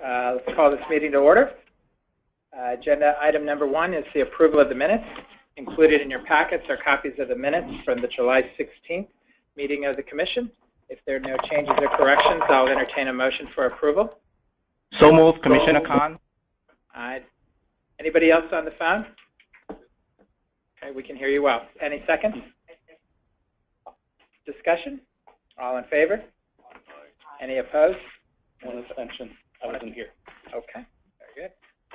Let's call this meeting to order. Agenda item number 1 is the approval of the minutes. Included in your packets are copies of the minutes from the July 16th meeting of the Commission. If there are no changes or corrections, I'll entertain a motion for approval. So moved, Commissioner Khan. Anybody else on the phone? Okay, we can hear you well. Any seconds? Discussion? All in favor? Any opposed? One abstention. I wasn't here. Okay, very good.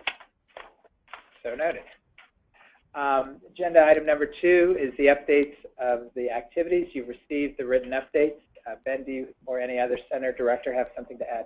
So noted. Agenda item number 2 is the updates of the activities. You've received the written updates. Ben, do you or any other center director have something to add?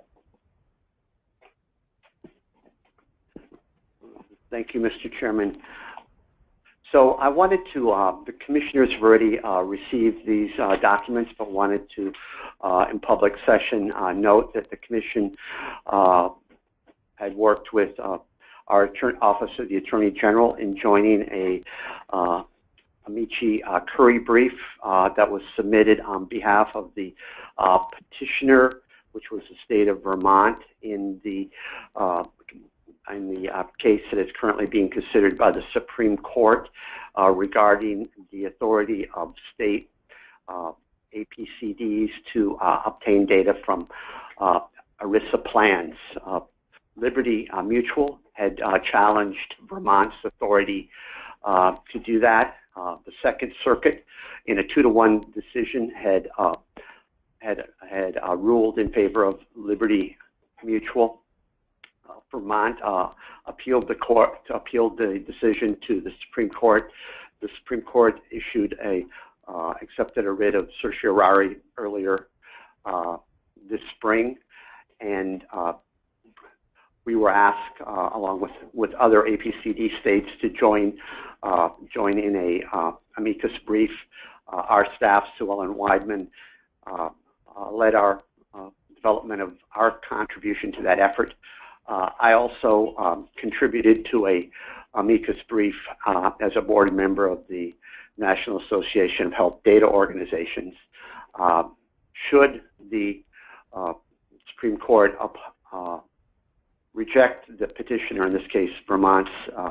Thank you, Mr. Chairman. So I wanted to, the commissioners have already received these documents, but wanted to, in public session, note that the commission had worked with our Office of the Attorney General in joining a Amici Curry brief that was submitted on behalf of the petitioner, which was the state of Vermont, in the case that is currently being considered by the Supreme Court regarding the authority of state APCDs to obtain data from ERISA plans. Liberty Mutual had challenged Vermont's authority to do that. The Second Circuit, in a 2-to-1 decision, had ruled in favor of Liberty Mutual. Vermont appealed the decision to the Supreme Court. The Supreme Court issued accepted a writ of certiorari earlier this spring, and we were asked, along with other APCD states, to join in a amicus brief. Our staff, Sue Ellen Weidman, led our development of our contribution to that effort. I also contributed to a amicus brief as a board member of the National Association of Health Data Organizations. Should the Supreme Court reject the petitioner, in this case Vermont's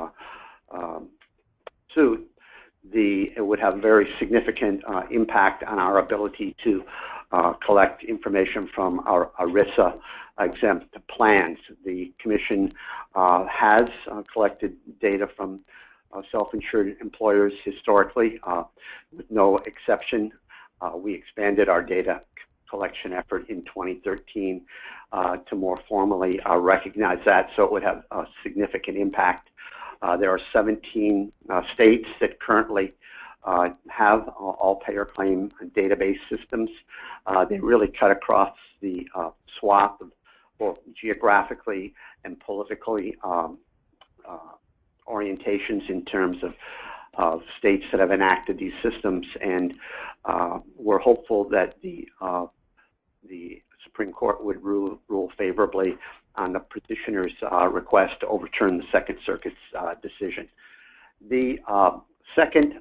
suit, it would have very significant impact on our ability to collect information from our ERISA exempt plans. The Commission has collected data from self-insured employers historically, with no exception. We expanded our data collection effort in 2013 to more formally recognize that, so it would have a significant impact. There are 17 states that currently have all-payer claim database systems. They really cut across the swath of both geographically and politically orientations in terms of states that have enacted these systems, and we're hopeful that the Supreme Court would rule favorably on the petitioner's request to overturn the Second Circuit's decision. The second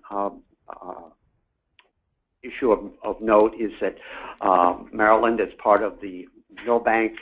issue of note is that Maryland, as part of the Milbank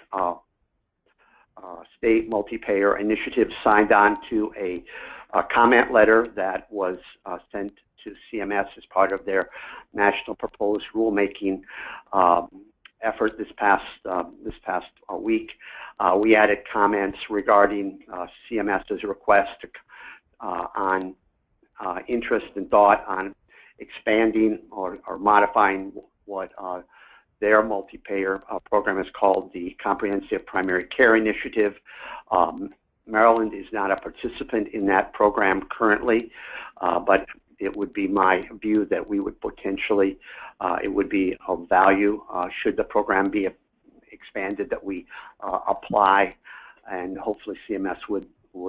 State Multi-Payer Initiative, signed on to a comment letter that was sent to CMS as part of their national proposed rulemaking effort this past week. We added comments regarding CMS's request on interest and thought on expanding or modifying what their multi-payer program is called, the Comprehensive Primary Care Initiative. Maryland is not a participant in that program currently, but it would be my view that we would potentially, it would be of value should the program be expanded, that we apply, and hopefully CMS would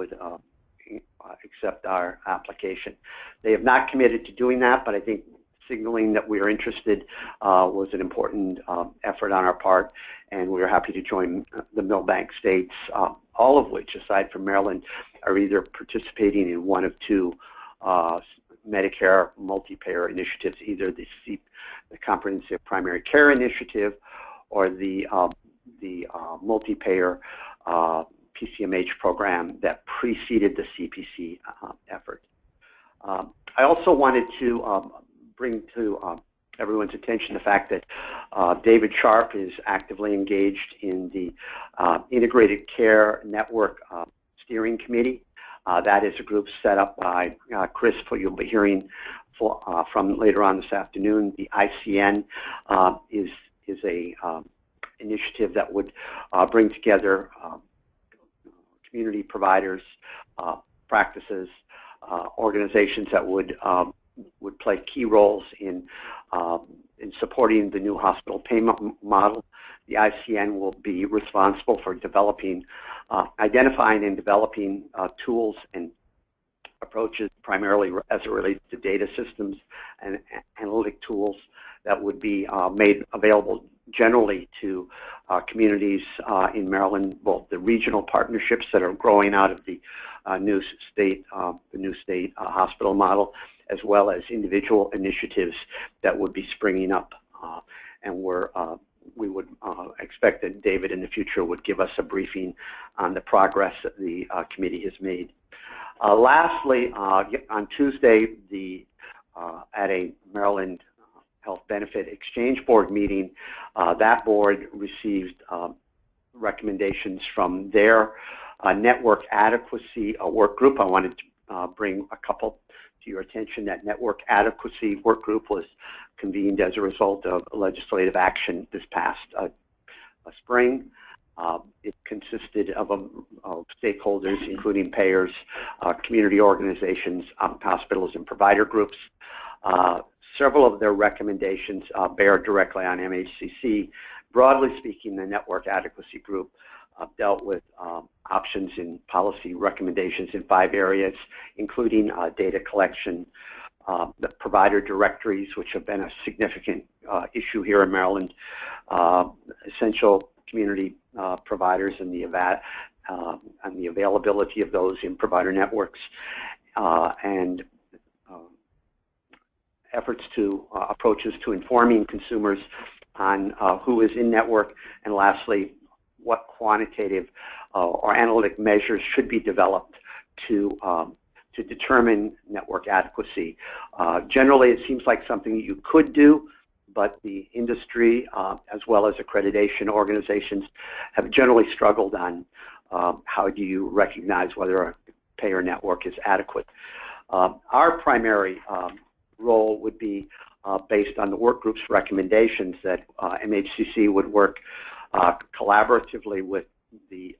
accept our application. They have not committed to doing that, but I think signaling that we are interested was an important effort on our part, and we are happy to join the Milbank states, all of which, aside from Maryland, are either participating in one of two Medicare multi-payer initiatives, either the Comprehensive Primary Care Initiative or the multi-payer PCMH program that preceded the CPC effort. I also wanted to bring to everyone's attention the fact that David Sharp is actively engaged in the Integrated Care Network Steering Committee. That is a group set up by Chris, who you'll be hearing from later on this afternoon. The ICN is a initiative that would bring together community providers, practices, organizations that would play key roles in supporting the new hospital payment model. The ICN will be responsible for developing, identifying and developing tools and approaches primarily as it relates to data systems and analytic tools that would be made available generally to communities in Maryland, both the regional partnerships that are growing out of the new state hospital model, as well as individual initiatives that would be springing up. And we would expect that David in the future would give us a briefing on the progress that the committee has made. Lastly, on Tuesday, at a Maryland Health Benefit Exchange Board meeting, that board received recommendations from their network adequacy work group. I wanted to bring a couple to your attention. That network adequacy work group was convened as a result of legislative action this past spring. It consisted of stakeholders, including payers, community organizations, hospitals, and provider groups. Several of their recommendations bear directly on MHCC. Broadly speaking, the network adequacy group dealt with options and policy recommendations in 5 areas, including data collection, the provider directories, which have been a significant issue here in Maryland, essential community providers and the availability of those in provider networks, and efforts to approaches to informing consumers on who is in network, and lastly, what quantitative or analytic measures should be developed to determine network adequacy. Generally, it seems like something you could do, but the industry, as well as accreditation organizations, have generally struggled on how do you recognize whether a payer network is adequate. Our primary role would be based on the work group's recommendations that MHCC would work collaboratively with the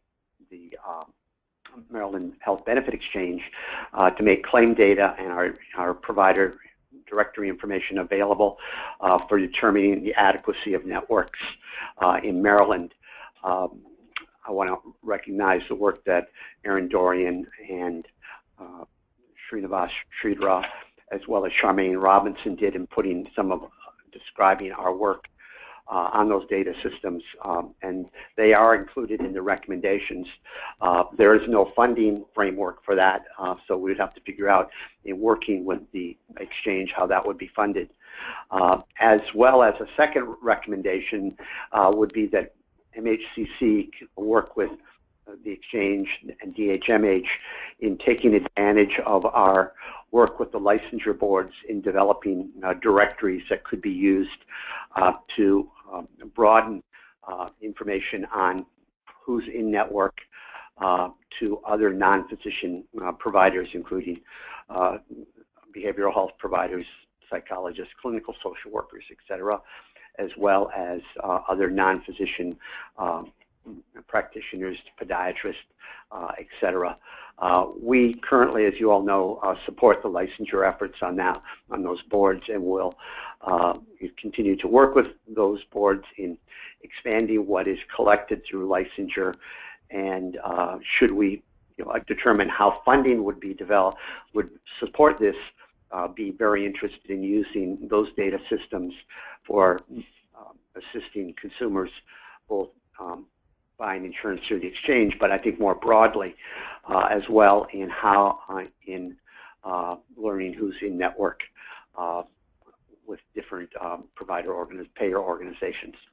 Maryland Health Benefit Exchange to make claim data and our provider directory information available for determining the adequacy of networks in Maryland. I want to recognize the work that Aaron Dorian and Srinivas Sridhara, as well as Charmaine Robinson, did in putting some of describing our work on those data systems, and they are included in the recommendations. There is no funding framework for that, so we'd have to figure out in working with the exchange how that would be funded. As well as a second recommendation would be that MHCC work with the exchange and DHMH in taking advantage of our work with the licensure boards in developing directories that could be used to broaden information on who's in network to other non-physician providers, including behavioral health providers, psychologists, clinical social workers, etc., as well as other non-physician practitioners, podiatrists, etc. We currently, as you all know, support the licensure efforts on those boards, and will continue to work with those boards in expanding what is collected through licensure. And should we determine how funding would be developed, would support this, be very interested in using those data systems for assisting consumers, both buying insurance through the exchange, but I think more broadly as well in how in learning who's in network with different payer organizations.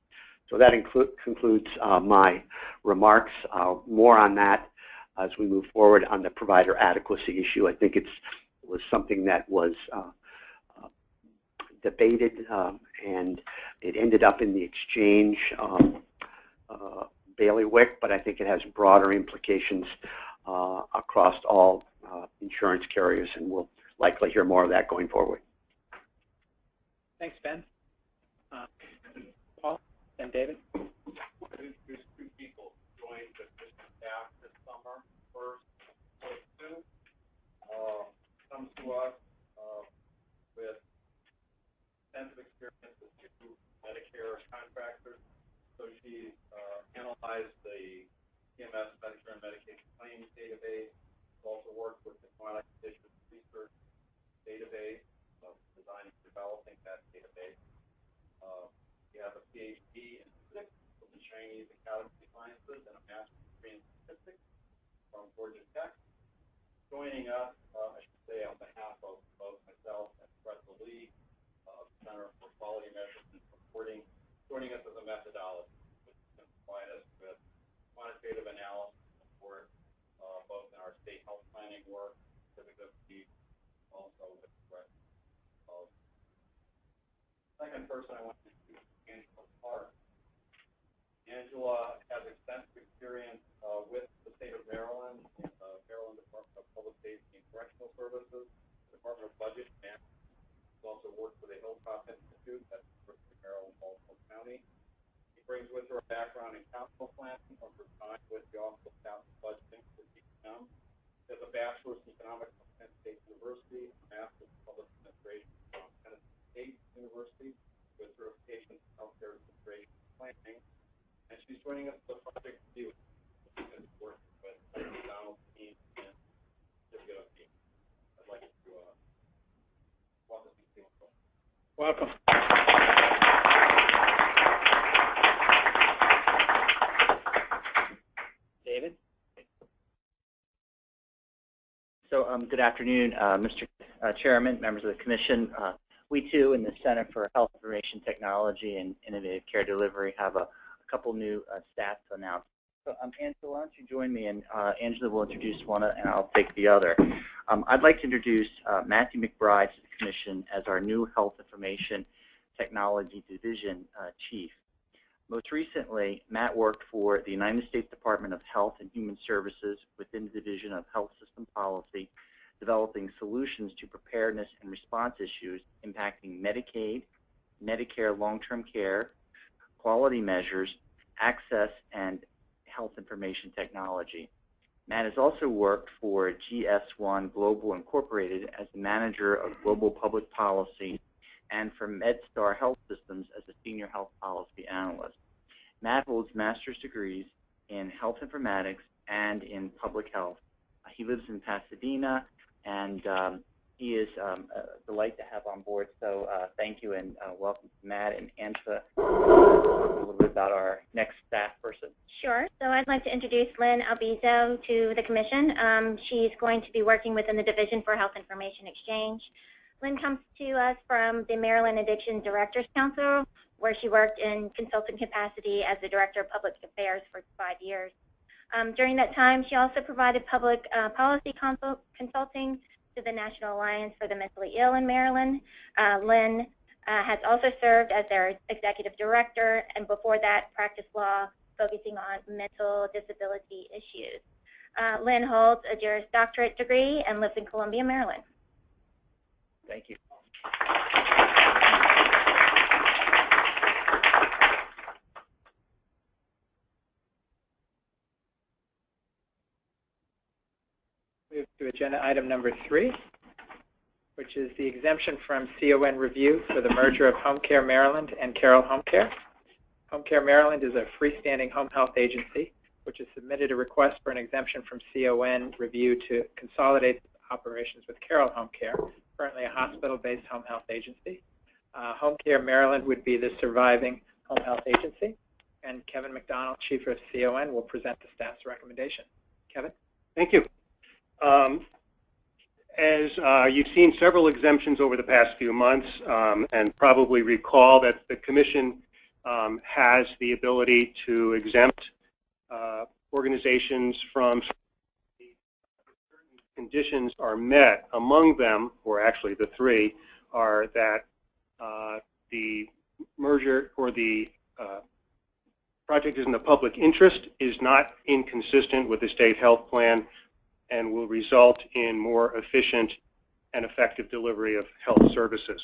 So that concludes my remarks. More on that as we move forward on the provider adequacy issue. I think it was something that was debated, and it ended up in the exchange bailiwick, but I think it has broader implications across all insurance carriers, and we'll likely hear more of that going forward. Thanks, Ben. Paul and David. There's two people joined the commission staff this summer. First, Sue comes to us with extensive experience with two Medicare contractors. So she analyzed the CMS Medicare and Medicaid claims database. Also worked with the chronic conditions research database, designing and developing that database. He has a PhD in physics from the Chinese Academy of Sciences and a master's degree in statistics from Georgia Tech. Joining us, I should say, on behalf of both myself and Brett Lee, Center for Quality Measures and Reporting, joining us as a methodologist, which can provide us with quantitative analysis support, both in our state health planning work, specifically also with Brett. Second person I want to introduce is Angela Clark. Angela has extensive experience with the state of Maryland, in the Maryland Department of Public Safety and Correctional Services, the Department of Budget and She's also worked for the Hilltop Institute at the University of Maryland, Baltimore County. She brings with her a background in capital planning from her time with the Office of Capital Budgeting for DPM. She has a bachelor's in economics from Penn State University, a master's in public administration from Tennessee State University with certification in healthcare administration planning. And she's joining us for the project review. She's working with Donald team and certificate of team. I'd like to welcome you. Welcome. David? So good afternoon, Mr. Chairman, members of the Commission. We too, in the Center for Health Information Technology and Innovative Care Delivery, have a couple new stats to announce. So Angela, why don't you join me, and Angela will introduce one and I'll take the other. I'd like to introduce Matthew McBride to the Commission as our new Health Information Technology Division Chief. Most recently, Matt worked for the United States Department of Health and Human Services within the Division of Health System Policy, developing solutions to preparedness and response issues impacting Medicaid, Medicare long-term care, quality measures, access, and health information technology. Matt has also worked for GS1 Global Incorporated as the Manager of Global Public Policy and for MedStar Health Systems as a Senior Health Policy Analyst. Matt holds master's degrees in health informatics and in public health. He lives in Pasadena, and he is a delight to have on board. So thank you, and welcome to Matt. And Angela, a little bit about our next staff person. Sure. So I'd like to introduce Lynn Albizo to the Commission. She's going to be working within the Division for Health Information Exchange. Lynn comes to us from the Maryland Addiction Directors Council, where she worked in consultant capacity as the Director of Public Affairs for 5 years. During that time, she also provided public policy consulting to the National Alliance for the Mentally Ill in Maryland. Lynn has also served as their Executive Director, and before that, practiced law focusing on mental disability issues. Lynn holds a Juris Doctorate degree and lives in Columbia, Maryland. Thank you. Move to agenda item number 3, which is the exemption from CON review for the merger of Home Care Maryland and Carroll Home Care. Home Care Maryland is a freestanding home health agency which has submitted a request for an exemption from CON review to consolidate operations with Carroll Home Care, currently a hospital-based home health agency. Home Care Maryland would be the surviving home health agency, and Kevin McDonald, Chief of CON, will present the staff's recommendation. Kevin? Thank you. As you've seen several exemptions over the past few months, and probably recall that the Commission has the ability to exempt organizations from certain conditions are met. Among them, or actually the three, are that the merger or the project is in the public interest, is not inconsistent with the state health plan, and will result in more efficient and effective delivery of health services.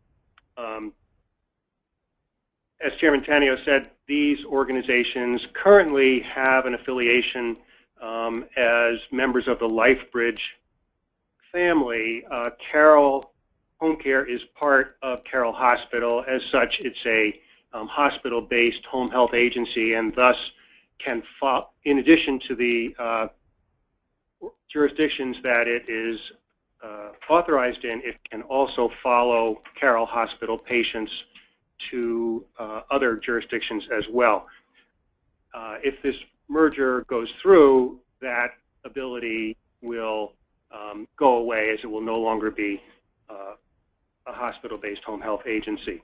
As Chairman Tanio said, these organizations currently have an affiliation as members of the LifeBridge family. Carroll Home Care is part of Carroll Hospital. As such, it's a hospital-based home health agency, and thus can, in addition to the jurisdictions that it is authorized in, it can also follow Carroll Hospital patients to other jurisdictions as well. If this merger goes through, that ability will go away, as it will no longer be a hospital-based home health agency.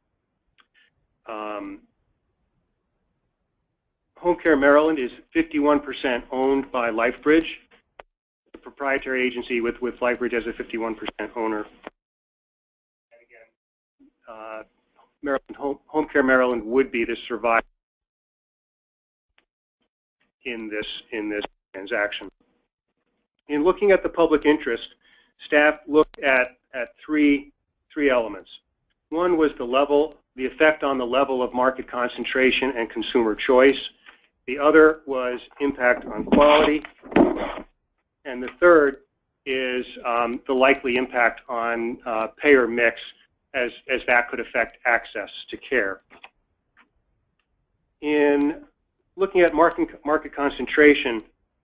Home Care Maryland is 51% owned by LifeBridge, the proprietary agency with LifeBridge as a 51% owner. And again, Home Care Maryland would be the survivor in this transaction. In looking at the public interest, staff looked at three elements. One was the effect on the level of market concentration and consumer choice. The other was impact on quality. And the third is the likely impact on payer mix, as that could affect access to care. In looking at market concentration,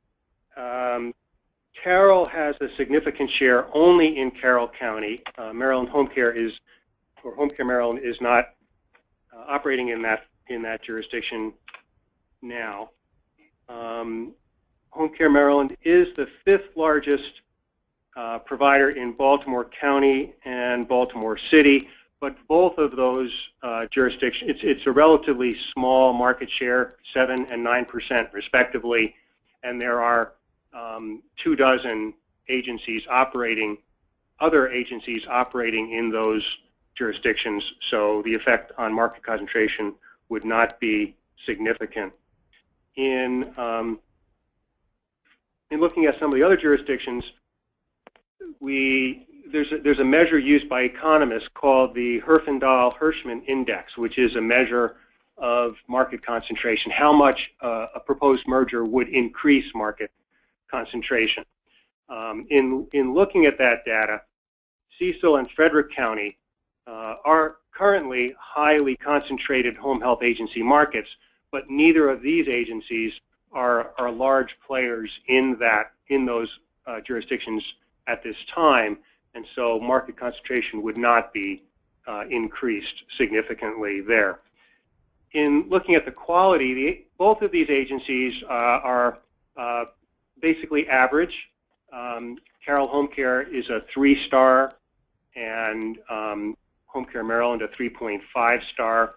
Carroll has a significant share only in Carroll County. Maryland Home Care Home Care Maryland is not operating in that jurisdiction now. Home Care Maryland is the 5th largest provider in Baltimore County and Baltimore City, but both of those jurisdictions, it's a relatively small market share, 7% and 9% respectively, and there are 24 agencies operating, other agencies operating in those jurisdictions, so the effect on market concentration would not be significant. In looking at some of the other jurisdictions, there's a measure used by economists called the Herfindahl-Hirschman Index, which is a measure of market concentration, how much a proposed merger would increase market concentration. In looking at that data, Cecil and Frederick County are currently highly concentrated home health agency markets, but neither of these agencies are large players in those jurisdictions at this time, and so market concentration would not be increased significantly there. In looking at the quality, both of these agencies are basically average. Carroll Home Care is a 3-star, and Home Care Maryland a 3.5-star.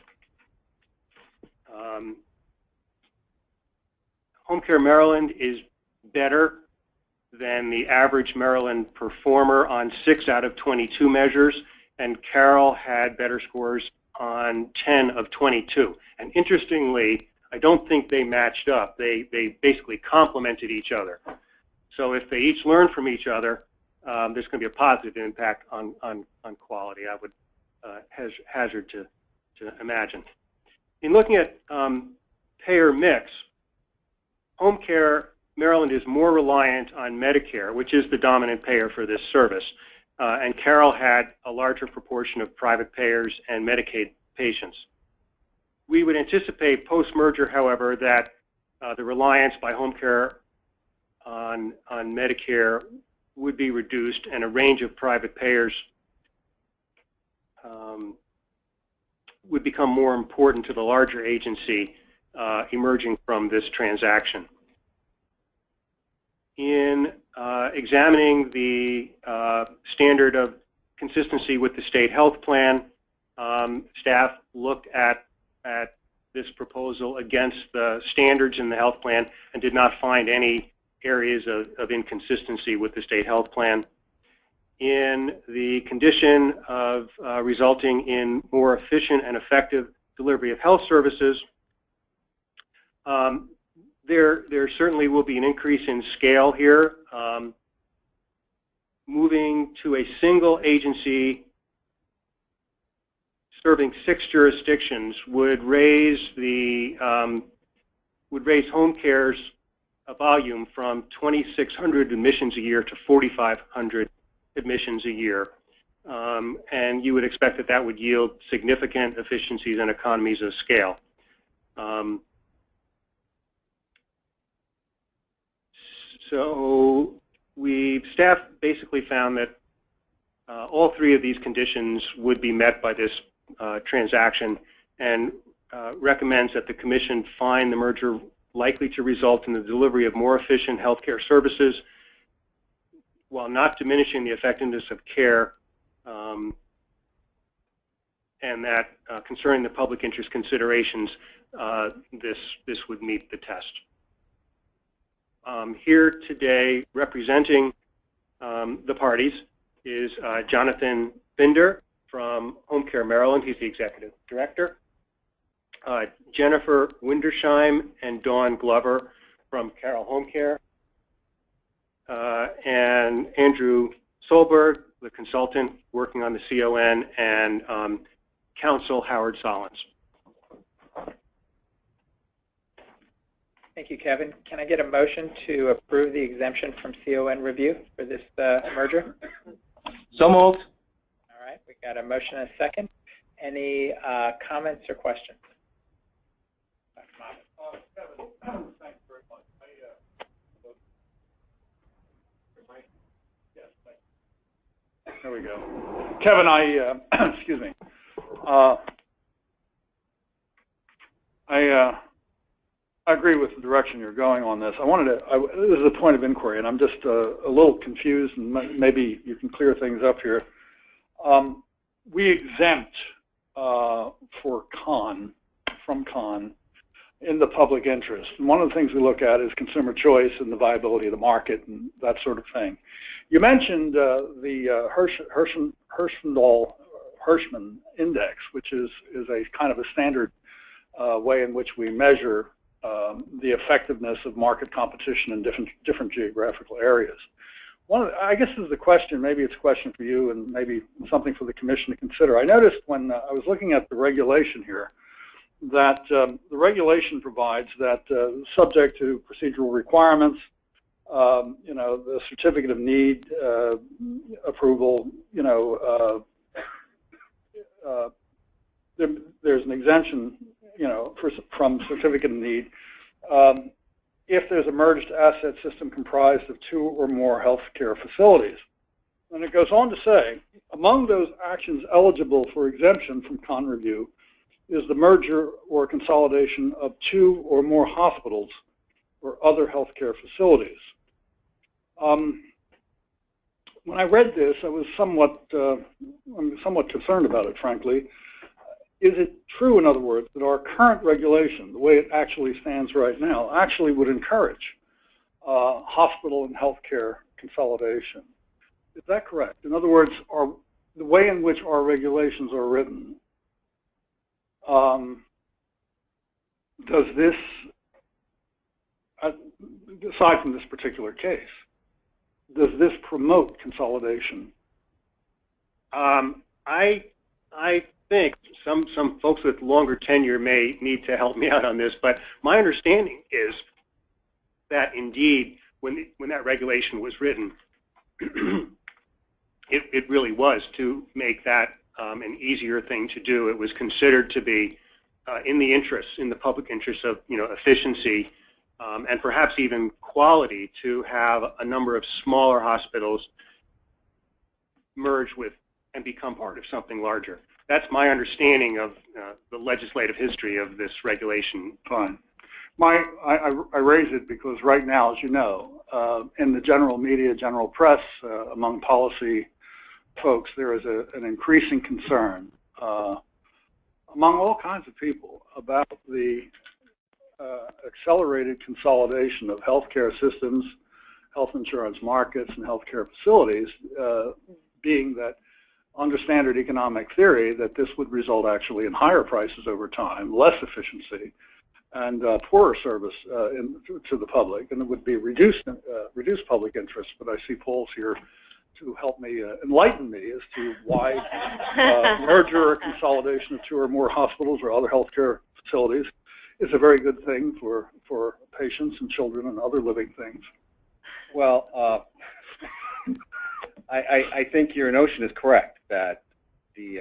Home Care Maryland is better than the average Maryland performer on 6 out of 22 measures, and Carroll had better scores on 10 of 22. And interestingly, I don't think they matched up. They basically complemented each other. So if they each learn from each other, there's going to be a positive impact on quality, I would hazard to imagine. In looking at payer mix, Home Care Maryland is more reliant on Medicare, which is the dominant payer for this service, and Carroll had a larger proportion of private payers and Medicaid patients. We would anticipate post-merger, however, that the reliance by Home Care on Medicare would be reduced, and a range of private payers would become more important to the larger agency emerging from this transaction. In examining the standard of consistency with the state health plan, staff looked at at this proposal against the standards in the health plan and did not find any areas of inconsistency with the state health plan. In the condition of resulting in more efficient and effective delivery of health services, there certainly will be an increase in scale here. Moving to a single agency serving 6 jurisdictions would raise home care's volume from 2,600 admissions a year to 4,500 admissions a year. And you would expect that that would yield significant efficiencies and economies of scale. So staff basically found that all 3 of these conditions would be met by this transaction, and recommends that the Commission find the merger likely to result in the delivery of more efficient healthcare services while not diminishing the effectiveness of care, and that concerning the public interest considerations, this would meet the test. Here today, representing the parties, is Jonathan Binder from Home Care Maryland. He's the Executive Director. Jennifer Windersheim and Dawn Glover from Carroll Home Care. And Andrew Solberg, the consultant working on the CON, and Counsel Howard Solins. Thank you, Kevin. Can I get a motion to approve the exemption from CON review for this merger? So moved. All right, we got a motion and a second. Any comments or questions? Kevin, thanks very much. There we go. Kevin, excuse me. I agree with the direction you're going on this. This is a point of inquiry, and I'm just a little confused, and maybe you can clear things up here. We exempt from CON in the public interest. And one of the things we look at is consumer choice and the viability of the market and that sort of thing. You mentioned the Hirschman index, which is a kind of a standard way in which we measure the effectiveness of market competition in different geographical areas. I guess this is the question, maybe it's a question for you and maybe something for the Commission to consider. I noticed when I was looking at the regulation here that the regulation provides that subject to procedural requirements, the certificate of need approval, there's an exemption, from certificate of need if there's a merged asset system comprised of 2 or more healthcare facilities. And it goes on to say, among those actions eligible for exemption from CON review is the merger or consolidation of 2 or more hospitals or other healthcare facilities. When I read this, I was somewhat concerned about it, frankly. Is it true, in other words, that our current regulation, the way it actually stands right now, actually would encourage hospital and healthcare consolidation? Is that correct? In other words, the way in which our regulations are written, does this, aside from this particular case, does this promote consolidation? I think some folks with longer tenure may need to help me out on this, but my understanding is that indeed, when that regulation was written, it really was to make that an easier thing to do. It was considered to be in the public interest of efficiency and perhaps even quality to have a number of smaller hospitals merge with and become part of something larger. That's my understanding of the legislative history of this regulation. Fine. I raise it because right now, as you know, in the general media, general press, among policy folks, there is an increasing concern among all kinds of people about the accelerated consolidation of healthcare systems, health insurance markets, and healthcare facilities, being that under standard economic theory that this would result actually in higher prices over time, less efficiency, and poorer service to the public, and it would be reduced public interest. But I see Paul's here to help me enlighten me as to why merger or consolidation of 2 or more hospitals or other healthcare facilities is a very good thing for patients and children and other living things. Well, I think your notion is correct that the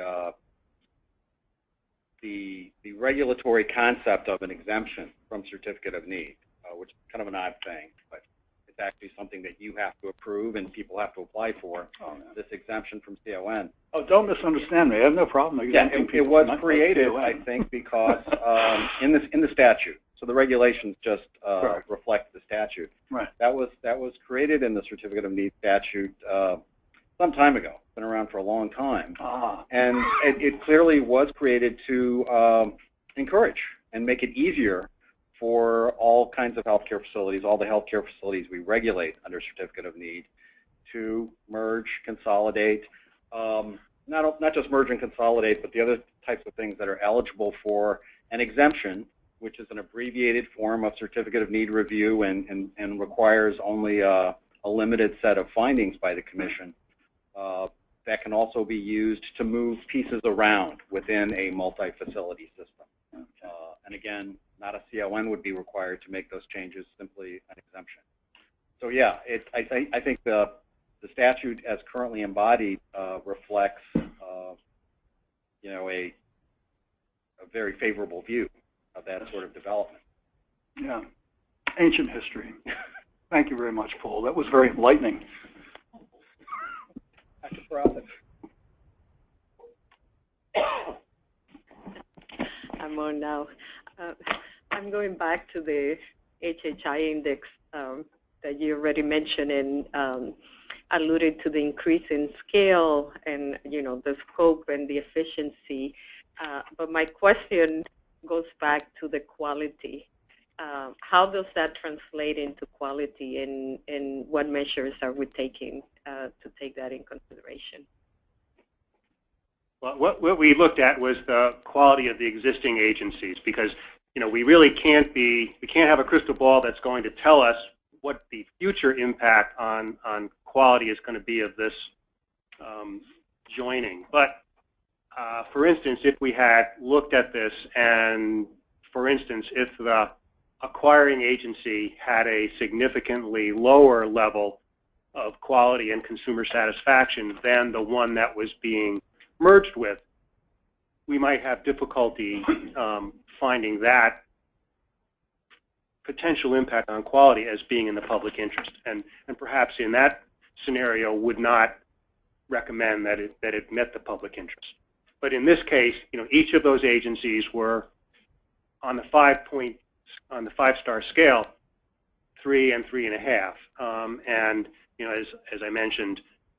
regulatory concept of an exemption from certificate of need, which is kind of an odd thing, but it's actually something that you have to approve and people have to apply for, this exemption from CON. Oh, don't misunderstand me. I have no problem exempting people. It was created, I think, because in the statute. So the regulations just reflect the statute. Right. That was created in the certificate of need statute some time ago. It's been around for a long time. And it clearly was created to encourage and make it easier for all kinds of healthcare facilities, all the healthcare facilities we regulate under certificate of need, to merge, consolidate, not just merge and consolidate, but the other types of things that are eligible for an exemption, which is an abbreviated form of certificate of need review and requires only a limited set of findings by the commission. That can also be used to move pieces around within a multi-facility system. And again, not a CON would be required to make those changes, simply an exemption. So yeah, I think the statute as currently embodied reflects a very favorable view of that sort of development. Yeah, ancient history. Thank you very much, Paul. That was very enlightening. Dr. Peraza. I'm on now. I'm going back to the HHI index that you already mentioned and alluded to the increase in scale and the scope and the efficiency. But my question goes back to the quality. How does that translate into quality, and what measures are we taking to take that in consideration? Well, what we looked at was the quality of the existing agencies, because we really can't have a crystal ball that's going to tell us what the future impact on quality is going to be of this joining. But for instance, if we had looked at this and, for instance, if the acquiring agency had a significantly lower level of quality and consumer satisfaction than the one that was being merged with, we might have difficulty finding that potential impact on quality as being in the public interest, and perhaps in that scenario would not recommend that it met the public interest. But in this case, each of those agencies were on the 5-star scale, 3 and 3.5, and as I mentioned,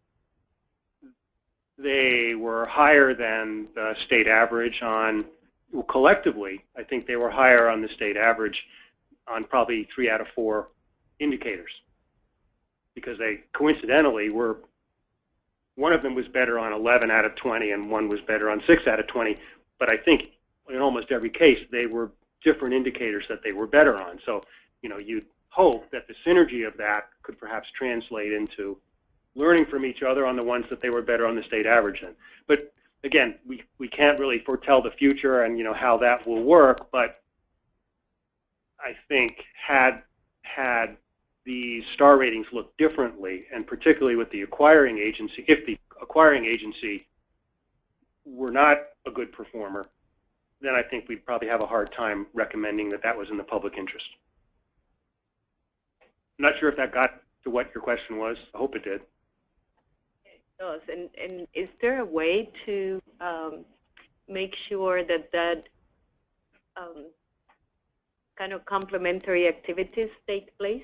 they were higher than the state average on, well, collectively, I think they were higher on the state average on probably 3 out of 4 indicators, because they coincidentally were, one of them was better on 11 out of 20 and one was better on 6 out of 20, but I think in almost every case they were different indicators that they were better on. So, you'd hope that the synergy of that could perhaps translate into learning from each other on the ones that they were better on the state average in. But again, we can't really foretell the future and how that will work, but I think had the star ratings looked differently, and particularly with the acquiring agency, if the acquiring agency were not a good performer, then I think we'd probably have a hard time recommending that was in the public interest. I'm not sure if that got to what your question was. I hope it did. It does. And is there a way to make sure that kind of complementary activities take place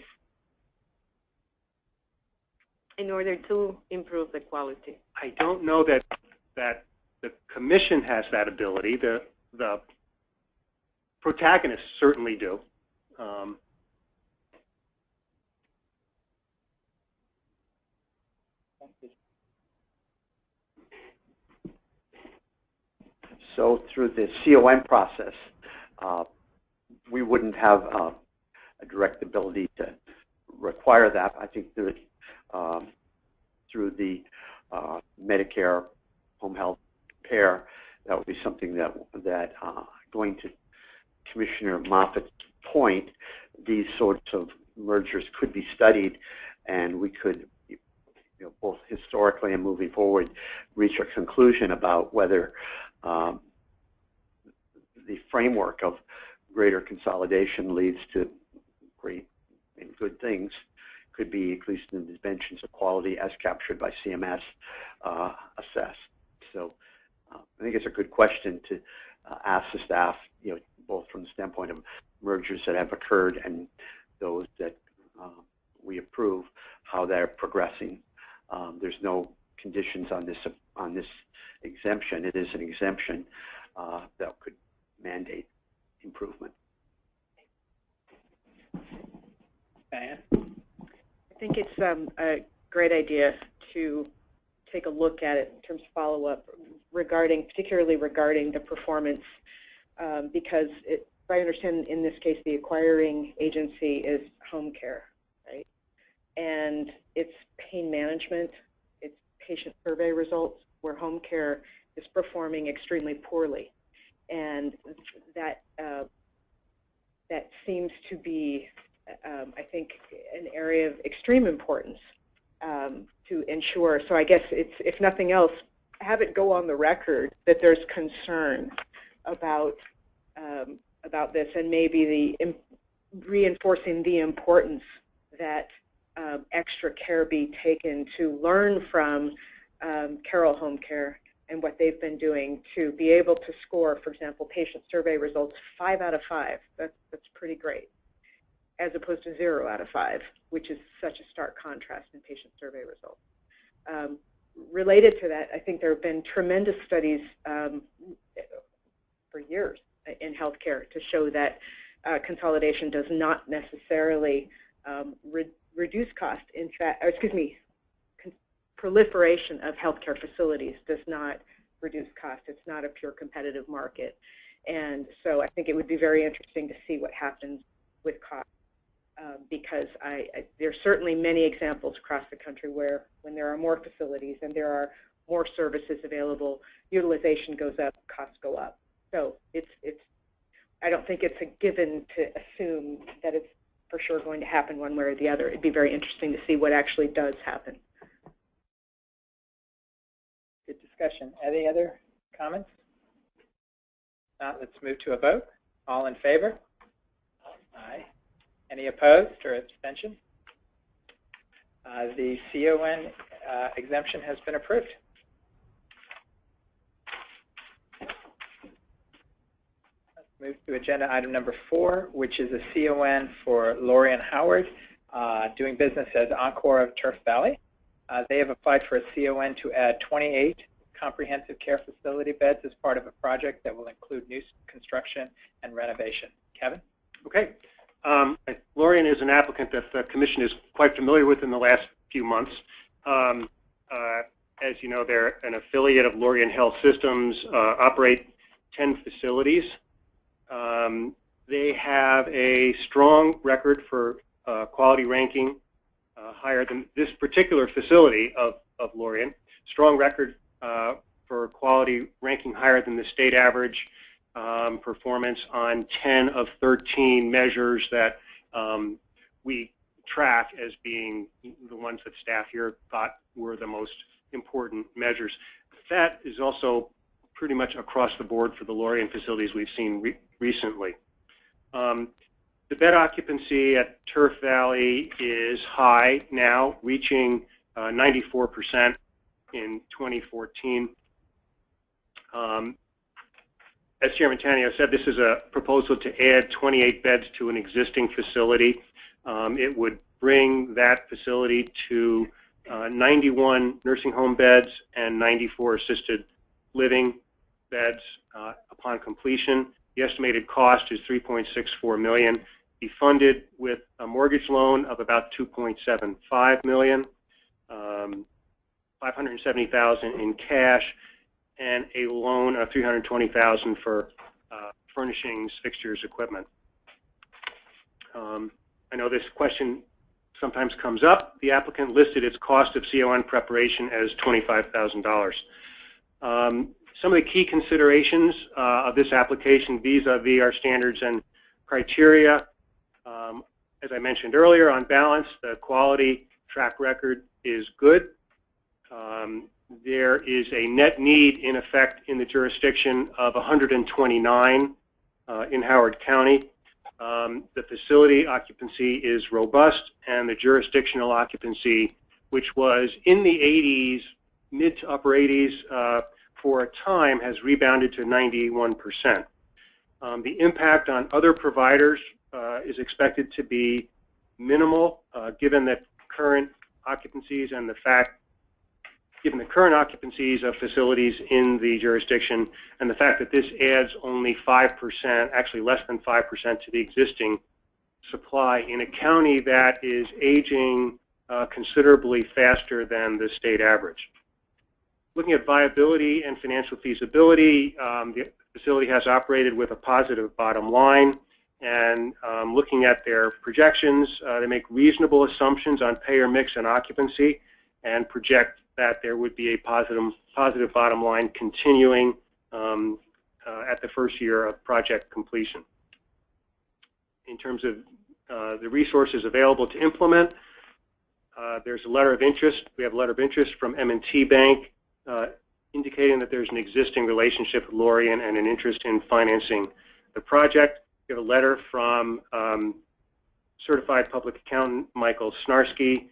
in order to improve the quality? I don't know that the commission has that ability. The the protagonists certainly do. So through the CON process, we wouldn't have a direct ability to require that. I think that through the Medicare home health care, that would be something that going to Commissioner Moffitt's point, these sorts of mergers could be studied, and we could, both historically and moving forward, reach a conclusion about whether the framework of greater consolidation leads to great and good things. Could be, at least in the dimensions of quality as captured by CMS, assessed. So I think it's a good question to ask the staff, both from the standpoint of mergers that have occurred and those that we approve, how they're progressing. There's no conditions on this exemption. It is an exemption that could mandate improvement. Diane? I think it's a great idea to take a look at it in terms of follow-up particularly regarding the performance, because if I understand in this case the acquiring agency is home care, right? And it's pain management, it's patient survey results where home care is performing extremely poorly. And that seems to be, I think, an area of extreme importance to ensure. So I guess it's, if nothing else, have it go on the record that there's concern about this, and maybe reinforcing the importance that extra care be taken to learn from Carroll Home Care and what they've been doing to be able to score, for example, patient survey results 5 out of 5. That's pretty great, as opposed to 0 out of 5, which is such a stark contrast in patient survey results. Related to that, I think there have been tremendous studies for years in healthcare to show that consolidation does not necessarily reduce cost. In fact, proliferation of healthcare facilities does not reduce cost. It's not a pure competitive market. And so I think it would be very interesting to see what happens with cost, because there are certainly many examples across the country where when there are more facilities and there are more services available, utilization goes up, costs go up. So I don't think it's a given to assume that it's for sure going to happen one way or the other. It'd be very interesting to see what actually does happen. Good discussion. Any other comments? Not, let's move to a vote. All in favor? Aye. Any opposed or abstention? The CON exemption has been approved. Let's move to agenda item number 4, which is a CON for Lorian Howard, doing business as Encore of Turf Valley. They have applied for a CON to add 28 comprehensive care facility beds as part of a project that will include new construction and renovation. Kevin? Okay. Lorian is an applicant that the Commission is quite familiar with in the last few months. As you know, they're an affiliate of Lorian Health Systems, operate 10 facilities. They have a strong record for quality ranking, higher than this particular facility of Lorian. Strong record for quality ranking higher than the state average. Performance on 10 of 13 measures that we track as being the ones that staff here thought were the most important measures. That is also pretty much across the board for the Lorian facilities we've seen recently. The bed occupancy at Turf Valley is high now, reaching 94% in 2014. As Chairman Tanio said, this is a proposal to add 28 beds to an existing facility. It would bring that facility to 91 nursing home beds and 94 assisted living beds upon completion. The estimated cost is $3.64 million. Be funded with a mortgage loan of about $2.75 million, $570,000 in cash, and a loan of $320,000 for furnishings, fixtures, equipment. I know this question sometimes comes up. The applicant listed its cost of CON preparation as $25,000. Some of the key considerations of this application vis-a-vis our standards and criteria, as I mentioned earlier, on balance, the quality track record is good. There is a net need, in effect, in the jurisdiction of 129 in Howard County. The facility occupancy is robust, and the jurisdictional occupancy, which was in the 80s, mid to upper 80s for a time, has rebounded to 91%. The impact on other providers is expected to be minimal, given that current occupancies and the fact, given the current occupancies of facilities in the jurisdiction and the fact that this adds only 5%, actually less than 5% to the existing supply in a county that is aging considerably faster than the state average. Looking at viability and financial feasibility, the facility has operated with a positive bottom line, and looking at their projections, they make reasonable assumptions on payer mix and occupancy and project that there would be a positive bottom line continuing at the first year of project completion. In terms of the resources available to implement, there's a letter of interest. We have a letter of interest from M&T Bank indicating that there's an existing relationship with Lorien and an interest in financing the project. We have a letter from certified public accountant Michael Snarsky,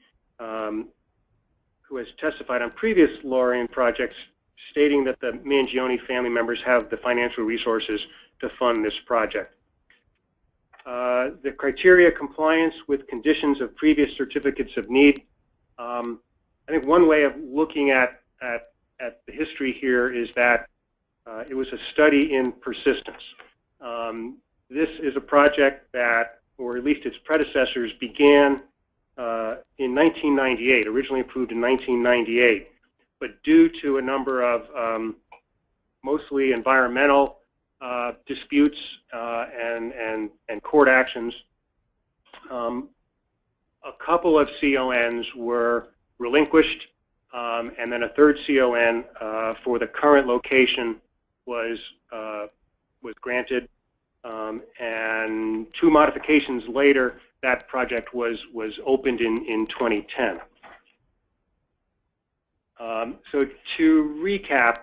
who has testified on previous Lorien projects, stating that the Mangione family members have the financial resources to fund this project. The criteria compliance with conditions of previous certificates of need. I think one way of looking at the history here is that it was a study in persistence. This is a project that, or at least its predecessors, began in 1998, originally approved in 1998, but due to a number of mostly environmental disputes and court actions, a couple of CONs were relinquished, and then a third CON for the current location was granted, and two modifications later, that project was opened in 2010. So to recap,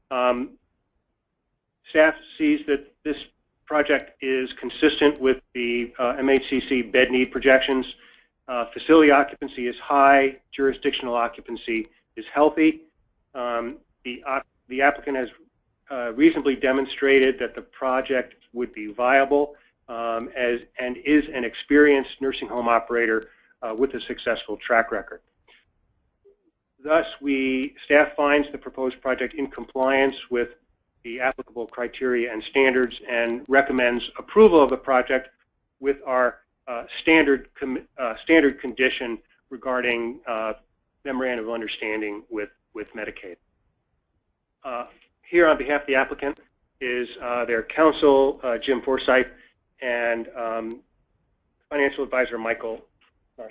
staff sees that this project is consistent with the MHCC bed need projections. Facility occupancy is high, jurisdictional occupancy is healthy. The applicant has reasonably demonstrated that the project would be viable and is an experienced nursing home operator with a successful track record. Thus, staff finds the proposed project in compliance with the applicable criteria and standards and recommends approval of the project with our standard condition regarding memorandum of understanding with Medicaid. Here on behalf of the applicant is their counsel, Jim Forsythe, and financial advisor, Michael Snarsky.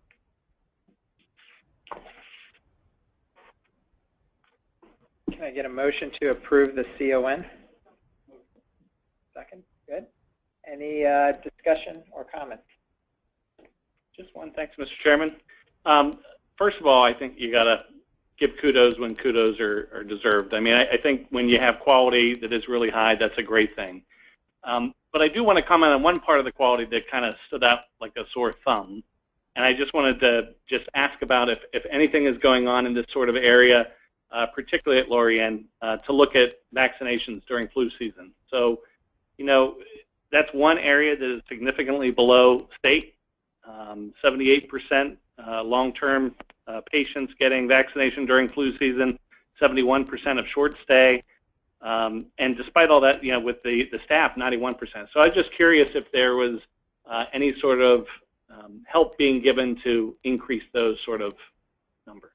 Can I get a motion to approve the CON? Second. Good. Any discussion or comments? Just one. Thanks, Mr. Chairman. First of all, I think you got to give kudos when kudos are deserved. I mean, I think when you have quality that is really high, that's a great thing. But I do want to comment on one part of the quality that kind of stood out like a sore thumb. And I just wanted to ask about if anything is going on in this sort of area, particularly at Lorien, to look at vaccinations during flu season. So, you know, that's one area that is significantly below state. 78% long-term patients getting vaccination during flu season, 71% of short stay. And despite all that, with the staff, 91%. So I was just curious if there was any sort of help being given to increase those sort of numbers.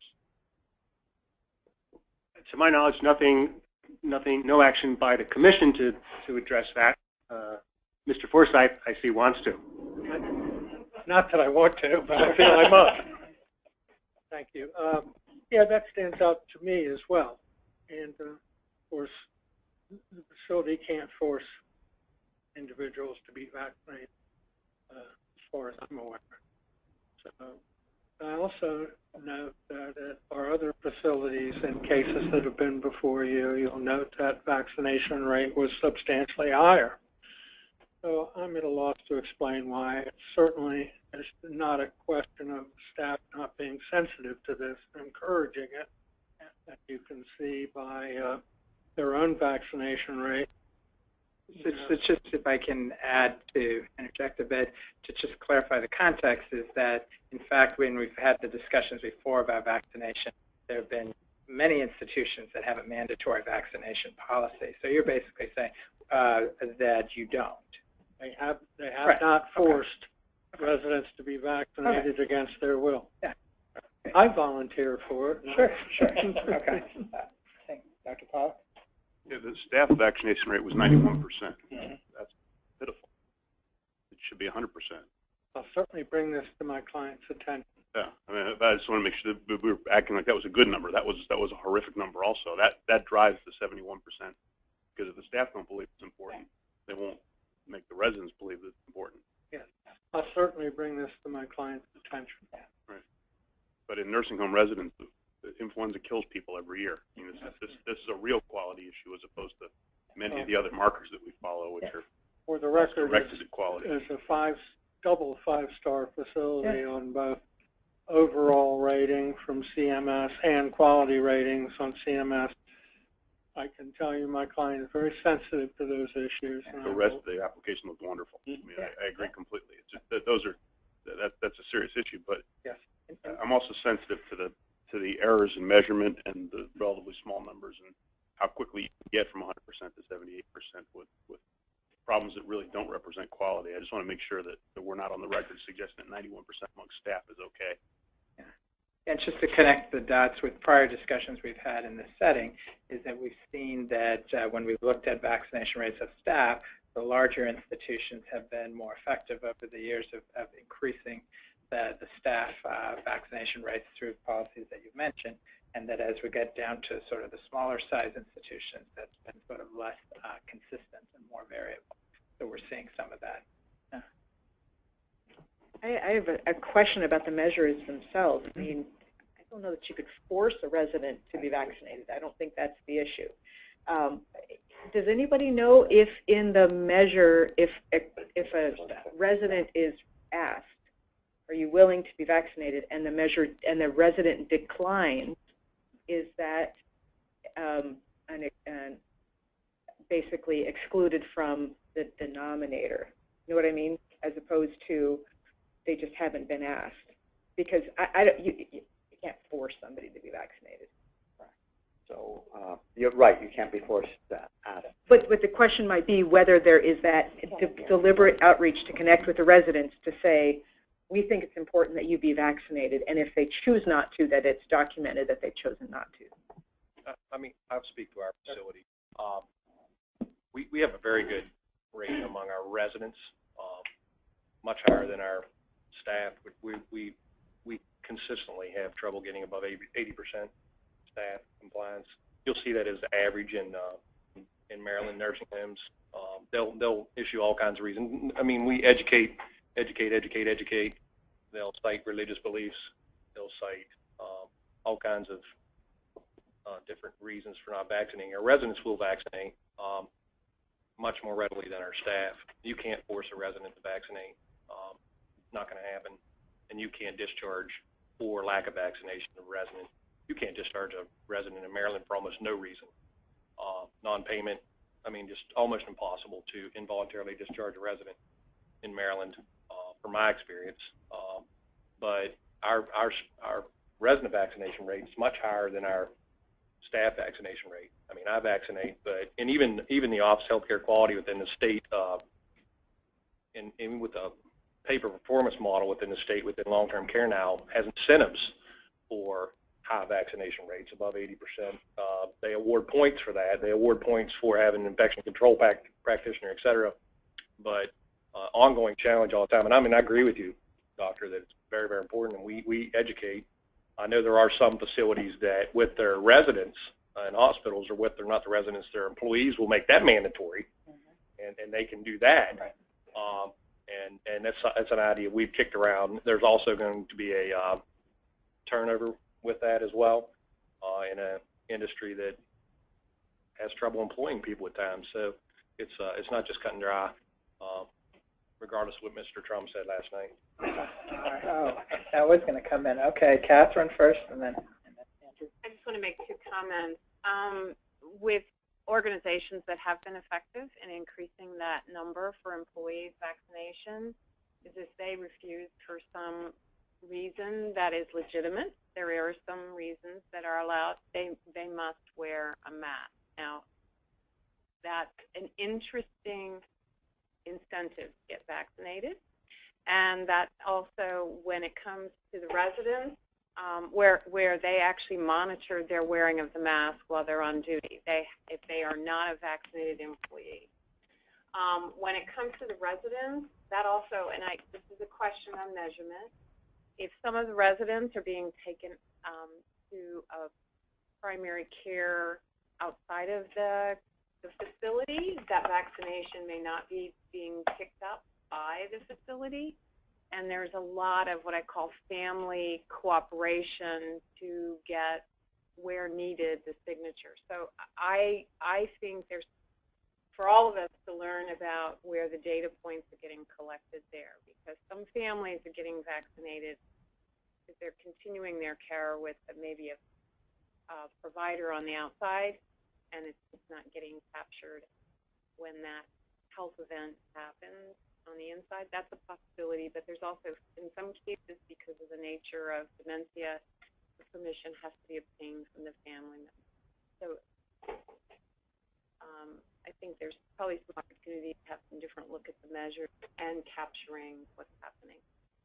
To my knowledge, no action by the commission to address that. Mr. Forsyth, I see, wants to. Not that I want to, but I feel I must. Thank you. Yeah, that stands out to me as well. And of course, the facility can't force individuals to be vaccinated, as far as I'm aware. So I also note that at our other facilities and cases that have been before you, you'll note that vaccination rate was substantially higher. So I'm at a loss to explain why. It certainly is not a question of staff not being sensitive to this, encouraging it, as you can see by their own vaccination rate. So just if I can interject a bit, to just clarify the context, is that, in fact, when we've had the discussions before about vaccination, there have been many institutions that have a mandatory vaccination policy. So you're basically saying that you don't. They have Right. not forced residents to be vaccinated against their will. Yeah. I volunteer for it. Sure. Okay. Dr. Pollack? Yeah, the staff vaccination rate was 91%. Mm-hmm. That's pitiful. It should be 100%. I'll certainly bring this to my client's attention. Yeah, I mean, I just want to make sure that we were acting like that was a good number. That was a horrific number. Also, that drives the 71%. Because if the staff don't believe it's important, they won't make the residents believe that it's important. Yes, I'll certainly bring this to my client's attention. Right. But in nursing home residents, influenza kills people every year. I mean, this is a real quality issue as opposed to many of the other markers that we follow, which are for the record, directed at quality. It's a double five-star facility on both overall rating from CMS and quality ratings on CMS. I can tell you my client is very sensitive to those issues. The rest of the application looks wonderful. I mean, I agree completely. It's just that that's a serious issue, but yes. I'm also sensitive to the errors in measurement and the relatively small numbers and how quickly you can get from 100% to 78% with problems that really don't represent quality. I just want to make sure that we're not on the record suggesting that 91% amongst staff is okay. Yeah. And just to connect the dots with prior discussions we've had in this setting, is that we've seen that when we've looked at vaccination rates of staff, the larger institutions have been more effective over the years of increasing the staff vaccination rates through policies that you've mentioned, and that as we get down to sort of the smaller size institutions, that's been sort of less consistent and more variable. So we're seeing some of that. I have a question about the measures themselves. I mean, I don't know that you could force a resident to be vaccinated. I don't think that's the issue. Does anybody know if in the measure, if a resident is asked, are you willing to be vaccinated, and the resident declines, is that basically excluded from the denominator? You know what I mean? As opposed to they just haven't been asked, because you can't force somebody to be vaccinated. So you're right, you can't be forced to ask. But the question might be whether there is that deliberate outreach to connect with the residents to say, we think it's important that you be vaccinated, and if they choose not to, that it's documented that they've chosen not to. I mean, I'll speak to our facility. We have a very good rate among our residents, much higher than our staff. We consistently have trouble getting above 80% staff compliance. You'll see that as the average in Maryland nursing homes. They'll issue all kinds of reasons. I mean, we educate. They'll cite religious beliefs. They'll cite all kinds of different reasons for not vaccinating. Our residents will vaccinate much more readily than our staff. You can't force a resident to vaccinate. It's not going to happen. And you can't discharge for lack of vaccination of a resident. You can't discharge a resident in Maryland for almost no reason. Non-payment, I mean, just almost impossible to involuntarily discharge a resident in Maryland, from my experience. But our resident vaccination rate is much higher than our staff vaccination rate. I mean, I vaccinate, but and even the Office of Healthcare Quality within the state, and with the pay for performance model within the state within long-term care now has incentives for high vaccination rates above 80%. They award points for that. They award points for having an infection control practitioner, et cetera. But ongoing challenge all the time. And I mean, I agree with you, Doctor, that it's very, very important, and we educate. I know there are some facilities that with their residents and hospitals, or with their not the residents, their employees will make that mandatory, and they can do that. Right. And that's an idea we've kicked around. There's also going to be a turnover with that as well in an industry that has trouble employing people at times. So it's not just cut and dry, regardless of what Mr. Trump said last night. Oh, that was going to come in. Okay, Catherine first, and then Andrew. I just want to make 2 comments. With organizations that have been effective in increasing that number for employees' vaccination is if they refuse for some reason that is legitimate. There are some reasons that are allowed. They must wear a mask. Now, that's an interesting incentive to get vaccinated. And that also, when it comes to the residents, where they actually monitor their wearing of the mask while they're on duty, if they are not a vaccinated employee. When it comes to the residents, that also, and this is a question on measurement, if some of the residents are being taken to a primary care outside of the facility, that vaccination may not be being picked up by the facility. And there's a lot of what I call family cooperation to get, where needed, the signature. So I think there's, for all of us to learn about where the data points are getting collected there, because some families are getting vaccinated because they're continuing their care with maybe a provider on the outside, and it's not getting captured when that health event happens on the inside. That's a possibility, but there's also, in some cases, because of the nature of dementia, the permission has to be obtained from the family member. So I think there's probably some opportunity to have some different look at the measures and capturing what's happening.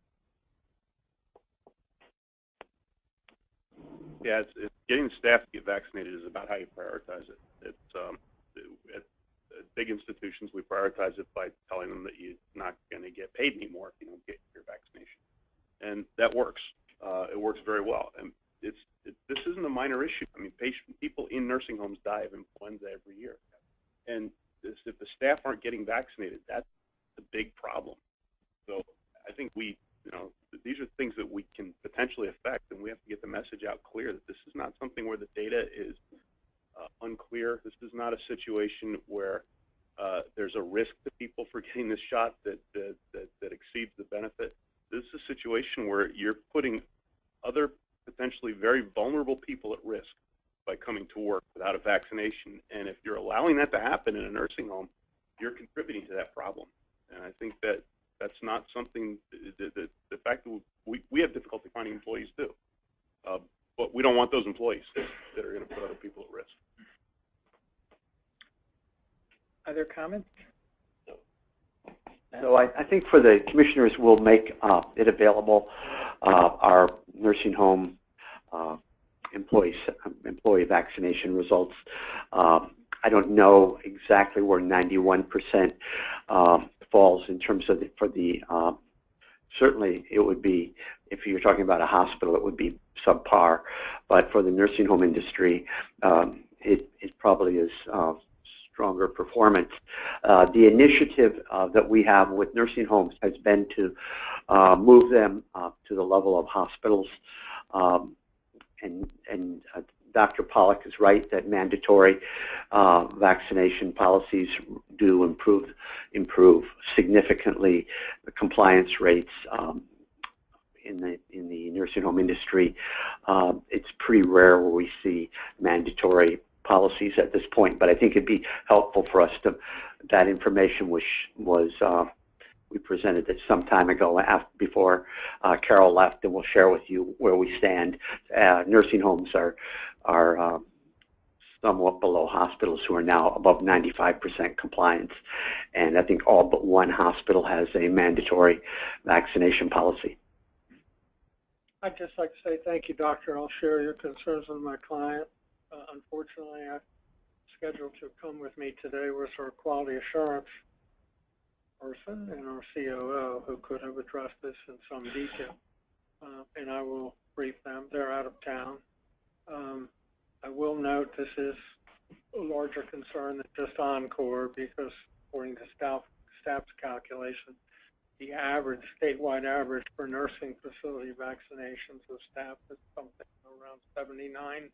Yeah, it's getting the staff to get vaccinated is about how you prioritize it. It's at big institutions, we prioritize it by telling them that you're not going to get paid anymore if you don't get your vaccination, and that works. It works very well, and this isn't a minor issue. I mean, people in nursing homes die of influenza every year, and if the staff aren't getting vaccinated, that's a big problem. So I think these are things that we can potentially affect, and we have to get the message out clear that this is not something where the data is unclear. This is not a situation where there's a risk to people for getting this shot that exceeds the benefit. This is a situation where you're putting other potentially very vulnerable people at risk by coming to work without a vaccination. And if you're allowing that to happen in a nursing home, you're contributing to that problem. And I think that that's not something, the fact that we have difficulty finding employees too. But we don't want those employees that are going to put other people at risk. Other comments? So I think for the commissioners, we'll make it available, our nursing home employee vaccination results. I don't know exactly where 91% falls in terms of certainly it would be, if you're talking about a hospital, it would be subpar, but for the nursing home industry, it probably is stronger performance. The initiative that we have with nursing homes has been to move them to the level of hospitals, and Dr. Pollack is right that mandatory vaccination policies do improve significantly the compliance rates in the nursing home industry. It's pretty rare where we see mandatory policies at this point, but I think it'd be helpful for us to, that information was we presented it some time ago before Carol left, and we'll share with you where we stand. Nursing homes are somewhat below hospitals who are now above 95% compliance. And I think all but one hospital has a mandatory vaccination policy. I'd just like to say thank you, Doctor. I'll share your concerns with my client. Unfortunately, I'm scheduled to come with me today with our quality assurance person and our COO who could have addressed this in some detail. And I will brief them. They're out of town. I will note this is a larger concern than just Encore because according to staff's calculation, the average, statewide average for nursing facility vaccinations of staff is something around 79%.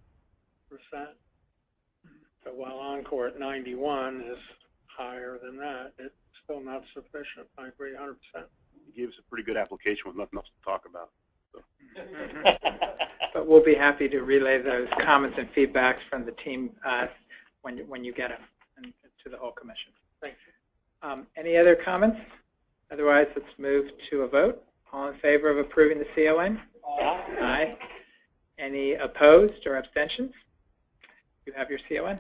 So while Encore at 91 is higher than that, it's still not sufficient. I agree 100%. He gives a pretty good application with nothing else to talk about. So. But we'll be happy to relay those comments and feedbacks from the team when you get them and to the whole commission. Thank you. Any other comments? Otherwise, let's move to a vote. All in favor of approving the CON? Aye. Aye. Any opposed or abstentions? You have your CON.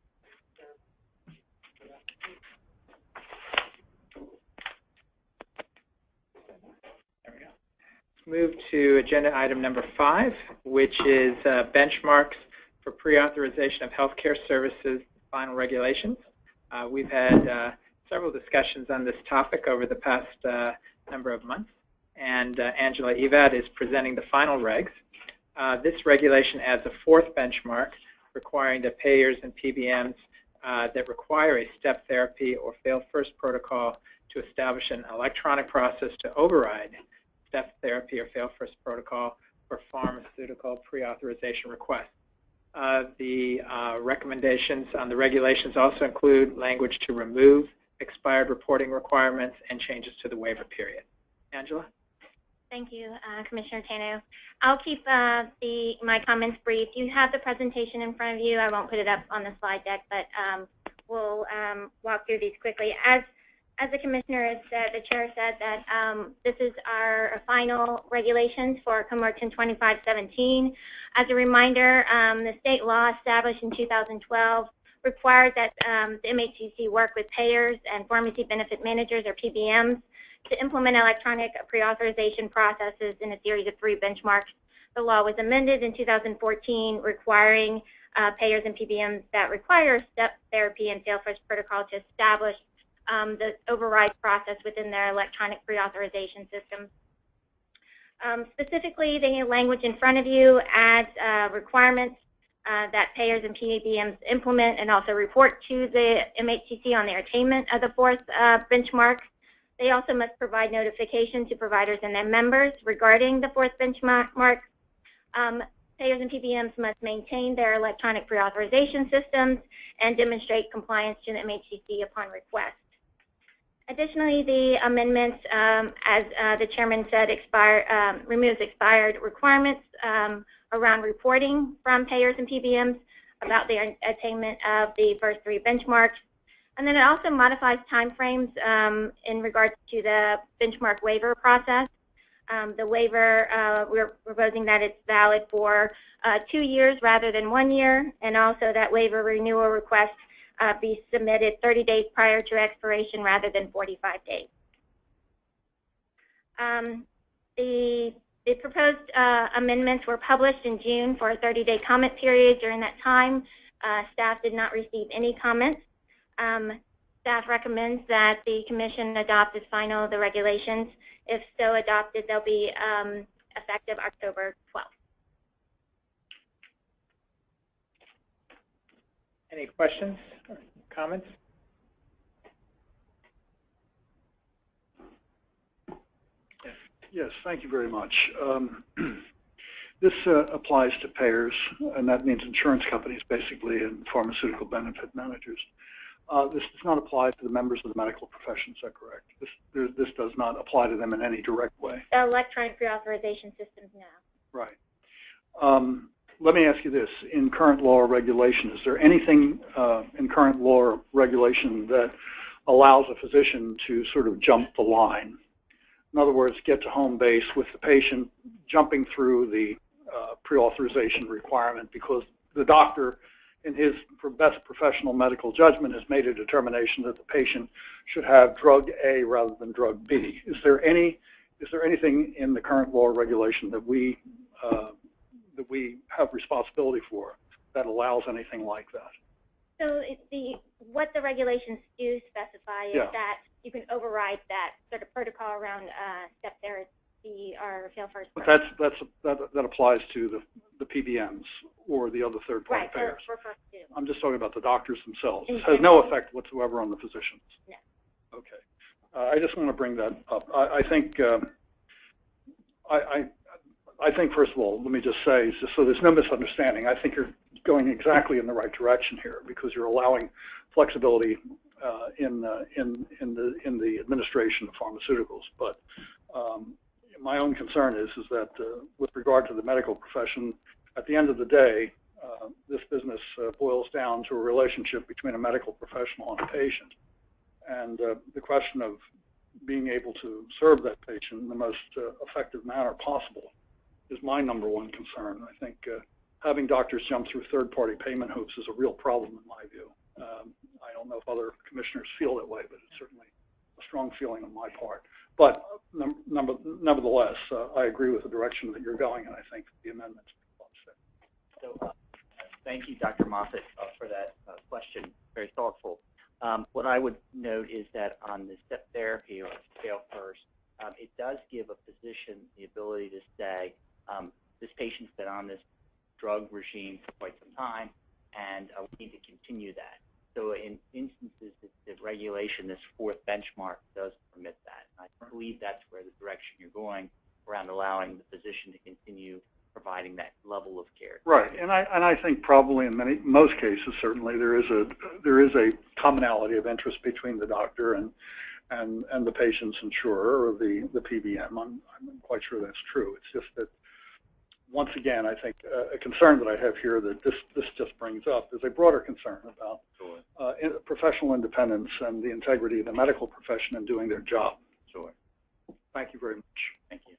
There we go. Let's move to agenda item number 5, which is benchmarks for pre-authorization of healthcare services final regulations. We've had several discussions on this topic over the past number of months, and Angela Evad is presenting the final regs. This regulation adds a 4th benchmark requiring the payers and PBMs that require a step therapy or fail first protocol to establish an electronic process to override step therapy or fail first protocol for pharmaceutical pre-authorization requests. The recommendations on the regulations also include language to remove expired reporting requirements and changes to the waiver period. Angela? Thank you, Commissioner Tano. I'll keep my comments brief. You have the presentation in front of you. I won't put it up on the slide deck, but we'll walk through these quickly. As the Commissioner has said, the Chair said that this is our final regulations for Comartin 2517. As a reminder, the state law established in 2012 required that the MHCC work with payers and pharmacy benefit managers, or PBMs, to implement electronic pre-authorization processes in a series of 3 benchmarks. The law was amended in 2014, requiring payers and PBMs that require step therapy and fail first protocol to establish the override process within their electronic pre-authorization systems. Specifically, the language in front of you adds requirements that payers and PBMs implement and also report to the MHCC on their attainment of the 4th benchmark. They also must provide notification to providers and their members regarding the 4th benchmark. Payers and PBMs must maintain their electronic pre-authorization systems and demonstrate compliance to the MHCC upon request. Additionally, the amendments, as the Chairman said, removes expired requirements around reporting from payers and PBMs about their attainment of the first 3 benchmarks. And then it also modifies timeframes in regards to the benchmark waiver process. The waiver, we're proposing that it's valid for 2 years rather than 1 year, and also that waiver renewal request be submitted 30 days prior to expiration rather than 45 days. The proposed amendments were published in June for a 30-day comment period. During that time, staff did not receive any comments. Staff recommends that the Commission adopt as final the regulations. If so adopted, they'll be effective October 12th. Any questions or comments? Yes, thank you very much. This applies to payers, and that means insurance companies basically and pharmaceutical benefit managers. This does not apply to the members of the medical profession, is that correct? This does not apply to them in any direct way? The electronic pre-authorization systems now. Right. Let me ask you this. In current law or regulation, is there anything in current law or regulation that allows a physician to sort of jump the line? In other words, get to home base with the patient, jumping through the pre-authorization requirement because the doctor in his best professional medical judgment, has made a determination that the patient should have drug A rather than drug B. Is there anything in the current law or regulation that we have responsibility for that allows anything like that? So what the regulations do specify is that you can override that sort of protocol around step therapy or fail first. But that applies to the PBMs or the other third-party payers. Right. I'm just talking about the doctors themselves. It has no effect whatsoever on the physicians. No. Okay. I just want to bring that up. I think first of all, let me just say, just so there's no misunderstanding, I think you're going exactly in the right direction here because you're allowing flexibility in the administration of pharmaceuticals. But my own concern is that with regard to the medical profession, at the end of the day, this business boils down to a relationship between a medical professional and a patient. And the question of being able to serve that patient in the most effective manner possible is my number one concern. I think having doctors jump through third-party payment hoops is a real problem in my view. I don't know if other commissioners feel that way, but it's certainly a strong feeling on my part. But nevertheless, I agree with the direction that you're going, and I think the amendments. So, thank you, Dr. Moffitt, for that question. Very thoughtful. What I would note is that on the step therapy or fail first, it does give a physician the ability to say, this patient's been on this drug regime for quite some time, and we need to continue that. So in instances, the regulation, this fourth benchmark, does permit that. I believe that's where the direction you're going around allowing the physician to continue providing that level of care. Right, and I think probably in most cases, certainly there is a commonality of interest between the doctor and the patient's insurer or the PBM. I'm quite sure that's true. It's just that once again, I think a concern that I have here that this just brings up is a broader concern about professional independence and the integrity of the medical profession in doing their job. Sure. Thank you very much. Thank you.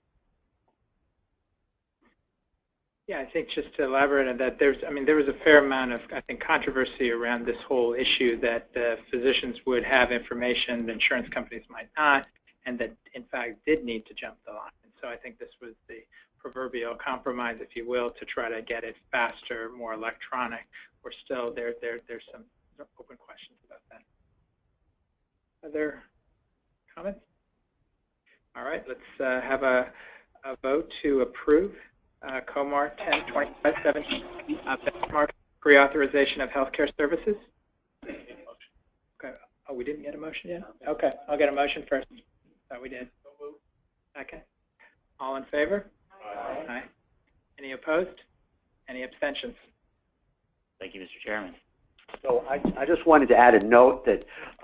Yeah, I think just to elaborate on that, there was a fair amount of, I think, controversy around this whole issue that physicians would have information the insurance companies might not, and that, in fact, did need to jump the line. And so I think this was the proverbial compromise, if you will, to try to get it faster, more electronic. Or still, there's some open questions about that. Other comments? All right, let's have a vote to approve COMAR 10-2517, benchmark pre-authorization of healthcare services. Okay. Oh, we didn't get a motion yet? Okay, I'll get a motion first. Oh, we did. Second. All in favor? Aye. Any opposed? Any abstentions? Thank you, Mr. Chairman. So I just wanted to add a note that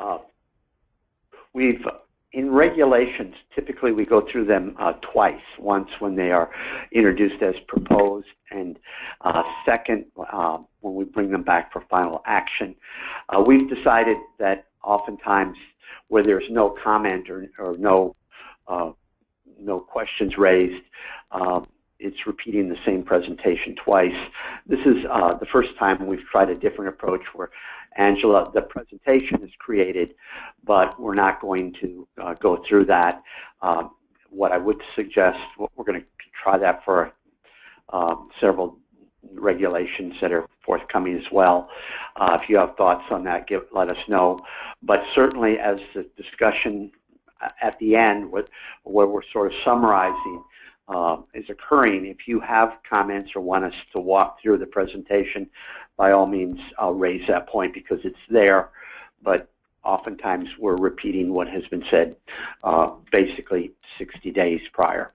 in regulations, typically we go through them twice, once when they are introduced as proposed, and second when we bring them back for final action. We've decided that oftentimes where there's no comment or no questions raised, it's repeating the same presentation twice. This is the first time we've tried a different approach where Angela, the presentation is created, but we're not going to go through that. What I would suggest, we're going to try that for several regulations that are forthcoming as well. If you have thoughts on that, let us know. But certainly as the discussion at the end, where we're sort of summarizing, is occurring, if you have comments or want us to walk through the presentation, by all means, I'll raise that point because it's there, but oftentimes we're repeating what has been said basically 60 days prior.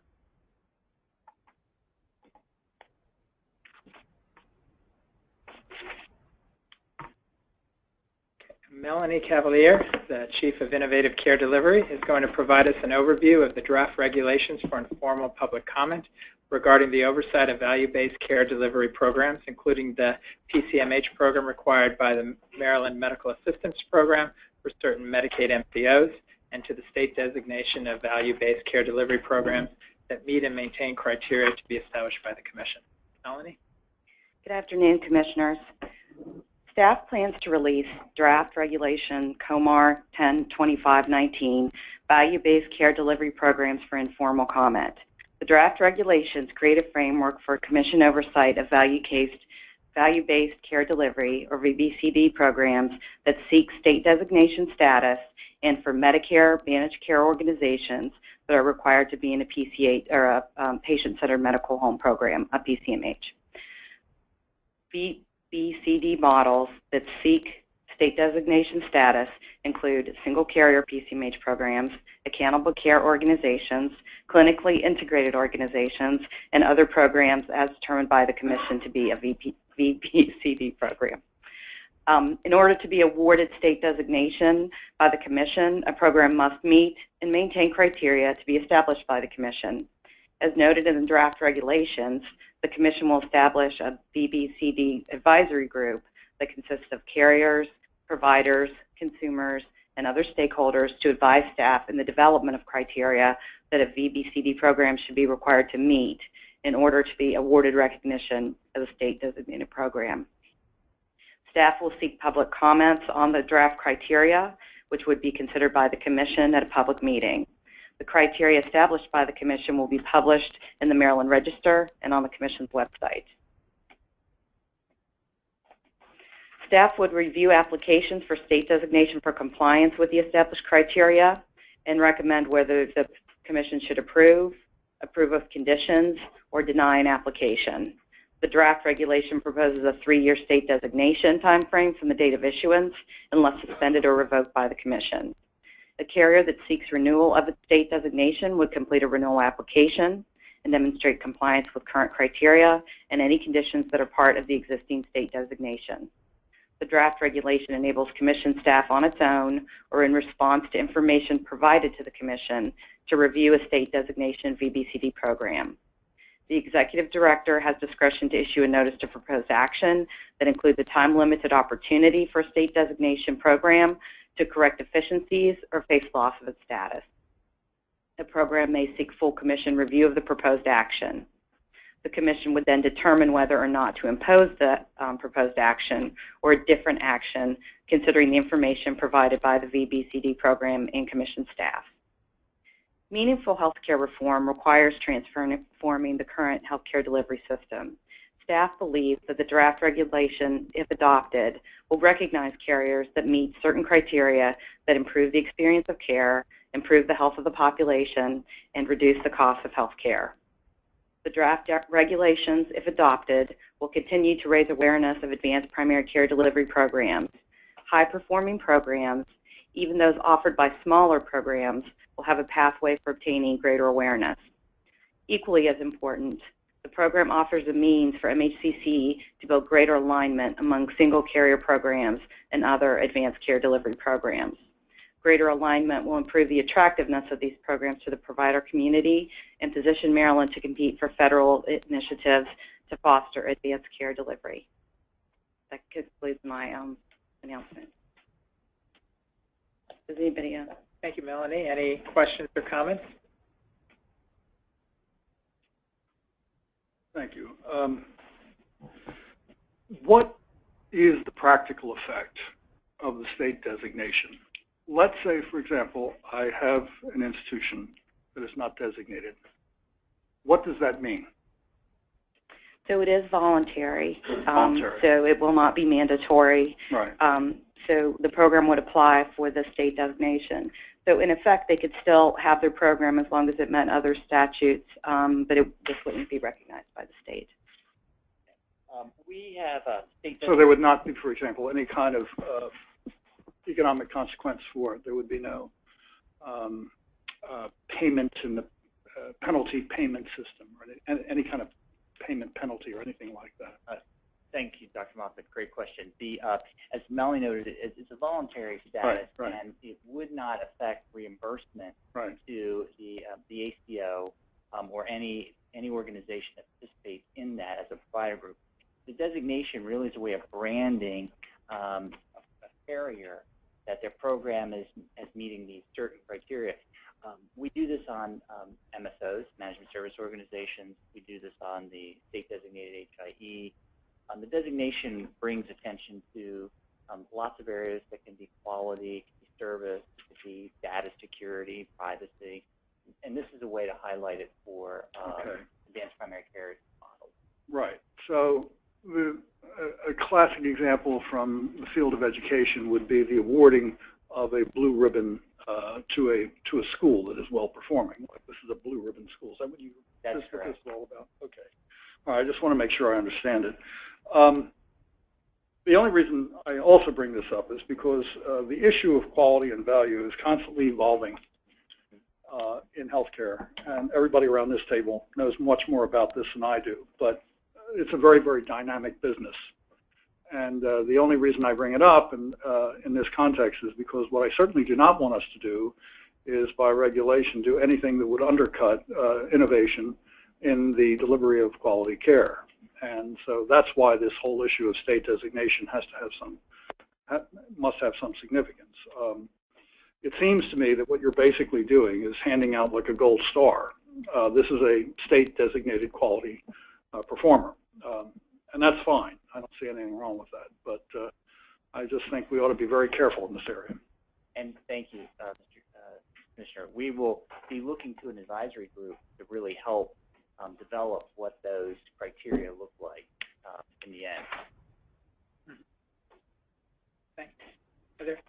Melanie Cavalier, the Chief of Innovative Care Delivery, is going to provide us an overview of the draft regulations for informal public comment regarding the oversight of value-based care delivery programs, including the PCMH program required by the Maryland Medical Assistance Program for certain Medicaid MCOs, and to the state designation of value-based care delivery programs that meet and maintain criteria to be established by the Commission. Melanie? Good afternoon, Commissioners. Staff plans to release draft regulation COMAR 102519, value-based care delivery programs for informal comment. The draft regulations create a framework for commission oversight of value-based care delivery, or VBCD, programs that seek state designation status, and for Medicare managed care organizations that are required to be in a PCH or a patient-centered medical home program, a PCMH. VBCD models that seek state designation status include single carrier PCMH programs, accountable care organizations, clinically integrated organizations, and other programs as determined by the Commission to be a VBCD program. In order to be awarded state designation by the Commission, a program must meet and maintain criteria to be established by the Commission. As noted in the draft regulations, the Commission will establish a VBCD advisory group that consists of carriers, providers, consumers, and other stakeholders to advise staff in the development of criteria that a VBCD program should be required to meet in order to be awarded recognition as a state-designated program. Staff will seek public comments on the draft criteria, which would be considered by the Commission at a public meeting. The criteria established by the Commission will be published in the Maryland Register and on the Commission's website. Staff would review applications for state designation for compliance with the established criteria and recommend whether the Commission should approve of conditions, or deny an application. The draft regulation proposes a 3-year state designation timeframe from the date of issuance unless suspended or revoked by the Commission. A carrier that seeks renewal of its state designation would complete a renewal application and demonstrate compliance with current criteria and any conditions that are part of the existing state designation. The draft regulation enables Commission staff on its own or in response to information provided to the Commission to review a state designation VBCD program. The Executive Director has discretion to issue a notice to proposed action that includes a time-limited opportunity for a state designation program to correct deficiencies or face loss of its status. The program may seek full Commission review of the proposed action. The Commission would then determine whether or not to impose the proposed action or a different action, considering the information provided by the VBCD program and Commission staff. Meaningful healthcare reform requires transforming the current healthcare delivery system. Staff believes that the draft regulation, if adopted, will recognize carriers that meet certain criteria that improve the experience of care, improve the health of the population, and reduce the cost of healthcare. The draft regulations, if adopted, will continue to raise awareness of advanced primary care delivery programs. High-performing programs, even those offered by smaller programs, will have a pathway for obtaining greater awareness. Equally as important, the program offers a means for MHCC to build greater alignment among single carrier programs and other advanced care delivery programs. Greater alignment will improve the attractiveness of these programs to the provider community and position Maryland to compete for federal initiatives to foster advanced care delivery. That concludes my announcement. Does anybody else? Thank you, Melanie. Any questions or comments? Thank you. What is the practical effect of the state designation? Let's say, for example, I have an institution that is not designated. What does that mean? So it is voluntary. Voluntary. So it will not be mandatory. Right. So the program would apply for the state designation. So in effect, they could still have their program as long as it met other statutes, but this wouldn't be recognized by the state. We have a state. So there would not be, for example, any kind of economic consequence for it. There would be no payment in the penalty payment system, or any kind of payment penalty or anything like that. Thank you, Dr. Moffat. Great question. As Melanie noted, it's a voluntary status, right. And it would not affect reimbursement to the ACO or any organization that participates in that as a provider group. The designation really is a way of branding a carrier that their program is meeting these certain criteria. We do this on MSOs, management service organizations. We do this on the state-designated HIE The designation brings attention to lots of areas that can be quality, can be service, can be data security, privacy, and this is a way to highlight it for advanced primary care models. Right. So a classic example from the field of education would be the awarding of a blue ribbon to a school that is well performing. Like, this is a blue ribbon school. Is that what you? That's what correct. this is all about? Okay. All right. I just want to make sure I understand it. The only reason I also bring this up is because the issue of quality and value is constantly evolving in healthcare, and everybody around this table knows much more about this than I do. But it's a very, very dynamic business. And the only reason I bring it up in this context is because what I certainly do not want us to do is, by regulation, do anything that would undercut innovation in the delivery of quality care. And so that's why this whole issue of state designation has to have must have some significance. It seems to me that what you're basically doing is handing out like a gold star. This is a state-designated quality performer. And that's fine. I don't see anything wrong with that. But I just think we ought to be very careful in this area. And thank you, Mr. Commissioner. We will be looking to an advisory group to really help develop what those criteria look like in the end. Thanks. Heather?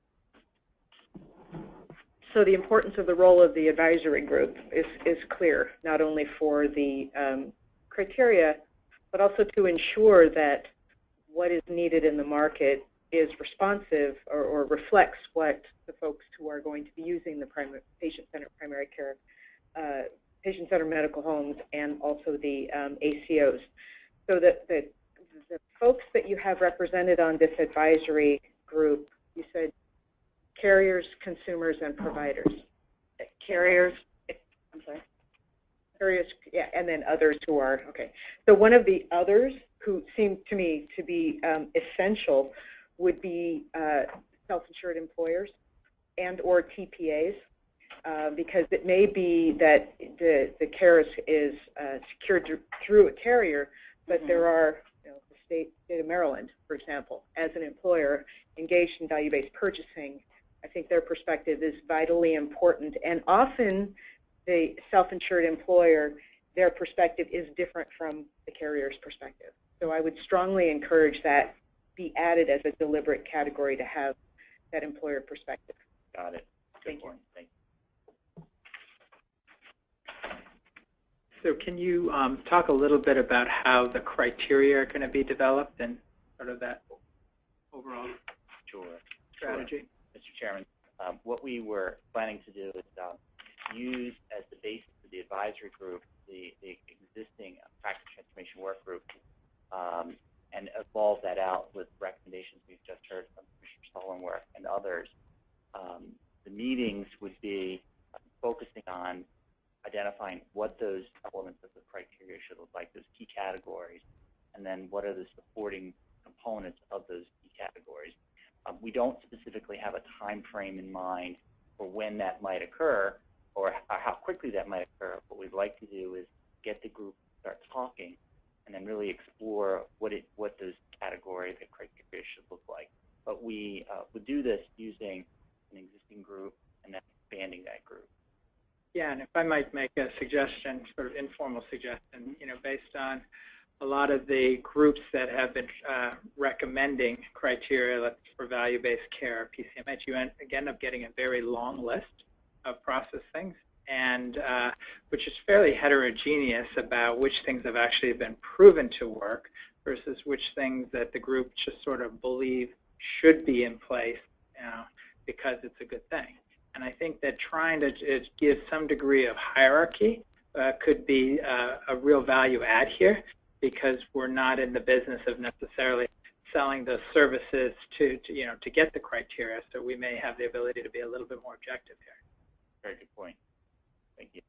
So the importance of the role of the advisory group is clear, not only for the criteria, but also to ensure that what is needed in the market is responsive or reflects what the folks who are going to be using the patient-centered primary care, patient-centered medical homes, and also the ACOs. So that the folks that you have represented on this advisory group, you said carriers, consumers, and providers. Carriers, I'm sorry. Carriers, yeah, and then others who are, okay. So one of the others who seem to me to be essential would be self-insured employers and or TPAs, because it may be that the care is secured through a carrier, but there are, the state of Maryland, for example, as an employer engaged in value-based purchasing. I think their perspective is vitally important, and often the self-insured employer, their perspective is different from the carrier's perspective. So I would strongly encourage that be added as a deliberate category to have that employer perspective. Got it. Thank you. Thank you. So can you talk a little bit about how the criteria are going to be developed and sort of that overall strategy? Mr. Chairman, what we were planning to do is use as the basis of the advisory group the existing practice transformation work group and evolve that out with recommendations we've just heard from Commissioner Sullenwerk and others. The meetings would be focusing on identifying what those elements of the criteria should look like, those key categories, and then what are the supporting components of those key categories. We don't specifically have a time frame in mind for when that might occur or how quickly that might occur. What we'd like to do is get the group to start talking and then really explore what those categories and criteria should look like. But we would do this using an existing group and then expanding that group. Yeah, and if I might make a suggestion, sort of informal suggestion, based on a lot of the groups that have been recommending criteria for value-based care, PCMH, you end up getting a very long list of process things, and which is fairly heterogeneous about which things have actually been proven to work versus which things that the group just sort of believe should be in place because it's a good thing. And I think that trying to give some degree of hierarchy could be a real value add here, because we're not in the business of necessarily selling the services to get the criteria, so we may have the ability to be a little bit more objective here. Very good point. Thank you.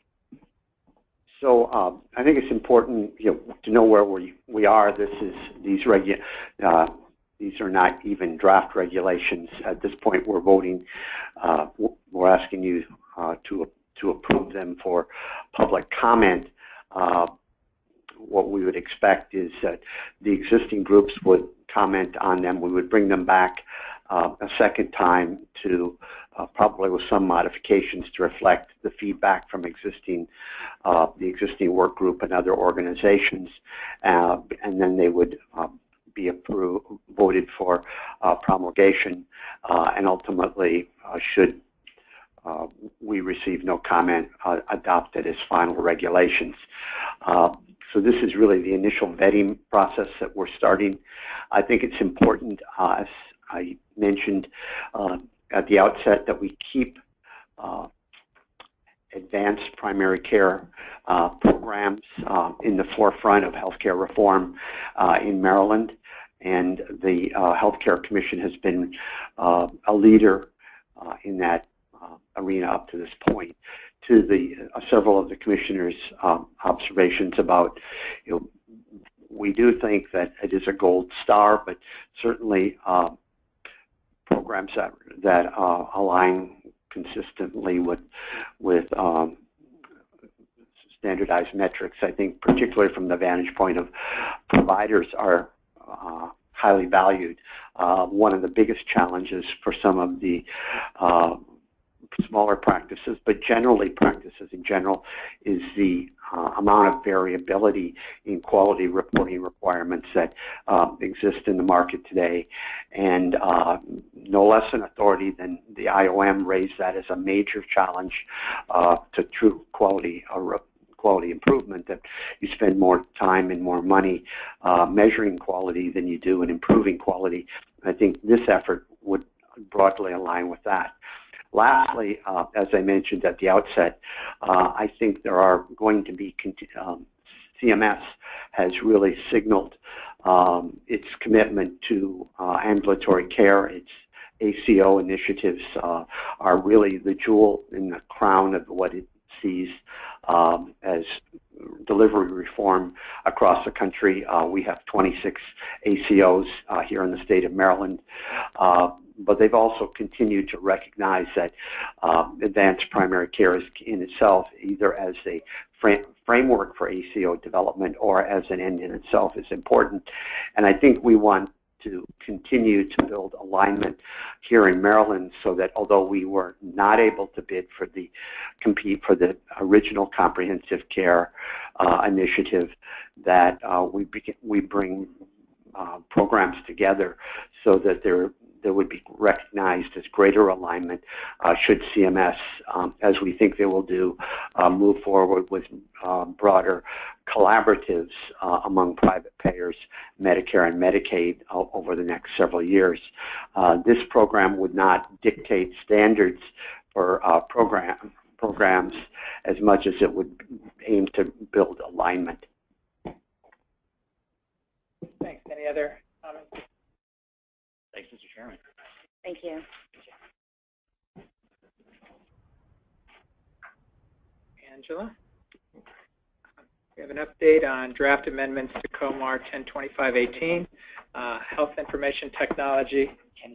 So I think it's important, to know where we are. These are not even draft regulations at this point. We're voting. We're asking you to approve them for public comment. what we would expect is that the existing groups would comment on them. We would bring them back a second time to probably with some modifications to reflect the feedback from the existing work group and other organizations, and then they would be voted for promulgation, and ultimately should we receive no comment, adopted as final regulations. So this is really the initial vetting process that we're starting. I think it's important, as I mentioned at the outset, that we keep advanced primary care programs in the forefront of healthcare reform in Maryland. And the Healthcare Commission has been a leader in that arena up to this point. To the several of the commissioners' observations about, we do think that it is a gold star, but certainly programs that align consistently with standardized metrics, I think, particularly from the vantage point of providers, are highly valued. One of the biggest challenges for some of the smaller practices, but generally practices in general, is the amount of variability in quality reporting requirements that exist in the market today. And no less an authority than the IOM raised that as a major challenge to true quality improvement, that you spend more time and more money measuring quality than you do in improving quality. I think this effort would broadly align with that. Lastly, as I mentioned at the outset, I think there are going to be, CMS has really signaled its commitment to ambulatory care. Its ACO initiatives are really the jewel in the crown of what it sees as delivery reform across the country. We have 26 ACOs here in the state of Maryland. But they've also continued to recognize that advanced primary care is in itself, either as a framework for ACO development or as an end in itself, is important. And I think we want to continue to build alignment here in Maryland so that although we were not able to compete for the original comprehensive care initiative, that we bring programs together so that there would be recognized as greater alignment should CMS, as we think they will do, move forward with broader collaboratives among private payers, Medicare and Medicaid, over the next several years. This program would not dictate standards for programs as much as it would aim to build alignment. Thanks. Any other comments? Thanks, Mr. Chairman. Thank you. Angela? We have an update on draft amendments to COMAR 102518, health information technology.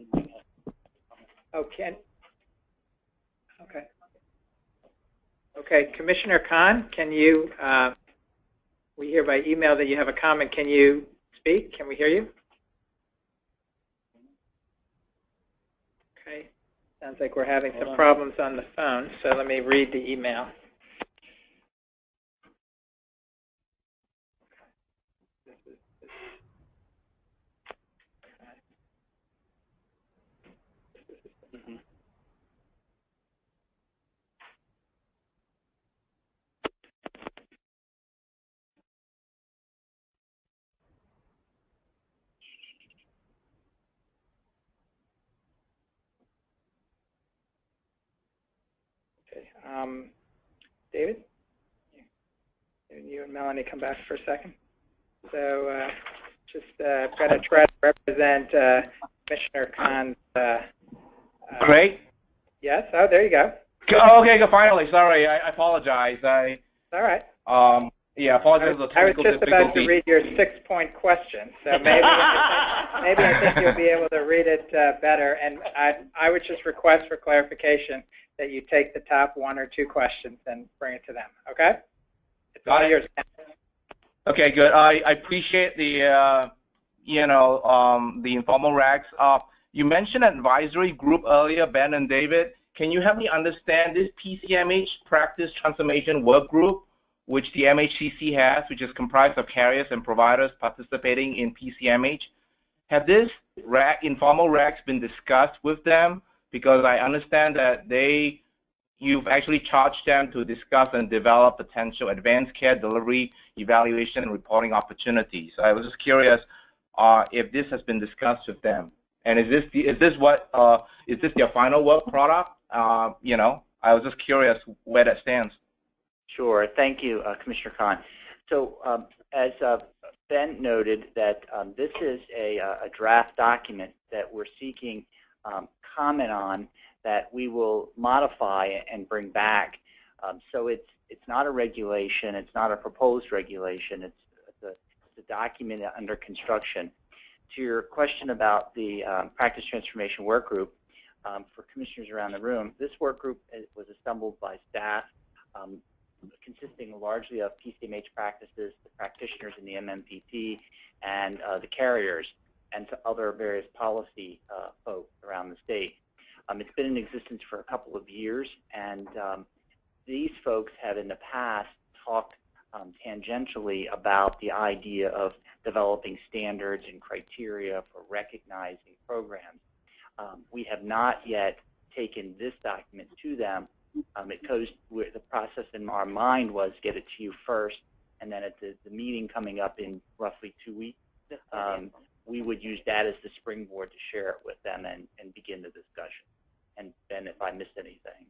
Oh, Ken? Okay. Okay, Commissioner Khan, can you, we hear by email that you have a comment. Can you speak? Can we hear you? Okay. Sounds like we're having some problems on the phone, so let me read the email. David? You and Melanie come back for a second. So just going to try to represent Commissioner Khan's. Great. Yes. Oh, there you go. Okay, good. Finally. Sorry, I apologize. All right. Yeah, apologize for the technical difficulty. I was just about to read your 6-point question, so maybe I think you'll be able to read it better. And I would just request for clarification that you take the top 1 or 2 questions and bring it to them. Okay? It's all yours. Okay, good. I appreciate the, the informal RACs. You mentioned an advisory group earlier, Ben and David. Can you help me understand this PCMH Practice Transformation Work Group, which the MHCC has, which is comprised of carriers and providers participating in PCMH? Have this informal RACs been discussed with them? Because I understand that you've actually charged them to discuss and develop potential advanced care delivery, evaluation, and reporting opportunities. I was just curious if this has been discussed with them. And is this their final work product? I was just curious where that stands. Sure. Thank you, Commissioner Khan. So as Ben noted, that this is a draft document that we're seeking comment on that we will modify and bring back. So it's not a regulation. It's not a proposed regulation. It's a document under construction. To your question about the Practice Transformation Work Group, for commissioners around the room, this work group was assembled by staff consisting largely of PCMH practices, the practitioners in the MMPP, and the carriers, and to other various policy folks around the state. It's been in existence for a couple of years, and these folks have in the past talked tangentially about the idea of developing standards and criteria for recognizing programs. We have not yet taken this document to them. It goes with the process in our mind was get it to you first, and then at the meeting coming up in roughly 2 weeks, we would use that as the springboard to share it with them and begin the discussion. And Ben, if I missed anything.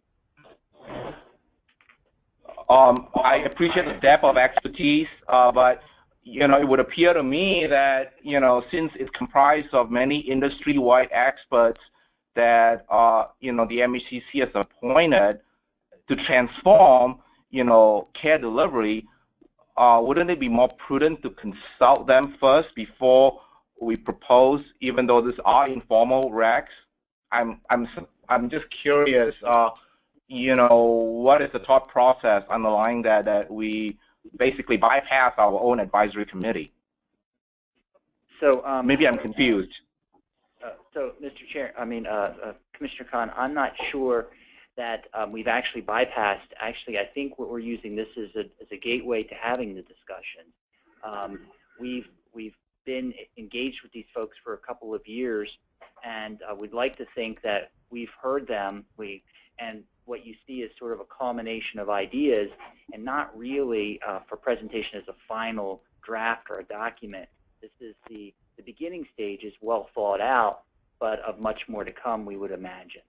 I appreciate the depth of expertise, but it would appear to me that since it's comprised of many industry-wide experts that the MHCC has appointed to transform care delivery, wouldn't it be more prudent to consult them first before we propose, even though these are informal RACs? I'm just curious. What is the thought process underlying that we basically bypass our own advisory committee? So maybe I'm confused. So, Mr. Chair, Commissioner Khan, I'm not sure that we've actually bypassed. Actually, I think what we're using this as a gateway to having the discussion. We've been engaged with these folks for a couple of years, and we'd like to think that we've heard them. And what you see is sort of a culmination of ideas, and not really for presentation as a final draft or a document. This is the beginning stage is well thought out, but of much more to come, we would imagine.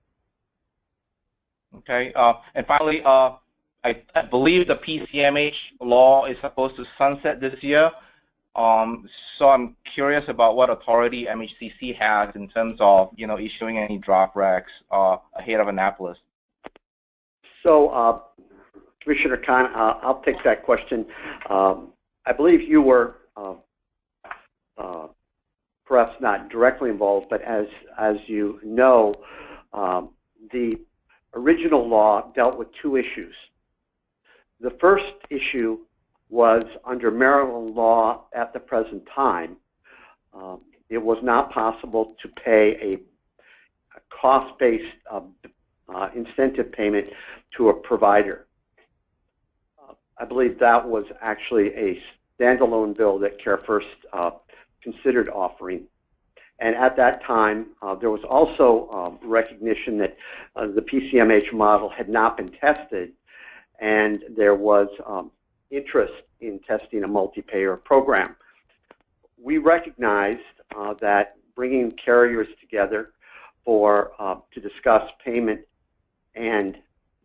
Okay. And finally, I believe the PCMH law is supposed to sunset this year. So I'm curious about what authority MHCC has in terms of issuing any draft RACs ahead of Annapolis. So, Commissioner Khan, I'll take that question. I believe you were perhaps not directly involved, but as you know, the original law dealt with two issues. The first issue was under Maryland law at the present time. It was not possible to pay a cost-based incentive payment to a provider. I believe that was actually a standalone bill that CareFirst considered offering. And at that time, there was also recognition that the PCMH model had not been tested, and there was interest in testing a multi-payer program. We recognized that bringing carriers together to discuss payment and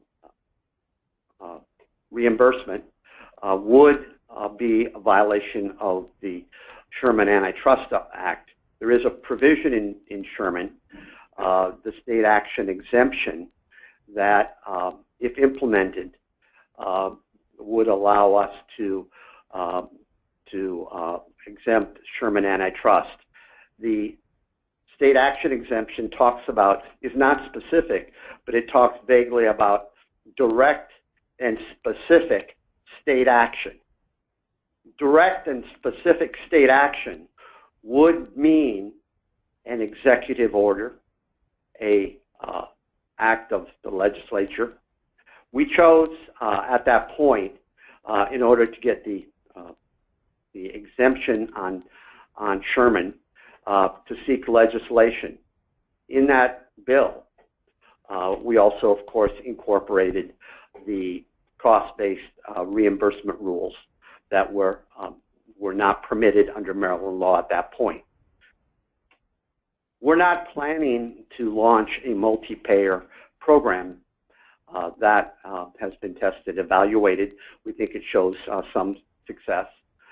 reimbursement would be a violation of the Sherman Antitrust Act. There is a provision in Sherman, the state action exemption, that if implemented would allow us to exempt Sherman Antitrust. The state action exemption is not specific, but it talks vaguely about direct and specific state action. direct and specific state action would mean an executive order, a act of the legislature. We chose at that point, in order to get the exemption on Sherman, to seek legislation. In that bill, we also, of course, incorporated the cost-based reimbursement rules that were not permitted under Maryland law at that point. We're not planning to launch a multi-payer program that has been tested, evaluated. We think it shows some success.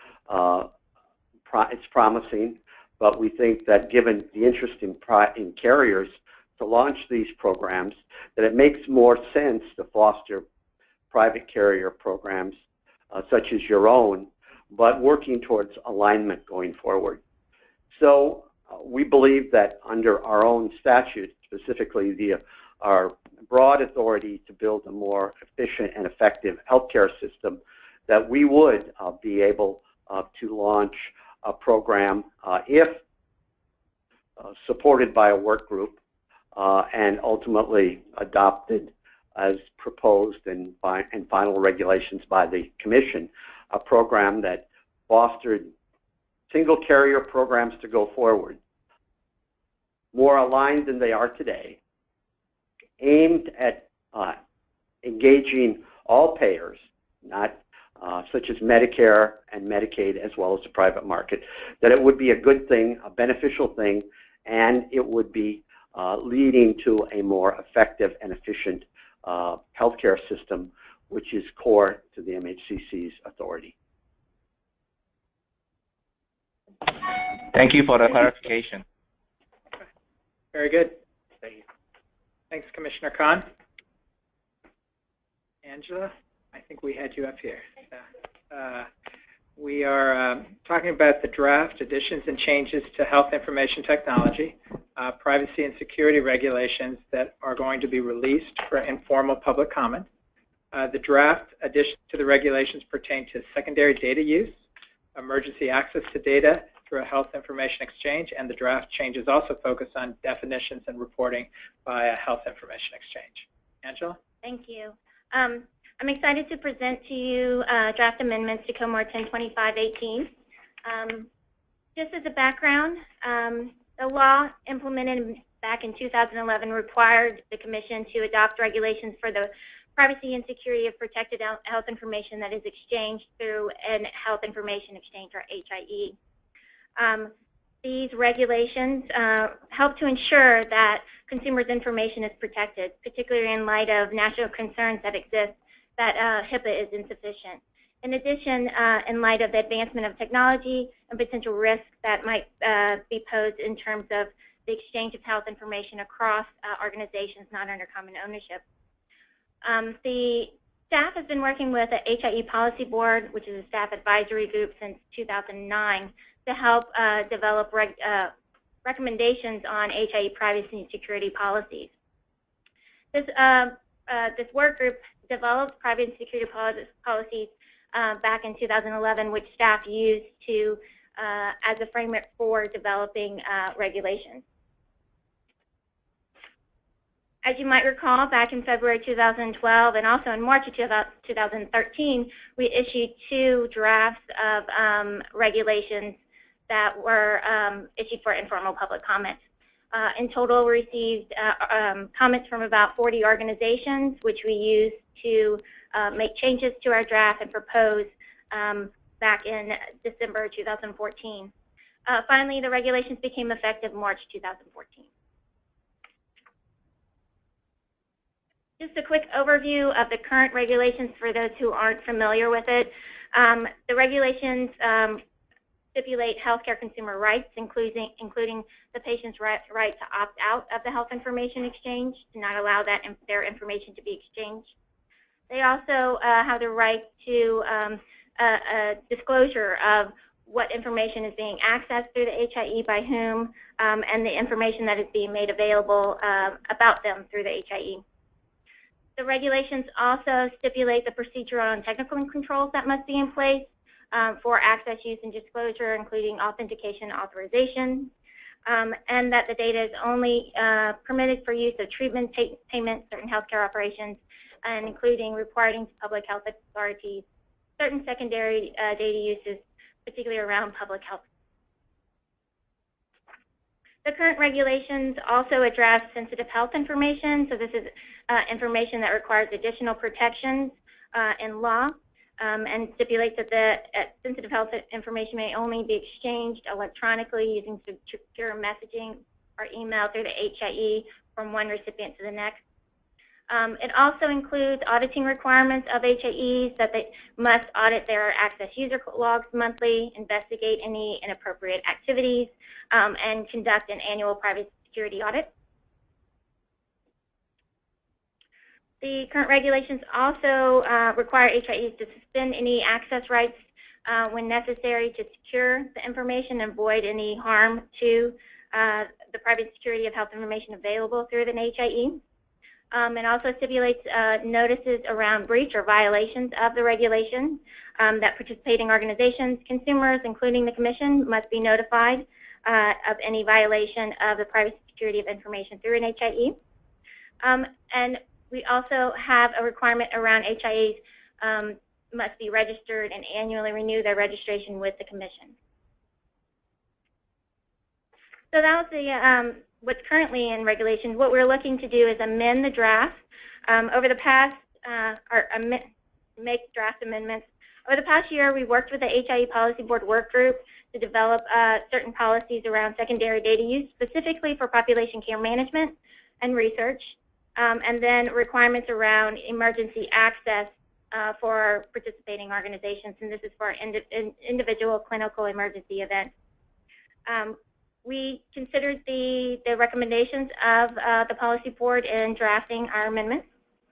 It's promising, but we think that given the interest in carriers to launch these programs, that it makes more sense to foster private carrier programs such as your own, but working towards alignment going forward. So we believe that under our own statute, specifically our broad authority to build a more efficient and effective healthcare system, that we would be able to launch a program if supported by a work group and ultimately adopted as proposed and final regulations by the Commission, a program that fostered single carrier programs to go forward, more aligned than they are today, aimed at engaging all payers, not such as Medicare and Medicaid, as well as the private market, that it would be a good thing, a beneficial thing, and it would be leading to a more effective and efficient healthcare system, which is core to the MHCC's authority. Thank you for the clarification. Very good. Thank you. Thanks, Commissioner Khan. Angela, I think we had you up here. We are talking about the draft additions and changes to health information technology, privacy and security regulations that are going to be released for informal public comment. The draft additions to the regulations pertain to secondary data use, emergency access to data through a health information exchange, and the draft changes also focus on definitions and reporting by a health information exchange. Angela? Thank you. I'm excited to present to you draft amendments to COMOR 1025-18. Just as a background, the law implemented back in 2011 required the Commission to adopt regulations for the privacy and security of protected health information that is exchanged through a health information exchange, or HIE. These regulations help to ensure that consumers' information is protected, particularly in light of national concerns that exist that HIPAA is insufficient. In addition, in light of the advancement of technology and potential risks that might be posed in terms of the exchange of health information across organizations not under common ownership. The staff has been working with the HIE Policy Board, which is a staff advisory group, since 2009 to help develop recommendations on HIE privacy and security policies. This work group developed privacy and security policies back in 2011, which staff used to as a framework for developing regulations. As you might recall, back in February 2012 and also in March of 2013, we issued 2 drafts of regulations that were issued for informal public comment. In total, we received comments from about 40 organizations, which we used to make changes to our draft and propose back in December 2014. Finally, the regulations became effective March 2014. Just a quick overview of the current regulations for those who aren't familiar with it. The regulations stipulate healthcare consumer rights, including the patient's right to opt out of the health information exchange, to not allow their information to be exchanged. They also have the right to a disclosure of what information is being accessed through the HIE by whom, and the information that is being made available about them through the HIE. The regulations also stipulate the procedural and technical controls that must be in place for access, use, and disclosure, including authentication and authorization, and that the data is only permitted for use of treatment, payment, certain healthcare operations, and including reporting to public health authorities certain secondary data uses, particularly around public health. The current regulations also address sensitive health information, so this is information that requires additional protections in law, and stipulates that the sensitive health information may only be exchanged electronically using secure messaging or email through the HIE from one recipient to the next. It also includes auditing requirements of HIEs, that they must audit their access user logs monthly, investigate any inappropriate activities, and conduct an annual privacy security audit. The current regulations also require HIEs to suspend any access rights when necessary to secure the information and avoid any harm to the private security of health information available through an HIE. It also stipulates notices around breach or violations of the regulation, that participating organizations, consumers, including the Commission, must be notified of any violation of the privacy security of information through an HIE. And we also have a requirement around HIEs must be registered and annually renew their registration with the Commission. So that was the what's currently in regulations. What we're looking to do is amend the draft. Over the past, make draft amendments. Over the past year, we worked with the HIE Policy Board work group to develop certain policies around secondary data use, specifically for population care management and research, and then requirements around emergency access for participating organizations, and this is for individual clinical emergency events. We considered the recommendations of the Policy Board in drafting our amendments.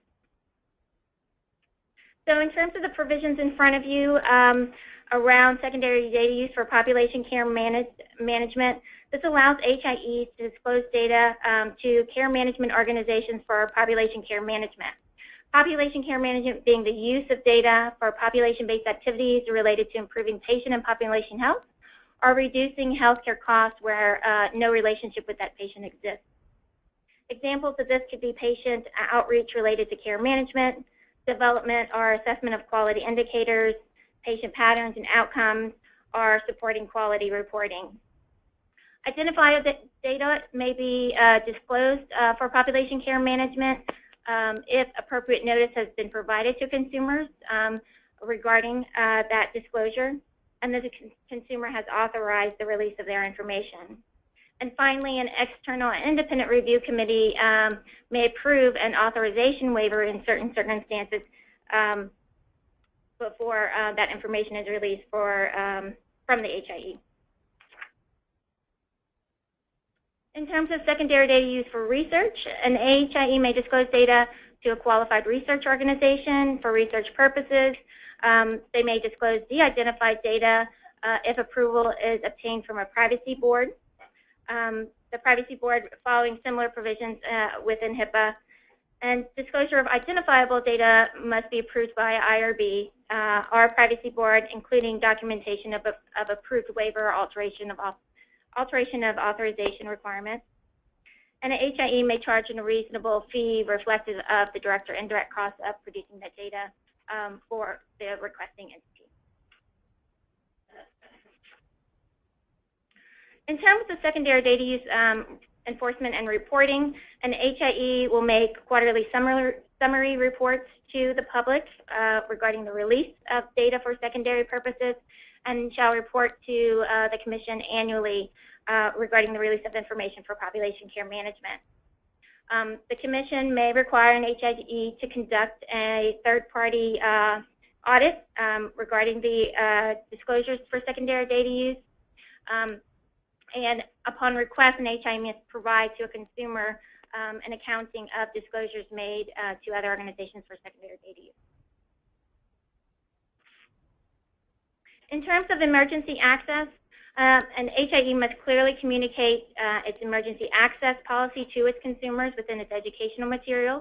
So in terms of the provisions in front of you around secondary data use for population care management, this allows HIEs to disclose data to care management organizations for population care management. Population care management being the use of data for population-based activities related to improving patient and population health, or reducing healthcare costs where no relationship with that patient exists. Examples of this could be patient outreach related to care management, development or assessment of quality indicators, patient patterns and outcomes, or supporting quality reporting. Identifiable data may be disclosed for population care management if appropriate notice has been provided to consumers regarding that disclosure, and the consumer has authorized the release of their information. And finally, an external and independent review committee may approve an authorization waiver in certain circumstances before that information is released from the HIE. In terms of secondary data used for research, an HIE may disclose data to a qualified research organization for research purposes. They may disclose de-identified data if approval is obtained from a privacy board. The privacy board following similar provisions within HIPAA. And disclosure of identifiable data must be approved by IRB or privacy board, including documentation of approved waiver or alteration of authorization requirements. And an HIE may charge a reasonable fee reflective of the direct or indirect cost of producing that data for the requesting entity. In terms of secondary data use enforcement and reporting, an HIE will make quarterly summary reports to the public regarding the release of data for secondary purposes, and shall report to the Commission annually regarding the release of information for population care management. The Commission may require an HIE to conduct a third-party audit regarding the disclosures for secondary data use. And upon request, an HIE must provide to a consumer an accounting of disclosures made to other organizations for secondary data use. In terms of emergency access, an HIE must clearly communicate its emergency access policy to its consumers within its educational materials,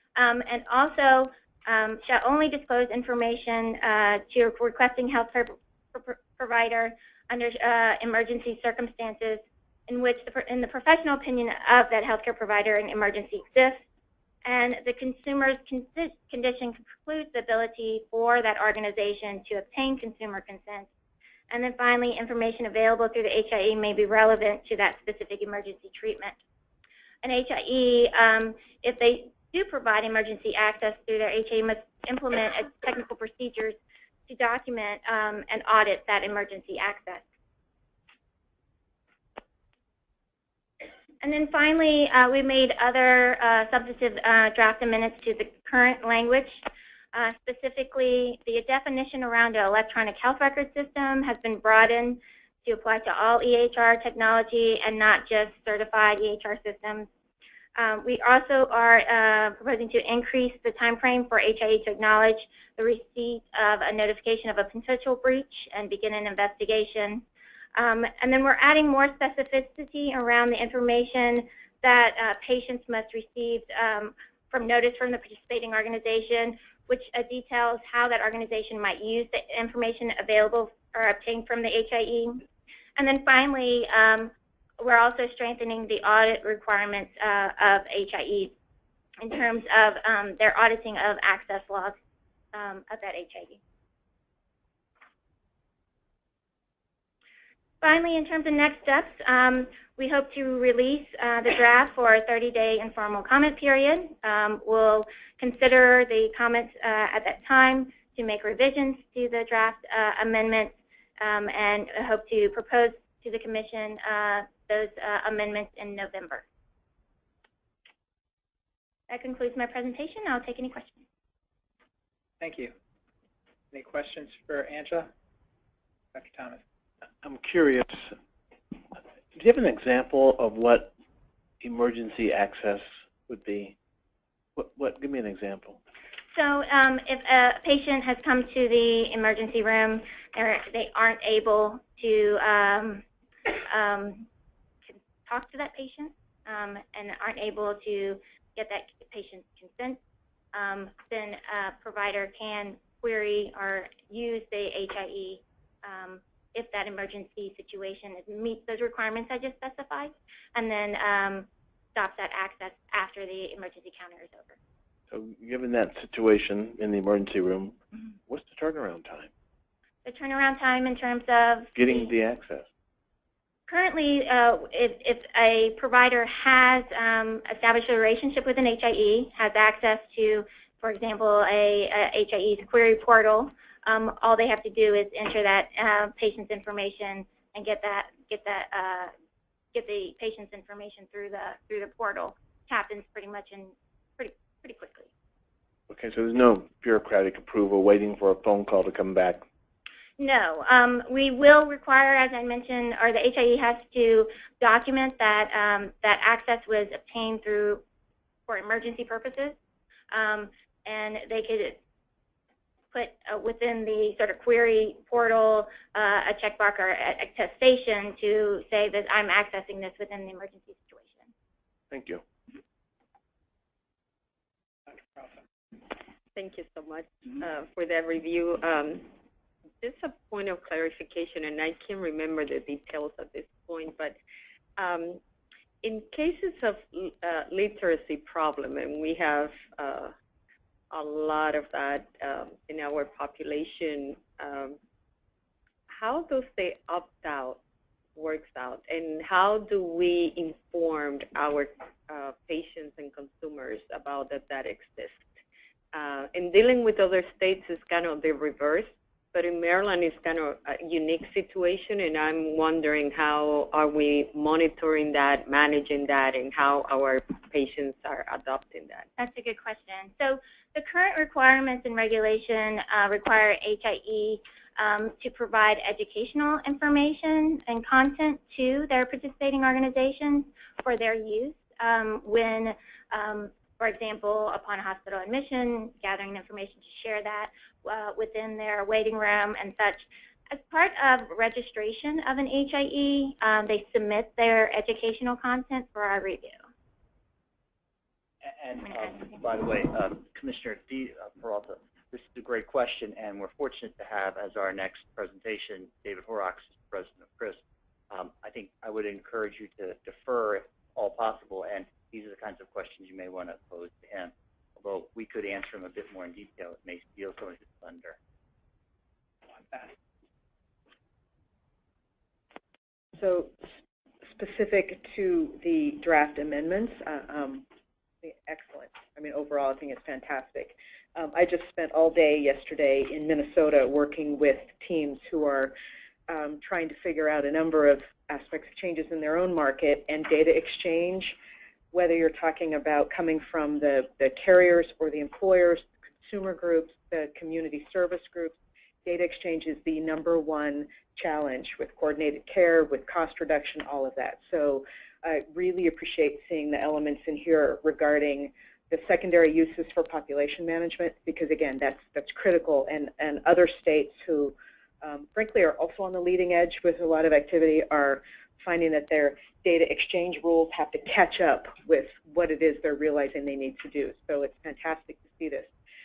and also shall only disclose information to requesting healthcare provider under emergency circumstances in which, in the professional opinion of that healthcare provider, an emergency exists, and the consumer's condition precludes the ability for that organization to obtain consumer consent. And then finally, information available through the HIE may be relevant to that specific emergency treatment. An HIE, if they do provide emergency access through their HIE, must implement technical procedures to document and audit that emergency access. And then finally, we made other substantive draft amendments to the current language. Specifically, the definition around an electronic health record system has been broadened to apply to all EHR technology and not just certified EHR systems. We also are proposing to increase the time frame for HIE to acknowledge the receipt of a notification of a potential breach and begin an investigation. And then we're adding more specificity around the information that patients must receive from notice from the participating organization, which details how that organization might use the information available or obtained from the HIE. And then finally, we're also strengthening the audit requirements of HIE in terms of their auditing of access logs of that HIE. Finally, in terms of next steps, we hope to release the draft for a 30-day informal comment period. We'll consider the comments at that time to make revisions to the draft amendments and hope to propose to the Commission those amendments in November. That concludes my presentation. I'll take any questions. Thank you. Any questions for Angela? Dr. Thomas. I'm curious, do you have an example of what emergency access would be? Give me an example. So if a patient has come to the emergency room, they aren't able to talk to that patient and aren't able to get that patient's consent, then a provider can query or use the HIE if that emergency situation meets those requirements I just specified, and then stop that access after the emergency counter is over. So given that situation in the emergency room, what's the turnaround time? The turnaround time in terms of getting the access? Currently, if a provider has established a relationship with an HIE, has access to, for example, a HIE's query portal, all they have to do is enter that patient's information and get the patient's information through the portal. It happens pretty much in pretty quickly. Okay, so there's no bureaucratic approval waiting for a phone call to come back. No, we will require, as I mentioned, or the HIE has to document that that access was obtained for emergency purposes, and they could put within the sort of query portal a checkbox or attestation to say that I'm accessing this within the emergency situation. Thank you. Thank you so much for that review. Just a point of clarification, and I can't remember the details at this point, but in cases of literacy problem, and we have a lot of that in our population, how does the opt-out works out, and how do we inform our patients and consumers about that exists? In dealing with other states, it's kind of the reverse. But in Maryland, it's kind of a unique situation, and I'm wondering how are we monitoring that, managing that, and how our patients are adopting that? That's a good question. So the current requirements and regulation require HIE to provide educational information and content to their participating organizations for their use when, for example, upon hospital admission, gathering information to share that within their waiting room and such. As part of registration of an HIE, they submit their educational content for our review. And by the way, Commissioner Peralta, this is a great question, and we're fortunate to have as our next presentation David Horrocks, president of CRISP. I think I would encourage you to defer if all possible, and these are the kinds of questions you may want to pose to him. Although we could answer them a bit more in detail, it may steal some of his thunder. So specific to the draft amendments, excellent. I mean, overall, I think it's fantastic. I just spent all day yesterday in Minnesota working with teams who are trying to figure out a number of aspects of changes in their own market and data exchange, whether you're talking about coming from the carriers or the employers, consumer groups, the community service groups. Data exchange is the #1 challenge with coordinated care, with cost reduction, all of that. So I really appreciate seeing the elements in here regarding the secondary uses for population management, because again, that's critical, and other states who frankly are also on the leading edge with a lot of activity are finding that their data exchange rules have to catch up with what it is they're realizing they need to do. So it's fantastic to see this.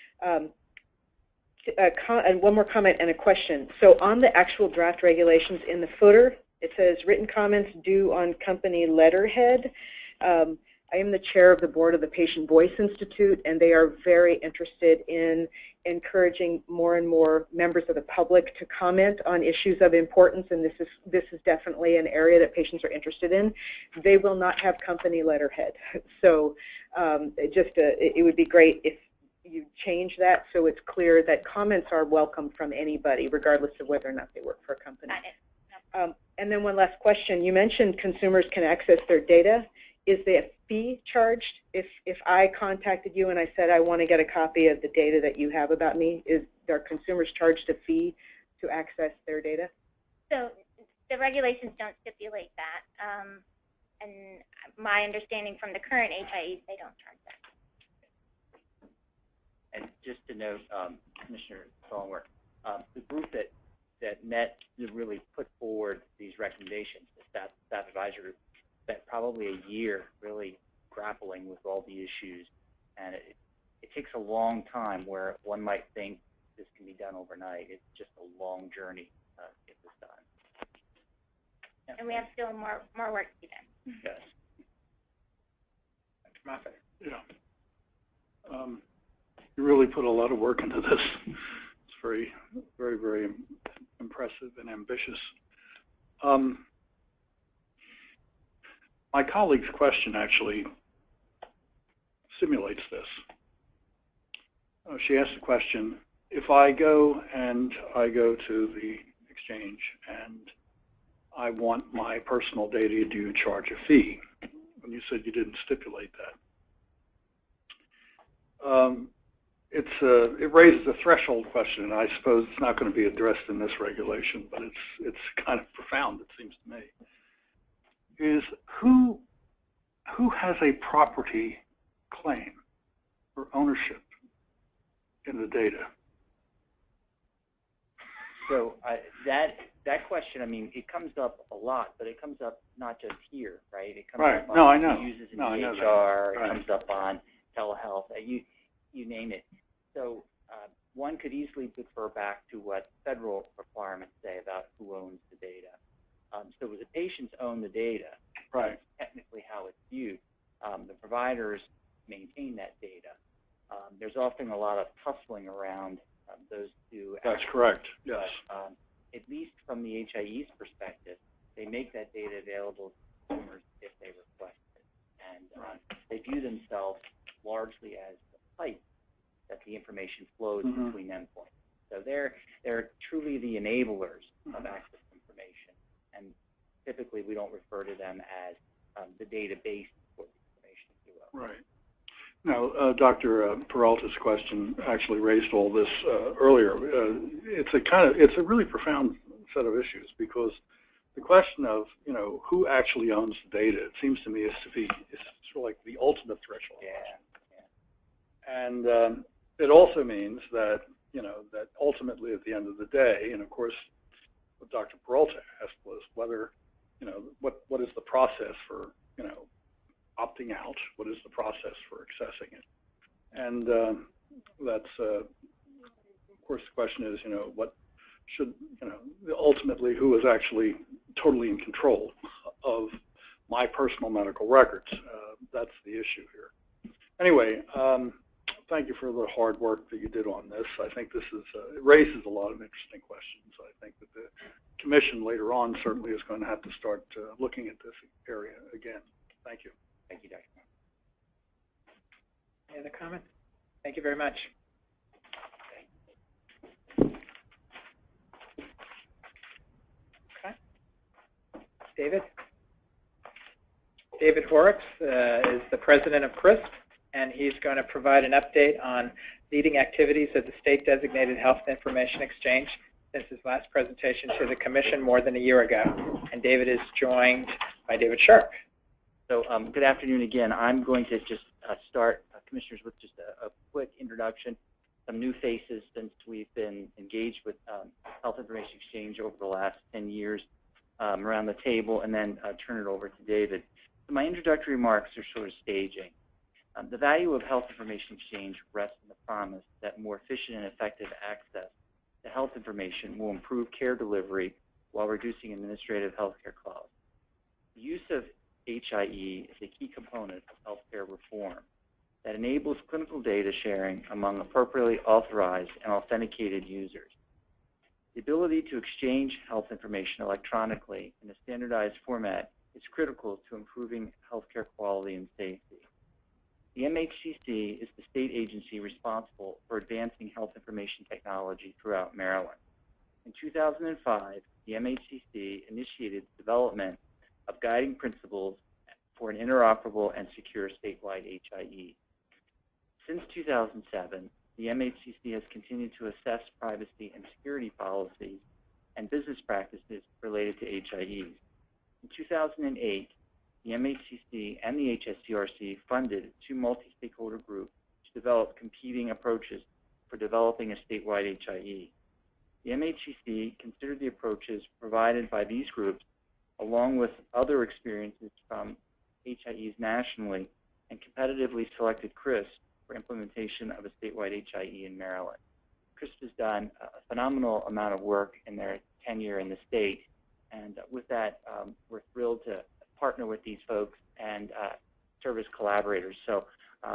And one more comment and a question. So on the actual draft regulations in the footer, it says written comments due on company letterhead. I am the chair of the board of the Patient Voice Institute, and they are very interested in encouraging more and more members of the public to comment on issues of importance, and this is definitely an area that patients are interested in. They will not have company letterhead. So it would be great if you change that so it's clear that comments are welcome from anybody, regardless of whether or not they work for a company. And then one last question. You mentioned consumers can access their data. Is there a fee charged if I contacted you and I said I want to get a copy of the data that you have about me? Are consumers charged a fee to access their data? So the regulations don't stipulate that. And my understanding from the current HIEs, they don't charge that. And just to note, Commissioner Stallworth, the group that met to really put forward these recommendations, the staff advisory group, spent probably a year really grappling with all the issues, and it takes a long time where one might think this can be done overnight. It's just a long journey to get this done. Yeah. And we have still more work to be done. Yes. Dr. Moffitt. Yeah. You really put a lot of work into this. It's very, very, very impressive and ambitious. My colleague's question actually simulates this. She asked the question, if I go to the exchange and I want my personal data, do you charge a fee? And you said you didn't stipulate that. It raises a threshold question, and I suppose it's not going to be addressed in this regulation, but it's kind of profound, it seems to me. Is who has a property claim or ownership in the data? So that question, I mean, it comes up a lot, but it comes up not just here, right? It comes up on uses in HR, it comes up on telehealth, you name it. So one could easily refer back to what federal requirements say about who owns the data. So the patients own the data. Right. That's technically how it's viewed. The providers maintain that data. There's often a lot of tussling around those two. That's correct. Yes. But, at least from the HIE's perspective, they make that data available to consumers if they request it, and they view themselves largely as the pipe that the information flows between endpoints. So they're truly the enablers of access to information, and typically we don't refer to them as the database for the information, if you will. Right. Now, Dr. Peralta's question actually raised all this earlier. It's a really profound set of issues, because the question of who actually owns the data, it seems to me, is sort of like the ultimate threshold. Yeah. And it also means that that ultimately at the end of the day, and of course, what Dr. Peralta asked was whether what is the process for opting out? What is the process for accessing it? And that's course, the question is, what should, ultimately who is actually totally in control of my personal medical records. That's the issue here. Anyway, thank you for the hard work that you did on this. I think this is it raises a lot of interesting questions. I think that the Commission later on certainly is going to have to start looking at this area again. Thank you. Thank you, Dr. Any other comments? Thank you very much. Okay. David? David Horrocks is the president of CRISP, and he's going to provide an update on leading activities of the State-Designated Health Information Exchange since his last presentation to the Commission more than a year ago. And David is joined by David Sharp. So good afternoon again. I'm going to just start, Commissioners, with just a quick introduction, some new faces since we've been engaged with Health Information Exchange over the last 10 years around the table, and then turn it over to David. So my introductory remarks are sort of staging. The value of Health Information Exchange rests in the promise that more efficient and effective access to health information will improve care delivery while reducing administrative healthcare costs. The use of HIE is a key component of healthcare reform that enables clinical data sharing among appropriately authorized and authenticated users. The ability to exchange health information electronically in a standardized format is critical to improving healthcare quality and safety. The MHCC is the state agency responsible for advancing health information technology throughout Maryland. In 2005, the MHCC initiated the development of guiding principles for an interoperable and secure statewide HIE. Since 2007, the MHCC has continued to assess privacy and security policies and business practices related to HIEs. In 2008, the MHCC and the HSCRC funded two multi-stakeholder groups to develop competing approaches for developing a statewide HIE. The MHCC considered the approaches provided by these groups along with other experiences from HIEs nationally and competitively selected CRISP for implementation of a statewide HIE in Maryland. CRISP has done a phenomenal amount of work in their tenure in the state, and with that, we're thrilled to partner with these folks and serve as collaborators. So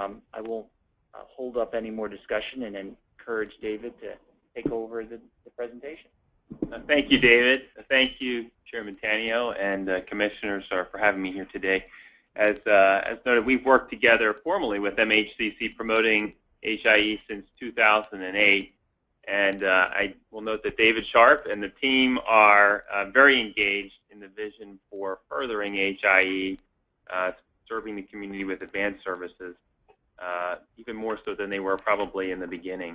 I won't hold up any more discussion and encourage David to take over the presentation. Thank you, David. Thank you, Chairman Tanio and Commissioners for having me here today. As noted, we've worked together formally with MHCC promoting HIE since 2008. And I will note that David Sharp and the team are very engaged in the vision for furthering HIE, serving the community with advanced services, even more so than they were probably in the beginning.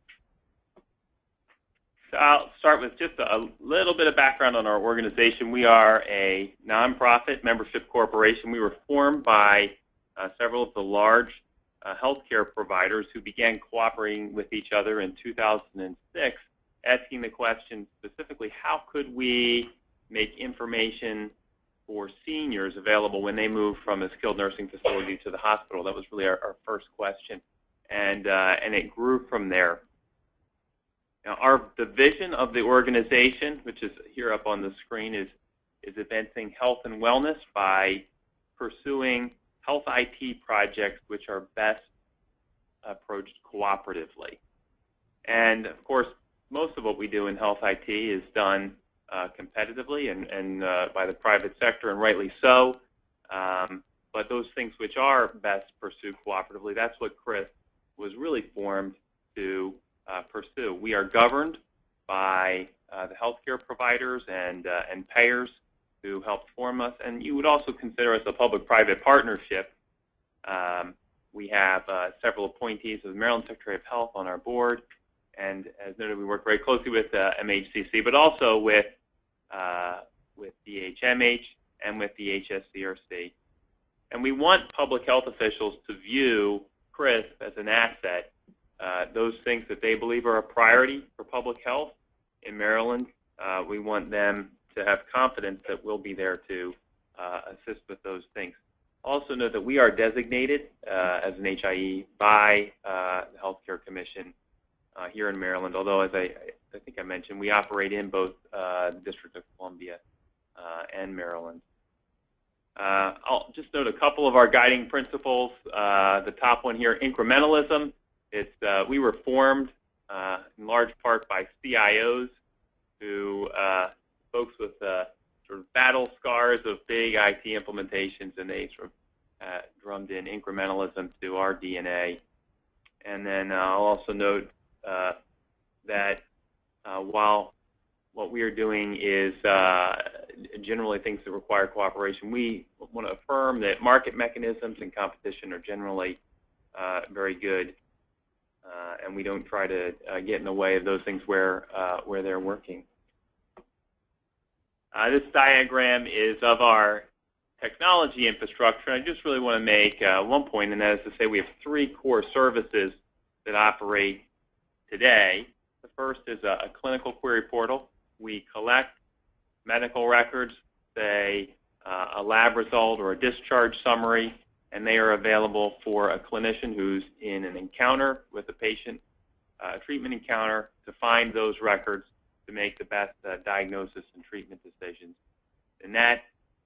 So I'll start with just a little bit of background on our organization. We are a nonprofit membership corporation. We were formed by several of the large healthcare providers who began cooperating with each other in 2006, asking the question specifically, how could we make information for seniors available when they move from a skilled nursing facility to the hospital? That was really our first question, and it grew from there. Now, the vision of the organization, which is here up on the screen, is advancing health and wellness by pursuing health IT projects which are best approached cooperatively. And, of course, most of what we do in health IT is done competitively and by the private sector, and rightly so. But those things which are best pursued cooperatively, that's what CRISP was really formed to pursue. We are governed by the healthcare providers and payers who helped form us, and you would also consider us a public-private partnership. We have several appointees of the Maryland Secretary of Health on our board, and as noted, we work very closely with MHCC, but also with DHMH and with the HSCRC. And we want public health officials to view CRISP as an asset. Those things that they believe are a priority for public health in Maryland, we want them to have confidence that we'll be there to assist with those things. Also note that we are designated as an HIE by the Healthcare Commission here in Maryland, although as I think I mentioned, we operate in both the District of Columbia and Maryland. I'll just note a couple of our guiding principles. The top one here, incrementalism. We were formed in large part by CIOs who folks with sort of battle scars of big IT implementations, and they sort of drummed in incrementalism to our DNA. And then I'll also note that while what we are doing is generally things that require cooperation, we want to affirm that market mechanisms and competition are generally very good, and we don't try to get in the way of those things where they're working. This diagram is of our technology infrastructure. I just really want to make one point, and that is to say we have 3 core services that operate today. The first is a clinical query portal. We collect medical records, say a lab result or a discharge summary, and they are available for a clinician who's in an encounter with a patient, a treatment encounter, to find those records to make the best diagnosis and treatment decisions. And that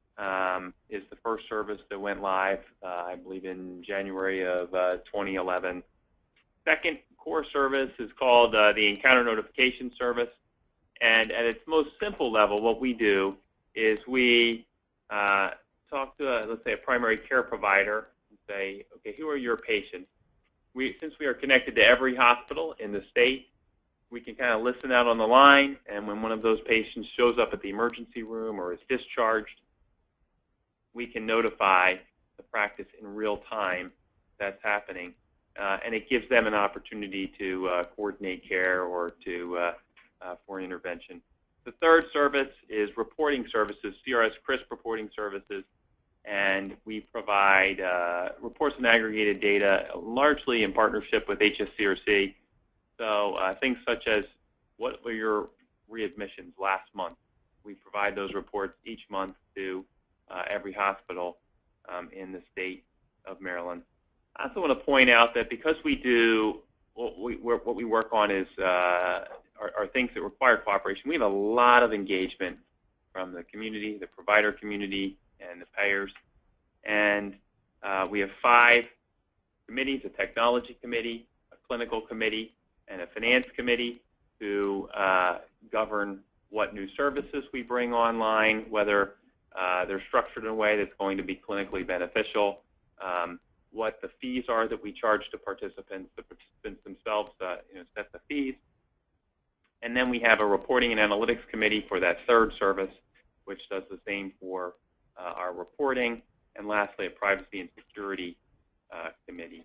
is the first service that went live, I believe, in January of 2011. Second core service is called the Encounter Notification Service. And at its most simple level, what we do is we talk to, let's say, a primary care provider and say, okay, who are your patients? Since we are connected to every hospital in the state, we can kind of listen out on the line, and when one of those patients shows up at the emergency room or is discharged, we can notify the practice in real time that's happening. And it gives them an opportunity to coordinate care or for intervention. The third service is reporting services, CRS CRISP reporting services, and we provide reports and aggregated data largely in partnership with HSCRC. So things such as, what were your readmissions last month? We provide those reports each month to every hospital in the state of Maryland. I also want to point out that because we do what we work on is are things that require cooperation, we have a lot of engagement from the community, the provider community, and the payers. And we have 5 committees: a technology committee, a clinical committee, and a finance committee to govern what new services we bring online, whether they're structured in a way that's going to be clinically beneficial, what the fees are that we charge to participants. The participants themselves set the fees. And then we have a reporting and analytics committee for that third service, which does the same for our reporting. And lastly, a privacy and security committee.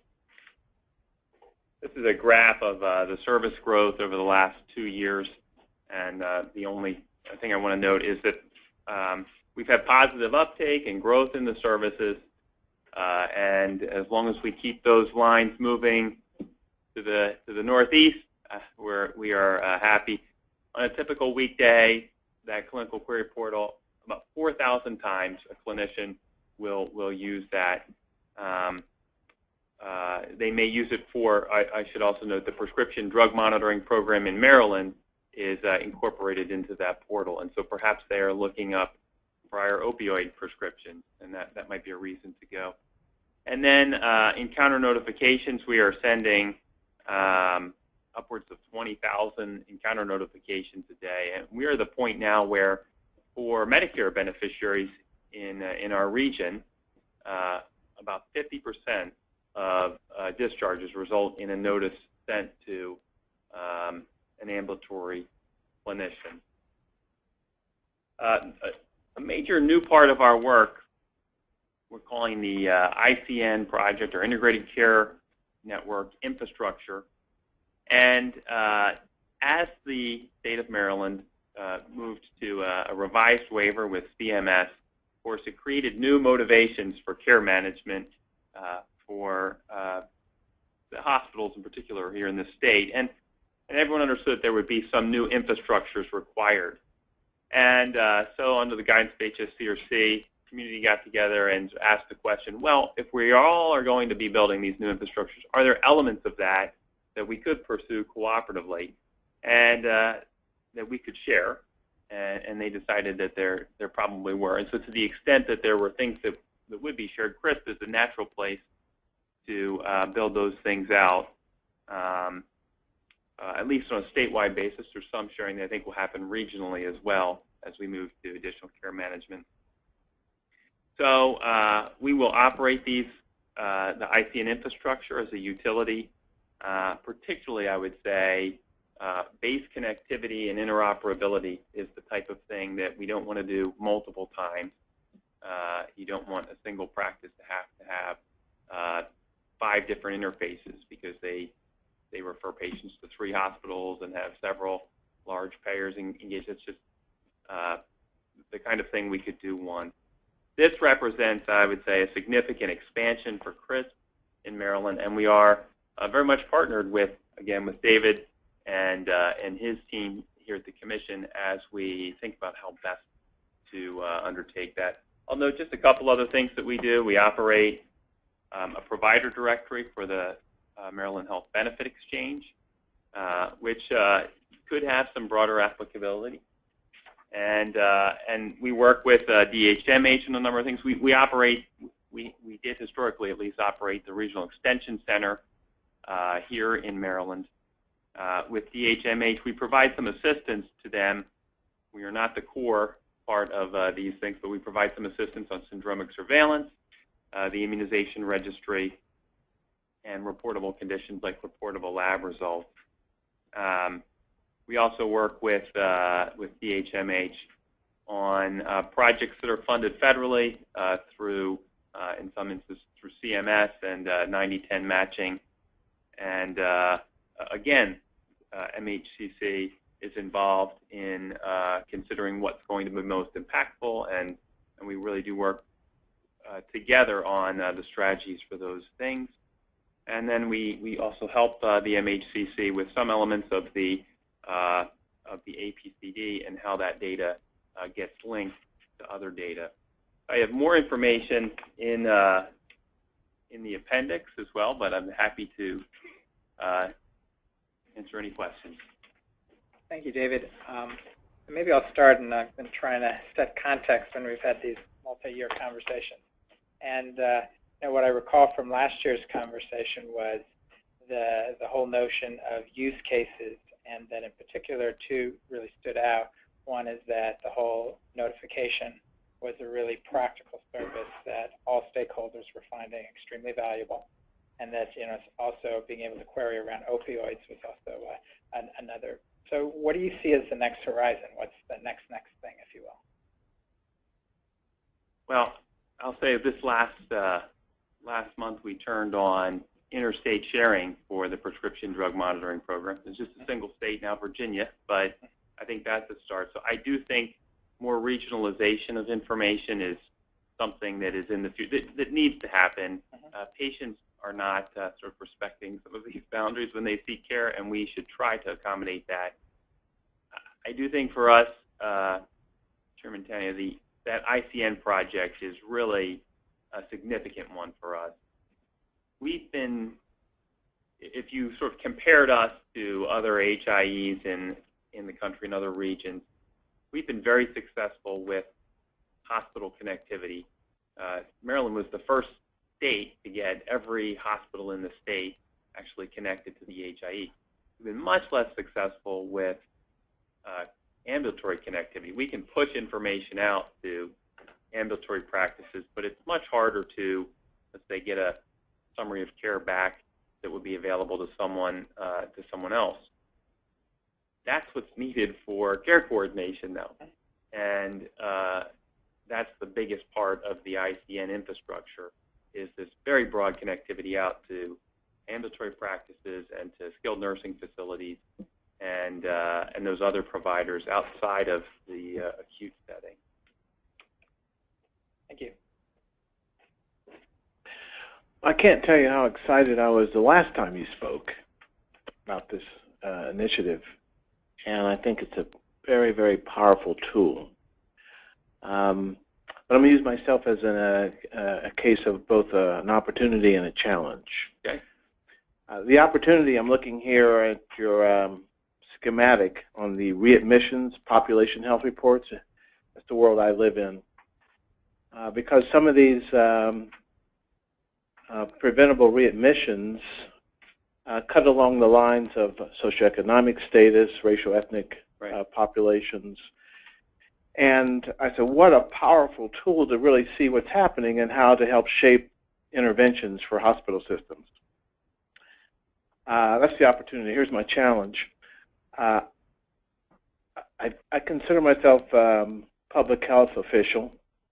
This is a graph of the service growth over the last 2 years. And the only thing I want to note is that we've had positive uptake and growth in the services. And as long as we keep those lines moving to the northeast, we are happy. On a typical weekday, that clinical query portal, about 4,000 times a clinician will use that. They may use it for, I should also note, the prescription drug monitoring program in Maryland is incorporated into that portal. And so perhaps they are looking up prior opioid prescriptions, and that might be a reason to go. And then encounter notifications, we are sending upwards of 20,000 encounter notifications a day. And we are at the point now where for Medicare beneficiaries in our region, about 50% of discharges result in a notice sent to an ambulatory clinician. A major new part of our work we're calling the ICN project, or Integrated Care Network Infrastructure. And as the state of Maryland moved to a revised waiver with CMS, of course, it created new motivations for care management for the hospitals in particular here in the state. And everyone understood there would be some new infrastructures required. And so under the guidance of HSCRC, community got together and asked the question, well, if we all are going to be building these new infrastructures, are there elements of that that we could pursue cooperatively and that we could share. And they decided that there probably were. And so to the extent that there were things that would be shared, CRISP is a natural place to build those things out, at least on a statewide basis. There's some sharing that I think will happen regionally as well as we move to additional care management. So we will operate these, the ICN infrastructure as a utility, particularly I would say base connectivity and interoperability is the type of thing that we don't want to do multiple times. You don't want a single practice to have 5 different interfaces because they refer patients to 3 hospitals and have several large payers engaged. It's just the kind of thing we could do one. This represents, I would say, a significant expansion for CRISP in Maryland, and we are very much partnered with, again, with David and his team here at the Commission as we think about how best to undertake that. I'll note just a couple other things that we do. We operate a provider directory for the Maryland Health Benefit Exchange, which could have some broader applicability. And we work with DHMH and a number of things. We did historically at least operate the Regional Extension Center here in Maryland. With DHMH, we provide some assistance to them. We are not the core part of these things, but we provide some assistance on syndromic surveillance, the immunization registry, and reportable conditions like reportable lab results. We also work with DHMH on projects that are funded federally through, in some instances, through CMS and 90/10 matching. And again, MHCC is involved in considering what's going to be most impactful, and we really do work together on the strategies for those things. And then we also help the MHCC with some elements of the APCD and how that data gets linked to other data. I have more information in the appendix as well, but I'm happy to answer any questions. Thank you, David. Maybe I'll start, and I've been trying to set context when we've had these multi-year conversations. And what I recall from last year's conversation was the whole notion of use cases, and that in particular 2 really stood out. One is that the whole notification was a really practical service that all stakeholders were finding extremely valuable, and that also being able to query around opioids was also another. So what do you see as the next horizon? What's the next thing, if you will? Well, I'll say this last month we turned on interstate sharing for the prescription drug monitoring program. It's just a single state now, Virginia, but I think that's a start. So I do think more regionalization of information is something that is in the future, that needs to happen. Patients are not sort of respecting some of these boundaries when they seek care, and we should try to accommodate that. I do think for us, Chairman Tania, that ICN project is really a significant one for us. We've been, if you sort of compared us to other HIEs in the country and other regions, we've been very successful with hospital connectivity. Maryland was the first state to get every hospital in the state actually connected to the HIE. We've been much less successful with ambulatory connectivity. We can push information out to ambulatory practices, but it's much harder to, let's say, get a summary of care back that would be available to someone else. That's what's needed for care coordination, though, and that's the biggest part of the ICN infrastructure, is this very broad connectivity out to ambulatory practices and to skilled nursing facilities and those other providers outside of the acute setting. Thank you. I can't tell you how excited I was the last time you spoke about this initiative, and I think it's a very, very powerful tool. But I'm going to use myself as a case of both an opportunity and a challenge. Okay. The opportunity, I'm looking here at your schematic on the readmissions population health reports. That's the world I live in. Because some of these preventable readmissions cut along the lines of socioeconomic status, racial ethnic populations. And I said, what a powerful tool to really see what's happening and how to help shape interventions for hospital systems. That's the opportunity. Here's my challenge. I consider myself public health official,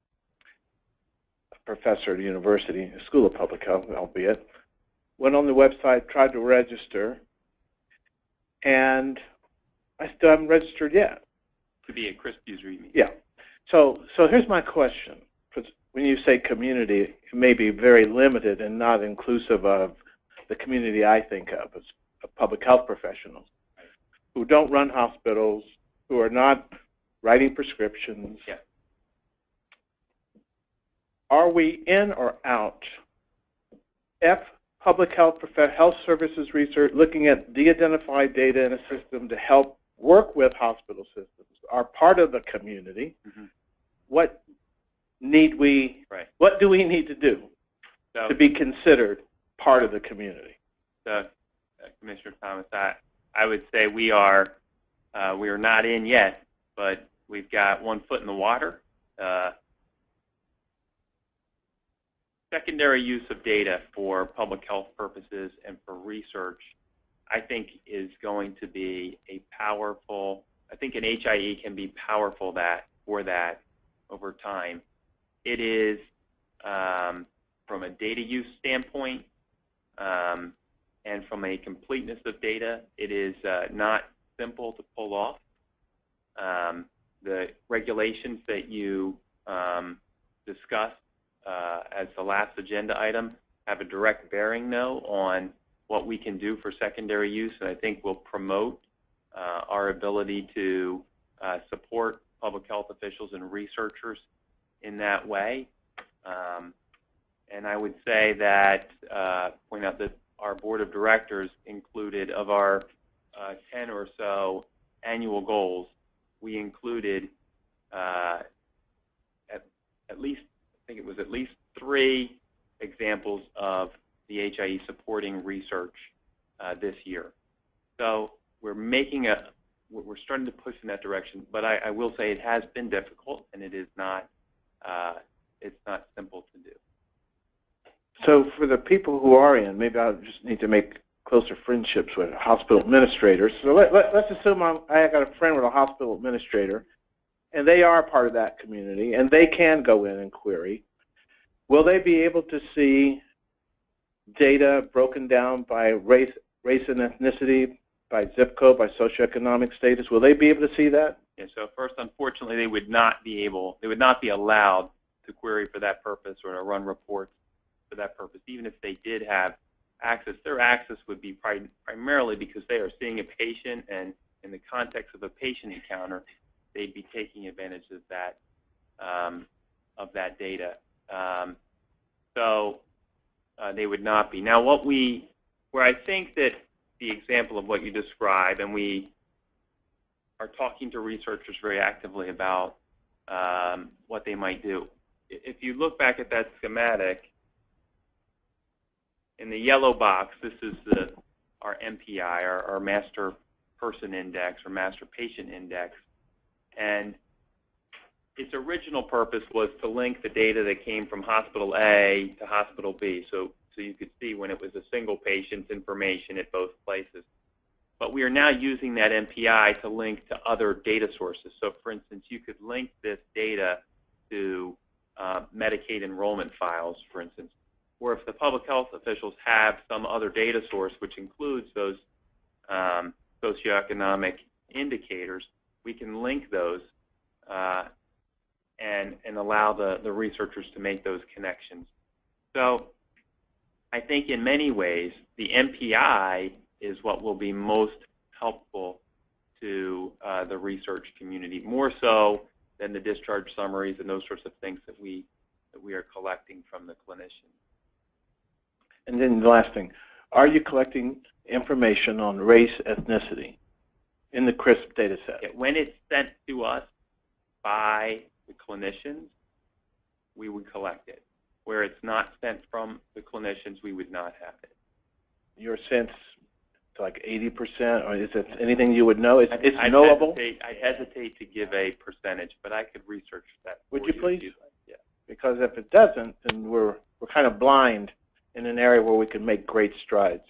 a professor at a university, a school of public health, albeit. Went on the website, tried to register, and I still haven't registered yet. To be a CRISP user, you mean? Yeah. So here's my question. Because when you say community, it may be very limited and not inclusive of the community I think of as public health professionals who don't run hospitals, who are not writing prescriptions. Yeah. Are we in or out? Public health services research, looking at de-identified data in a system to help work with hospital systems, are part of the community. Mm-hmm. What do we need to do to be considered part of the community? So, Commissioner Thomas, I would say we are not in yet, but we've got one foot in the water. Secondary use of data for public health purposes and for research, I think, is going to be a powerful. I think an HIE can be powerful for that over time. It is, from a data use standpoint, and from a completeness of data, it is not simple to pull off. The regulations that you discussed as the last agenda item have a direct bearing, though, on what we can do for secondary use, and I think will promote our ability to support public health officials and researchers in that way. And I would say that, point out that our board of directors included, of our 10 or so annual goals, we included at least, I think it was at least 3 examples of the HIE supporting research this year. So we're starting to push in that direction, but I will say it has been difficult, and it is not, it's not simple to do. So for the people who are in, maybe I just need to make closer friendships with hospital administrators. So let's assume I got a friend with a hospital administrator, and they are part of that community, and they can go in and query. Will they be able to see data broken down by race and ethnicity, by zip code, by socioeconomic status? Will they be able to see that? Yeah, so first, unfortunately, they would not be allowed to query for that purpose or to run reports for that purpose. Even if they did have access, their access would be primarily because they are seeing a patient, and in the context of a patient encounter, they'd be taking advantage of that data. So they would not be. Now, where I think that the example of what you describe, and we are talking to researchers very actively about what they might do. If you look back at that schematic, in the yellow box, this is our MPI, our Master Person Index or Master Patient Index. And its original purpose was to link the data that came from Hospital A to Hospital B, so you could see when it was a single patient's information at both places. But we are now using that MPI to link to other data sources. So, for instance, you could link this data to Medicaid enrollment files, for instance, or if the public health officials have some other data source which includes those socioeconomic indicators, we can link those and allow the researchers to make those connections. So I think in many ways the MPI is what will be most helpful to the research community, more so than the discharge summaries and those sorts of things that we are collecting from the clinicians. And then the last thing, Are you collecting information on race, ethnicity in the CRISP data set? Yeah, when it's sent to us by the clinicians, we would collect it. Where it's not sent from the clinicians, we would not have it. Your sense to like 80%, or is it anything you would know? It's knowable? I'd hesitate to give a percentage, but I could research that. Would you please? Yeah. Because if it doesn't, then we're kind of blind in an area where we can make great strides.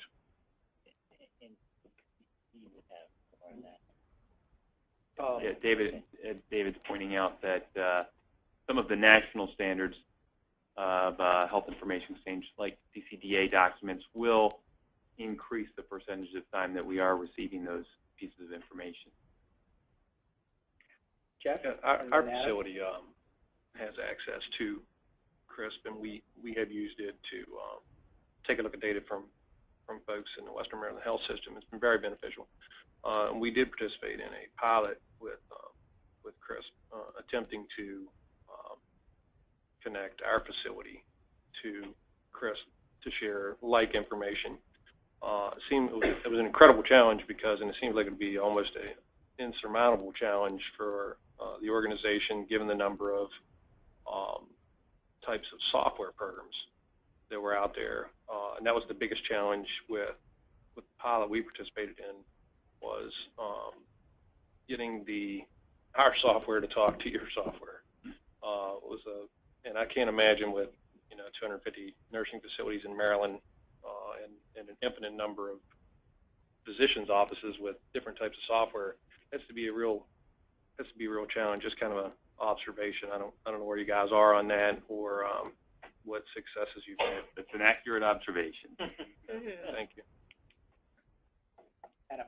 Yeah, David's pointing out that some of the national standards of health information exchange, like CCDA documents, will increase the percentage of time that we are receiving those pieces of information. Jeff? Yeah, our facility has access to CRISP, and we have used it to take a look at data from folks in the Western Maryland Health System. It's been very beneficial. We did participate in a pilot with CRISP, attempting to connect our facility to CRISP to share like information. It was an incredible challenge because, and it seems like it would be almost an insurmountable challenge for the organization, given the number of types of software programs that were out there. And that was the biggest challenge with the pilot we participated in, was getting our software to talk to your software. And I can't imagine with 250 nursing facilities in Maryland and an infinite number of physicians' offices with different types of software. Has to be a real challenge. Just kind of an observation. I don't know where you guys are on that, or what successes you've had. It's an accurate observation. Thank you. Adam.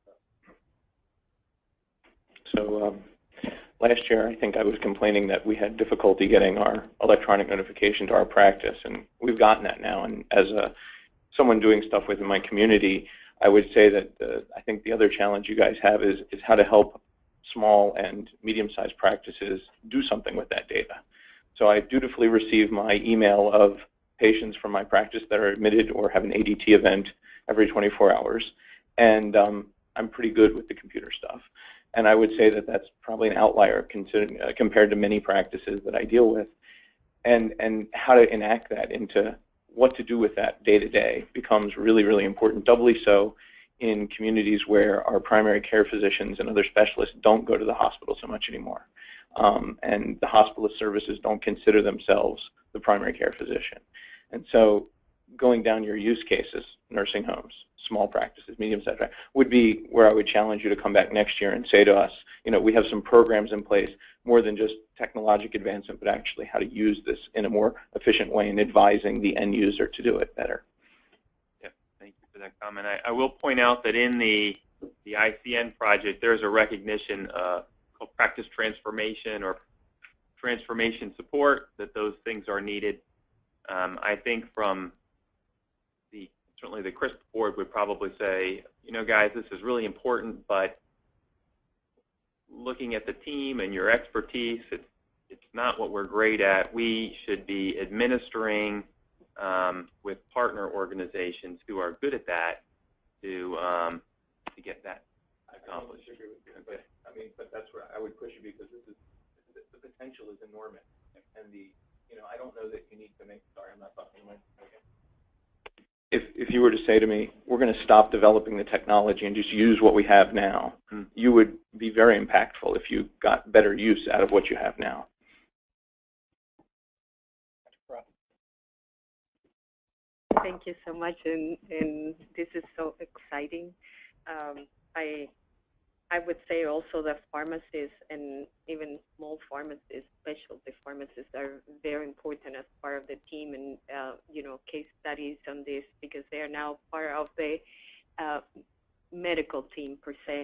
So last year, I think I was complaining that we had difficulty getting our electronic notification to our practice, and we've gotten that now. And as someone doing stuff within my community, I would say that I think the other challenge you guys have is how to help small and medium-sized practices do something with that data. So I dutifully receive my email of patients from my practice that are admitted or have an ADT event every 24 hours, and I'm pretty good with the computer stuff. And I would say that that's probably an outlier compared to many practices that I deal with. And how to enact that into what to do with that day to day becomes really, really important, doubly so in communities where our primary care physicians and other specialists don't go to the hospital so much anymore. And the hospitalist services don't consider themselves the primary care physician. And so going down your use cases, nursing homes, small practices, medium-sized practices, would be where I would challenge you to come back next year and say to us, we have some programs in place, more than just technologic advancement, but actually how to use this in a more efficient way and advising the end user to do it better. Yep, thank you for that comment. I will point out that in the ICN project, there's a recognition called practice transformation or transformation support, that those things are needed. I think from certainly the CRISP board would probably say, guys, this is really important, but looking at the team and your expertise, it's not what we're great at. We should be administering with partner organizations who are good at that to get that accomplished. I agree with you, but that's where I would push you, because the potential is enormous, and I don't know that you need to make. Sorry, I'm not talking. Okay. If you were to say to me, we're going to stop developing the technology and just use what we have now, you would be very impactful if you got better use out of what you have now. Thank you so much, and this is so exciting. I would say also that pharmacists and even small pharmacists, specialty pharmacists, are very important as part of the team, and case studies on this, because they are now part of the medical team per se.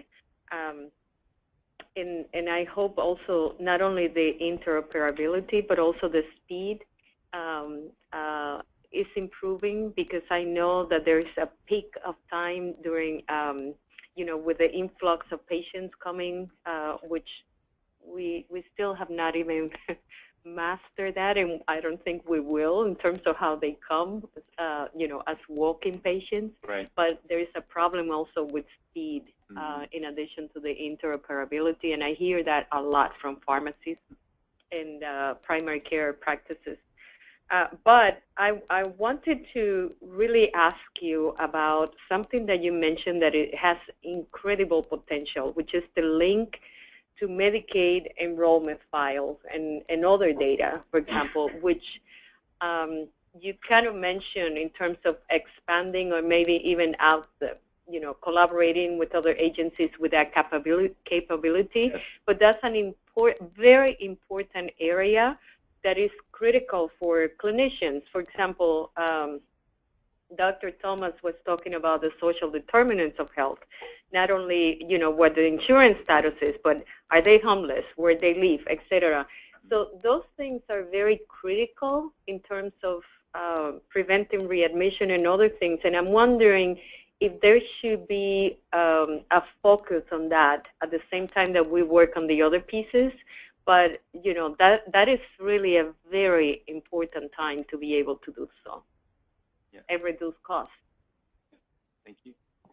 And I hope also not only the interoperability, but also the speed is improving, because I know that there is a peak of time during with the influx of patients coming, which we still have not even master that, and I don't think we will in terms of how they come, as walk-in patients. Right. But there is a problem also with speed, in addition to the interoperability, and I hear that a lot from pharmacies and primary care practices. But I wanted to really ask you about something that you mentioned that it has incredible potential, which is the link to Medicaid enrollment files and other data, for example, which you kind of mentioned in terms of expanding or maybe even collaborating with other agencies with that capability. Yes. But that's an very important area that is critical for clinicians. For example, Dr. Thomas was talking about the social determinants of health, not only what the insurance status is, but are they homeless, where they live, etc. So those things are very critical in terms of preventing readmission and other things. And I'm wondering if there should be a focus on that at the same time that we work on the other pieces. But that is really a very important time to be able to do so. Yeah. And reduce costs. Thank you.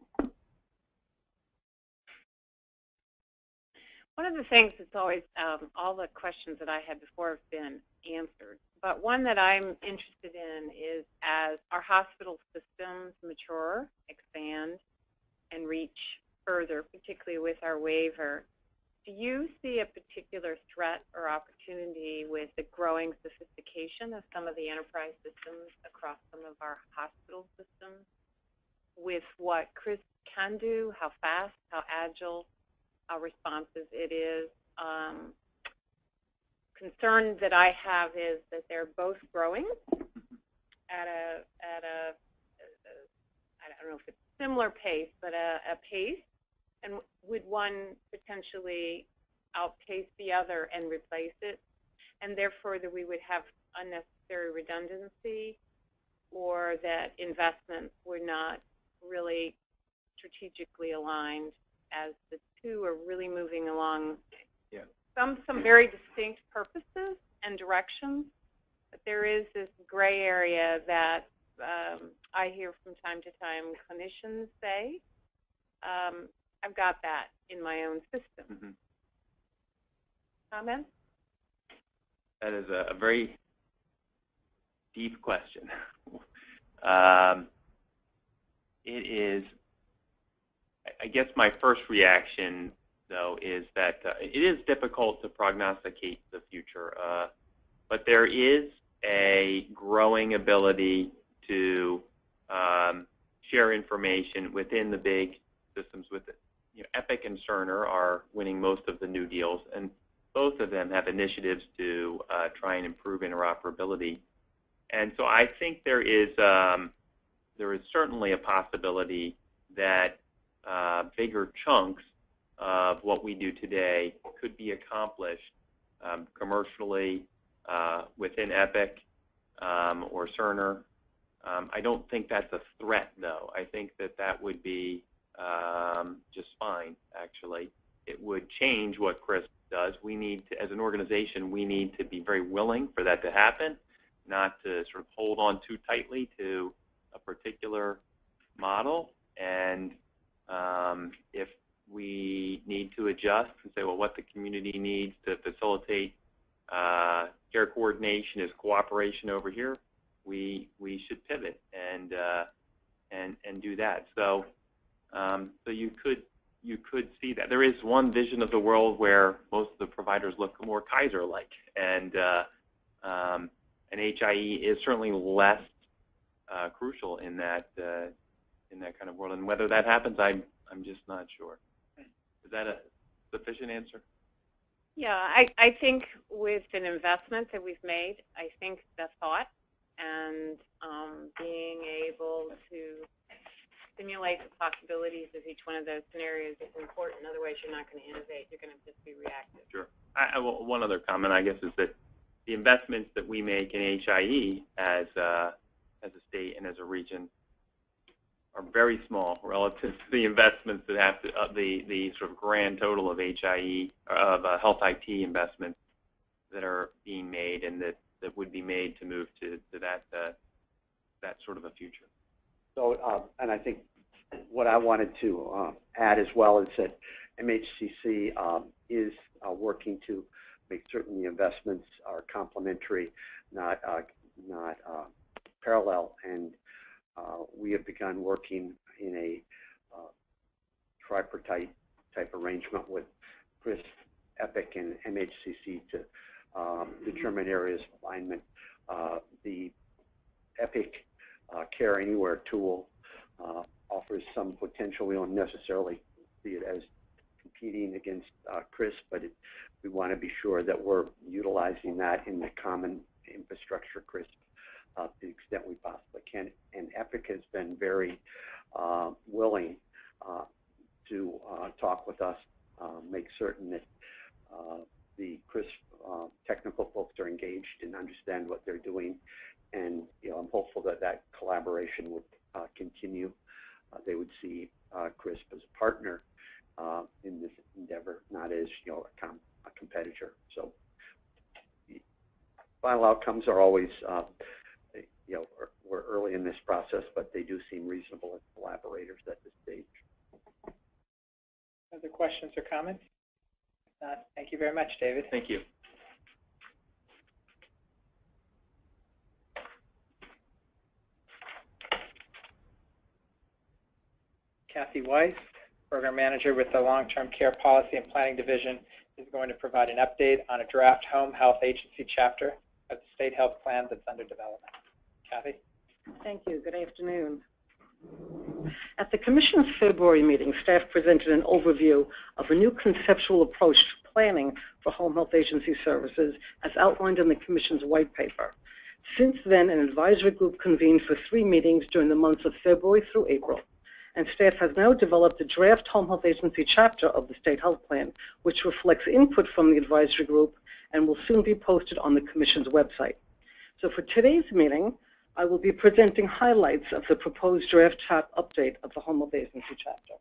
One of the things that's always, all the questions that I had before have been answered, but one that I'm interested in is as our hospital systems mature, expand, and reach further, particularly with our waiver, do you see a particular threat or opportunity with the growing sophistication of some of the enterprise systems across some of our hospital systems with what CRIS can do, how fast, how agile, how responsive it is? Concern that I have is that they're both growing at a I don't know if it's similar pace, but a pace. And would one potentially outpace the other and replace it? And therefore that we would have unnecessary redundancy, or that investments were not really strategically aligned as the two are really moving along some very distinct purposes and directions. But there is this gray area that I hear from time to time clinicians say, I've got that in my own system. Mm-hmm. Comments? That is a very deep question. It is, I guess my first reaction, though, is that it is difficult to prognosticate the future, but there is a growing ability to share information within the big systems. With it, Epic and Cerner are winning most of the new deals, and both of them have initiatives to try and improve interoperability. And so I think there is certainly a possibility that bigger chunks of what we do today could be accomplished commercially within Epic or Cerner. I don't think that's a threat, though. I think that would be just fine, actually. It would change what CRIS does. We need to, as an organization, we need to be very willing for that to happen, not to sort of hold on too tightly to a particular model. And if we need to adjust and say, well, what the community needs to facilitate care coordination is cooperation over here, we should pivot and do that. So so you could see that. There is one vision of the world where most of the providers look more Kaiser-like, and HIE is certainly less crucial in that kind of world. And whether that happens, I'm just not sure. Is that a sufficient answer? Yeah, I think with an investment that we've made, I think the thought and being able to simulate the possibilities of each one of those scenarios is important. Otherwise, you're not going to innovate. You're going to just be reactive. Sure. One other comment, I guess, is that the investments that we make in HIE as a state and as a region are very small relative to the investments that have to, the sort of grand total of HIE, of health IT investments that are being made and that would be made to move to that sort of a future. So, and I think what I wanted to add as well is that MHCC is working to make certain the investments are complementary, not parallel, and we have begun working in a tripartite type arrangement with CRISP, EPIC, and MHCC to determine areas of alignment. The EPIC Care Anywhere tool offers some potential. We don't necessarily see it as competing against CRISP, but we want to be sure that we're utilizing that in the common infrastructure CRISP to the extent we possibly can. And EPIC has been very willing to talk with us, make certain that the CRISP technical folks are engaged and understand what they're doing. And I'm hopeful that that collaboration would continue. They would see CRISP as a partner in this endeavor, not as a competitor. So the final outcomes are always, we're early in this process, but they do seem reasonable as collaborators at this stage. Other questions or comments? Thank you very much, David. Thank you. Kathy Weiss, Program Manager with the Long-Term Care Policy and Planning Division, is going to provide an update on a draft Home Health Agency chapter of the State Health Plan that's under development. Kathy? Thank you. Good afternoon. At the Commission's February meeting, staff presented an overview of a new conceptual approach to planning for home health agency services as outlined in the Commission's white paper. Since then, an advisory group convened for 3 meetings during the months of February through April, and staff has now developed a draft home health agency chapter of the State Health Plan, which reflects input from the advisory group and will soon be posted on the Commission's website. So for today's meeting, I will be presenting highlights of the proposed draft update of the home health agency chapter.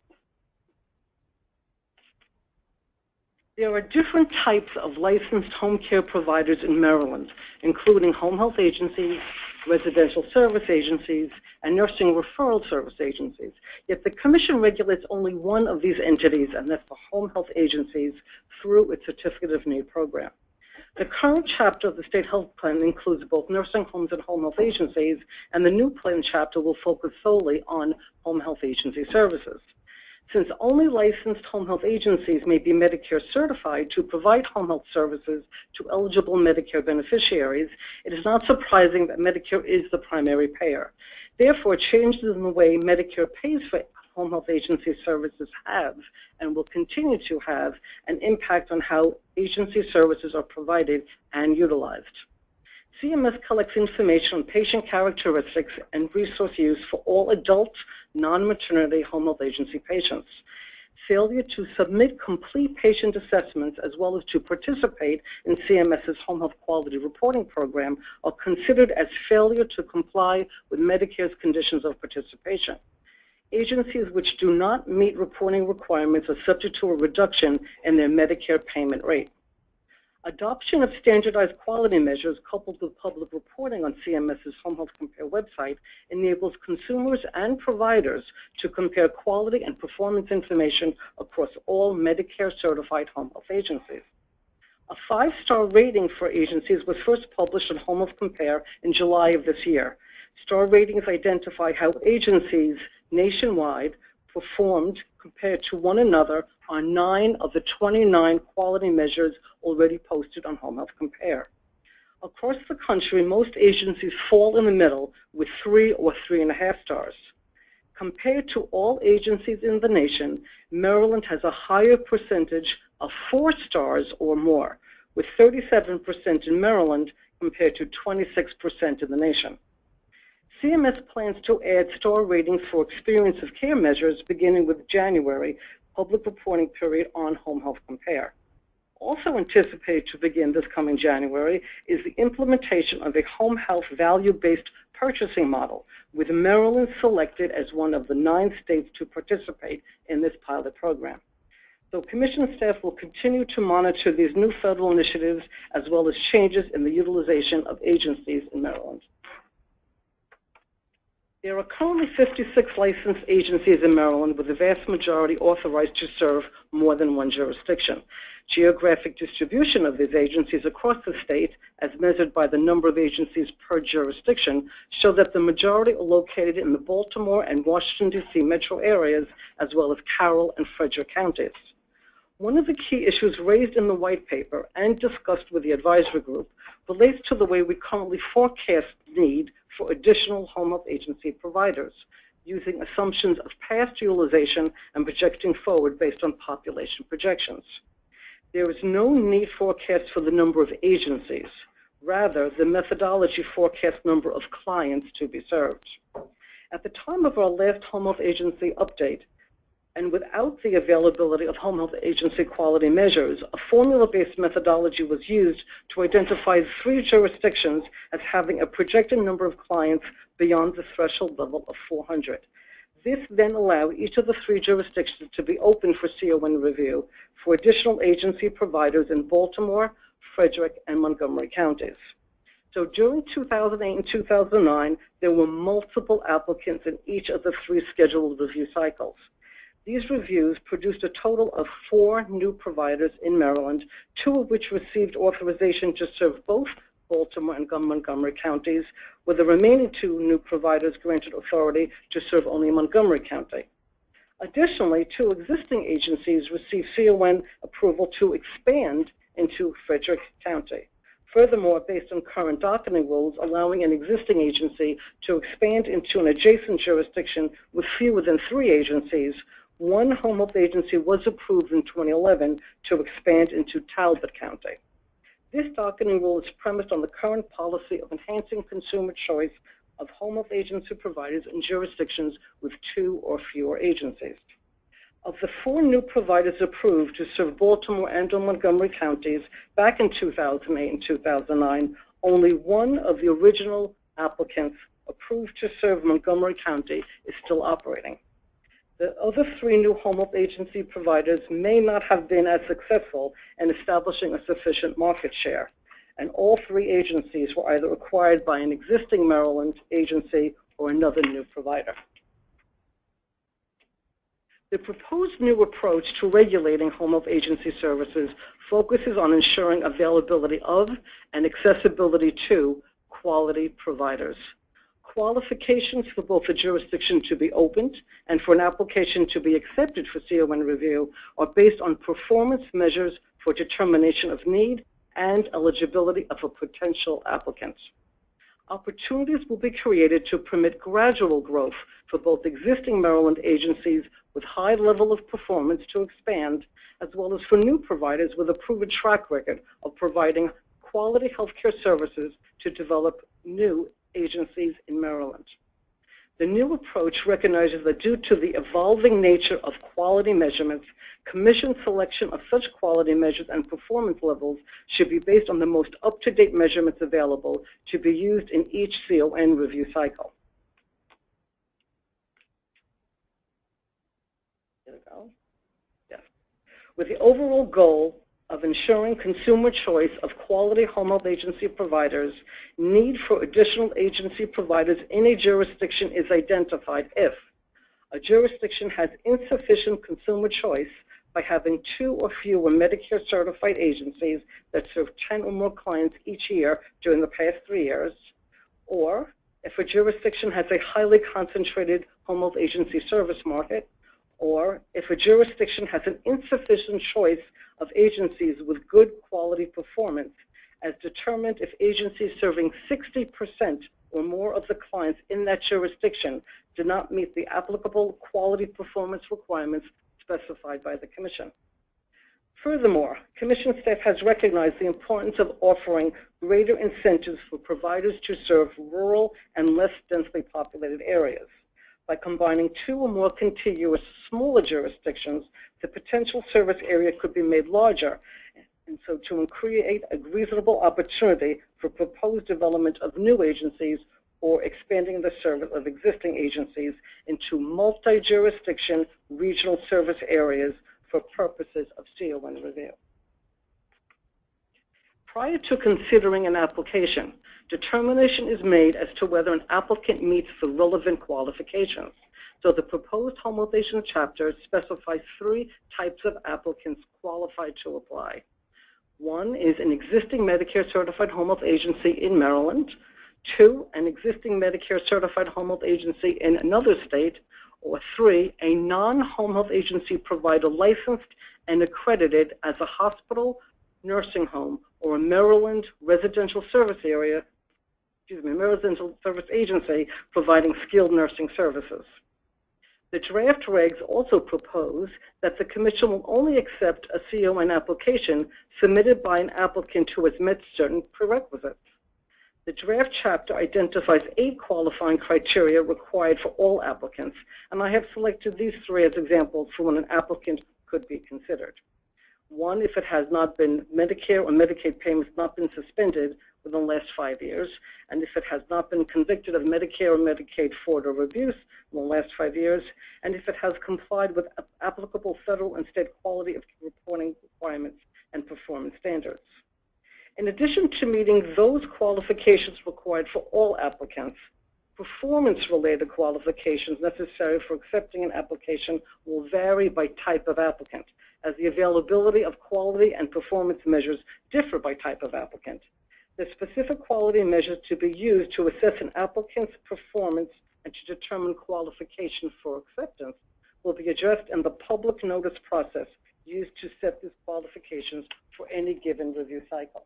There are different types of licensed home care providers in Maryland, including home health agencies, residential service agencies, and nursing referral service agencies. Yet the Commission regulates only one of these entities, and that's the home health agencies through its Certificate of Need program. The current chapter of the State Health Plan includes both nursing homes and home health agencies, and the new plan chapter will focus solely on home health agency services. Since only licensed home health agencies may be Medicare certified to provide home health services to eligible Medicare beneficiaries, it is not surprising that Medicare is the primary payer. Therefore, changes in the way Medicare pays for home health agency services have and will continue to have an impact on how agency services are provided and utilized. CMS collects information on patient characteristics and resource use for all adult, non-maternity home health agency patients. Failure to submit complete patient assessments as well as to participate in CMS's home health quality reporting program are considered as failure to comply with Medicare's conditions of participation. Agencies which do not meet reporting requirements are subject to a reduction in their Medicare payment rate. Adoption of standardized quality measures coupled with public reporting on CMS's Home Health Compare website enables consumers and providers to compare quality and performance information across all Medicare-certified home health agencies. A 5-star rating for agencies was first published on Home Health Compare in July of this year. Star ratings identify how agencies nationwide performed compared to one another on 9 of the 29 quality measures already posted on Home Health Compare. Across the country, most agencies fall in the middle with 3 or 3.5 stars. Compared to all agencies in the nation, Maryland has a higher percentage of 4 stars or more, with 37% in Maryland compared to 26% in the nation. CMS plans to add star ratings for experience of care measures beginning with January public reporting period on Home Health Compare. Also anticipated to begin this coming January is the implementation of a home health value-based purchasing model, with Maryland selected as one of the 9 states to participate in this pilot program. So Commission staff will continue to monitor these new federal initiatives as well as changes in the utilization of agencies in Maryland. There are currently 56 licensed agencies in Maryland, with the vast majority authorized to serve more than one jurisdiction. Geographic distribution of these agencies across the state, as measured by the number of agencies per jurisdiction, show that the majority are located in the Baltimore and Washington, D.C. metro areas, as well as Carroll and Frederick counties. One of the key issues raised in the white paper and discussed with the advisory group relates to the way we currently forecast need for additional home health agency providers, using assumptions of past utilization and projecting forward based on population projections. There is no need forecast for the number of agencies. Rather, the methodology forecasts number of clients to be served. At the time of our last home health agency update, and without the availability of home health agency quality measures, a formula-based methodology was used to identify 3 jurisdictions as having a projected number of clients beyond the threshold level of 400. This then allowed each of the 3 jurisdictions to be open for CON review for additional agency providers in Baltimore, Frederick, and Montgomery counties. So during 2008 and 2009, there were multiple applicants in each of the 3 scheduled review cycles. These reviews produced a total of 4 new providers in Maryland, 2 of which received authorization to serve both Baltimore and Montgomery counties, with the remaining 2 new providers granted authority to serve only Montgomery County. Additionally, 2 existing agencies received CON approval to expand into Frederick County. Furthermore, based on current docketing rules allowing an existing agency to expand into an adjacent jurisdiction with fewer than 3 agencies, 1 home health agency was approved in 2011 to expand into Talbot County. This docketing rule is premised on the current policy of enhancing consumer choice of home health agency providers in jurisdictions with 2 or fewer agencies. Of the 4 new providers approved to serve Baltimore and or Montgomery counties back in 2008 and 2009, only 1 of the original applicants approved to serve Montgomery County is still operating. The other 3 new home health agency providers may not have been as successful in establishing a sufficient market share, and all 3 agencies were either acquired by an existing Maryland agency or another new provider. The proposed new approach to regulating home health agency services focuses on ensuring availability of and accessibility to quality providers. Qualifications for both a jurisdiction to be opened and for an application to be accepted for CON review are based on performance measures for determination of need and eligibility of a potential applicant. Opportunities will be created to permit gradual growth for both existing Maryland agencies with high level of performance to expand, as well as for new providers with a proven track record of providing quality healthcare services to develop new agencies in Maryland. The new approach recognizes that due to the evolving nature of quality measurements, Commission selection of such quality measures and performance levels should be based on the most up-to-date measurements available to be used in each CON review cycle. Here we go. Yes. With the overall goal of ensuring consumer choice of quality home health agency providers, need for additional agency providers in a jurisdiction is identified if a jurisdiction has insufficient consumer choice by having 2 or fewer Medicare certified agencies that serve 10 or more clients each year during the past 3 years, or if a jurisdiction has a highly concentrated home health agency service market, or if a jurisdiction has an insufficient choice of agencies with good quality performance, as determined if agencies serving 60% or more of the clients in that jurisdiction do not meet the applicable quality performance requirements specified by the Commission. Furthermore, Commission staff has recognized the importance of offering greater incentives for providers to serve rural and less densely populated areas. By combining 2 or more contiguous smaller jurisdictions, the potential service area could be made larger, and so to create a reasonable opportunity for proposed development of new agencies or expanding the service of existing agencies into multi-jurisdiction regional service areas for purposes of CON review. Prior to considering an application, determination is made as to whether an applicant meets the relevant qualifications. So the proposed home health agency chapter specifies 3 types of applicants qualified to apply. One is an existing Medicare certified home health agency in Maryland. 2, an existing Medicare certified home health agency in another state. Or 3, a non-home health agency provider licensed and accredited as a hospital, nursing home, or a Maryland residential service agency providing skilled nursing services. The draft regs also propose that the Commission will only accept a CON application submitted by an applicant who has met certain prerequisites. The draft chapter identifies 8 qualifying criteria required for all applicants, and I have selected these 3 as examples for when an applicant could be considered. 1, if it has not been Medicare or Medicaid payments not been suspended within the last 5 years, and if it has not been convicted of Medicare or Medicaid fraud or abuse in the last 5 years, and if it has complied with applicable federal and state quality of reporting requirements and performance standards. In addition to meeting those qualifications required for all applicants, performance-related qualifications necessary for accepting an application will vary by type of applicant, as the availability of quality and performance measures differ by type of applicant. The specific quality measures to be used to assess an applicant's performance and to determine qualification for acceptance will be addressed in the public notice process used to set these qualifications for any given review cycle.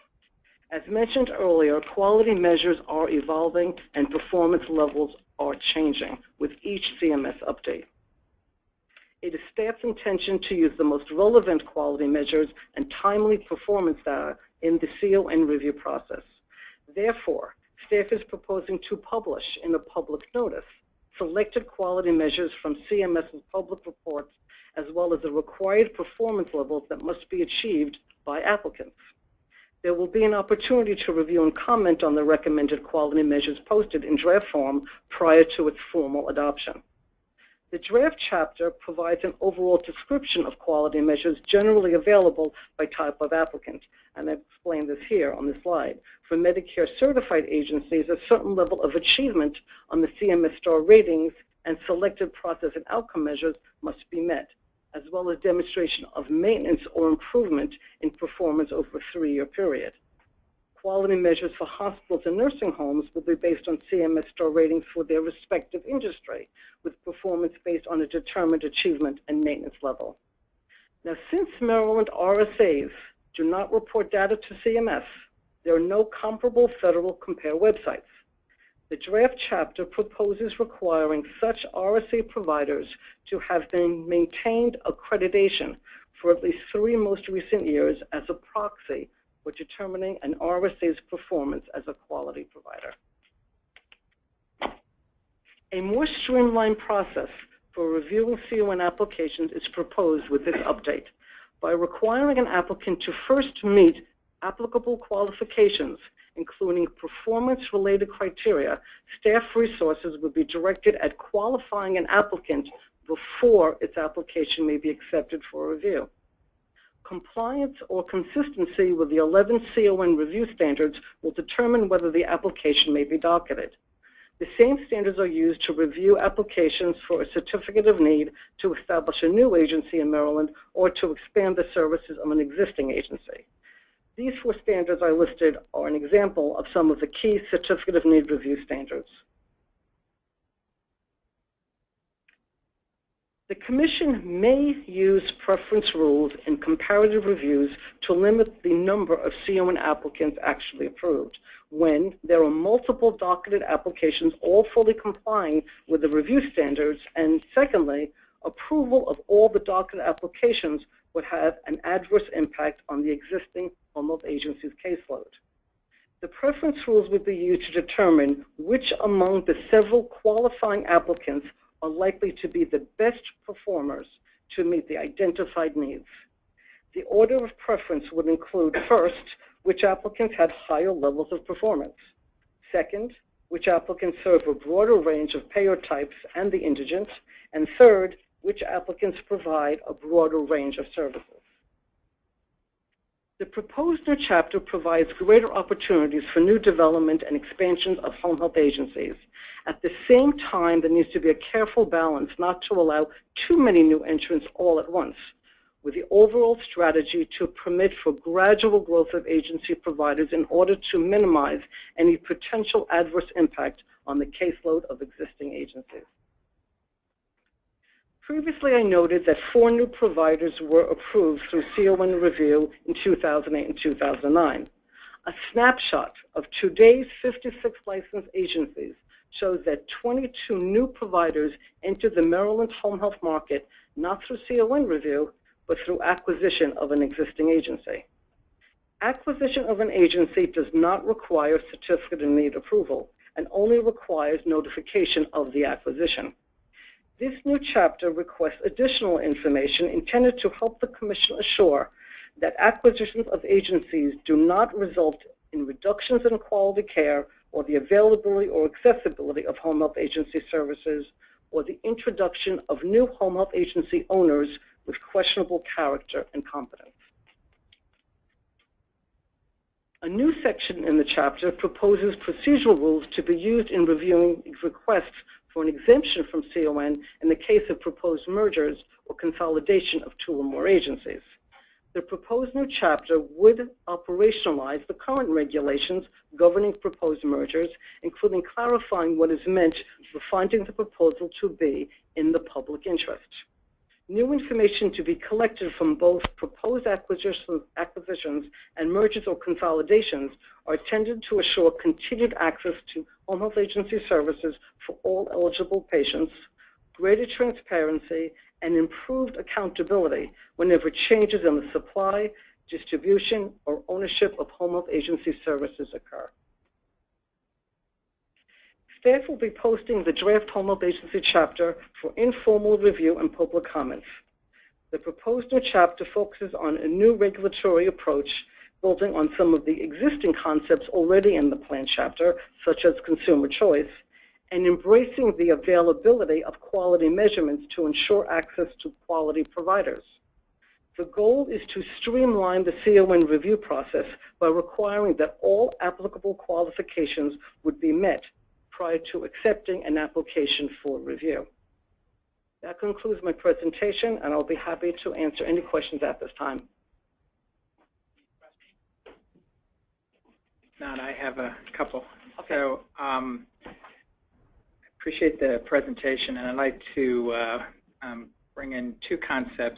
As mentioned earlier, quality measures are evolving and performance levels are changing with each CMS update. It is staff's intention to use the most relevant quality measures and timely performance data in the CON review process. Therefore, staff is proposing to publish in a public notice selected quality measures from CMS's public reports, as well as the required performance levels that must be achieved by applicants. There will be an opportunity to review and comment on the recommended quality measures posted in draft form prior to its formal adoption. The draft chapter provides an overall description of quality measures generally available by type of applicant, and I've explained this here on the slide. For Medicare certified agencies, a certain level of achievement on the CMS star ratings and selected process and outcome measures must be met, as well as demonstration of maintenance or improvement in performance over a 3-year period. Quality measures for hospitals and nursing homes will be based on CMS star ratings for their respective industry, with performance based on a determined achievement and maintenance level. Now, since Maryland RSAs do not report data to CMS, there are no comparable federal compare websites. The draft chapter proposes requiring such RSA providers to have been maintained accreditation for at least 3 most recent years as a proxy for determining an RSA's performance as a quality provider. A more streamlined process for reviewing CON applications is proposed with this update by requiring an applicant to first meet applicable qualifications, including performance-related criteria. Staff resources would be directed at qualifying an applicant before its application may be accepted for review. Compliance or consistency with the 11 CON review standards will determine whether the application may be docketed. The same standards are used to review applications for a certificate of need to establish a new agency in Maryland or to expand the services of an existing agency. These 4 standards I listed are an example of some of the key certificate of need review standards. The Commission may use preference rules in comparative reviews to limit the number of CON applicants actually approved when there are multiple docketed applications all fully complying with the review standards, and secondly, approval of all the docketed applications would have an adverse impact on the existing home health agency's caseload. The preference rules would be used to determine which among the several qualifying applicants are likely to be the best performers to meet the identified needs. The order of preference would include, first, which applicants had higher levels of performance. Second, which applicants serve a broader range of payer types and the indigent. And third, which applicants provide a broader range of services. The proposed new chapter provides greater opportunities for new development and expansions of home health agencies. At the same time, there needs to be a careful balance not to allow too many new entrants all at once, with the overall strategy to permit for gradual growth of agency providers in order to minimize any potential adverse impact on the caseload of existing agencies. Previously, I noted that 4 new providers were approved through CON review in 2008 and 2009. A snapshot of today's 56 licensed agencies shows that 22 new providers entered the Maryland home health market, not through CON review, but through acquisition of an existing agency. Acquisition of an agency does not require certificate of need approval and only requires notification of the acquisition. This new chapter requests additional information intended to help the Commission assure that acquisitions of agencies do not result in reductions in quality care or the availability or accessibility of home health agency services or the introduction of new home health agency owners with questionable character and competence. A new section in the chapter proposes procedural rules to be used in reviewing requests for an exemption from CON in the case of proposed mergers or consolidation of 2 or more agencies. The proposed new chapter would operationalize the current regulations governing proposed mergers, including clarifying what is meant for finding the proposal to be in the public interest. New information to be collected from both proposed acquisitions and mergers or consolidations are intended to assure continued access to home health agency services for all eligible patients, greater transparency, and improved accountability whenever changes in the supply, distribution, or ownership of home health agency services occur. Staff will be posting the draft home health agency chapter for informal review and public comments. The proposed new chapter focuses on a new regulatory approach building on some of the existing concepts already in the plan chapter, such as consumer choice, and embracing the availability of quality measurements to ensure access to quality providers. The goal is to streamline the CON review process by requiring that all applicable qualifications would be met prior to accepting an application for review. That concludes my presentation, and I'll be happy to answer any questions at this time. If not, I have a couple. Okay. So I appreciate the presentation, and I'd like to bring in 2 concepts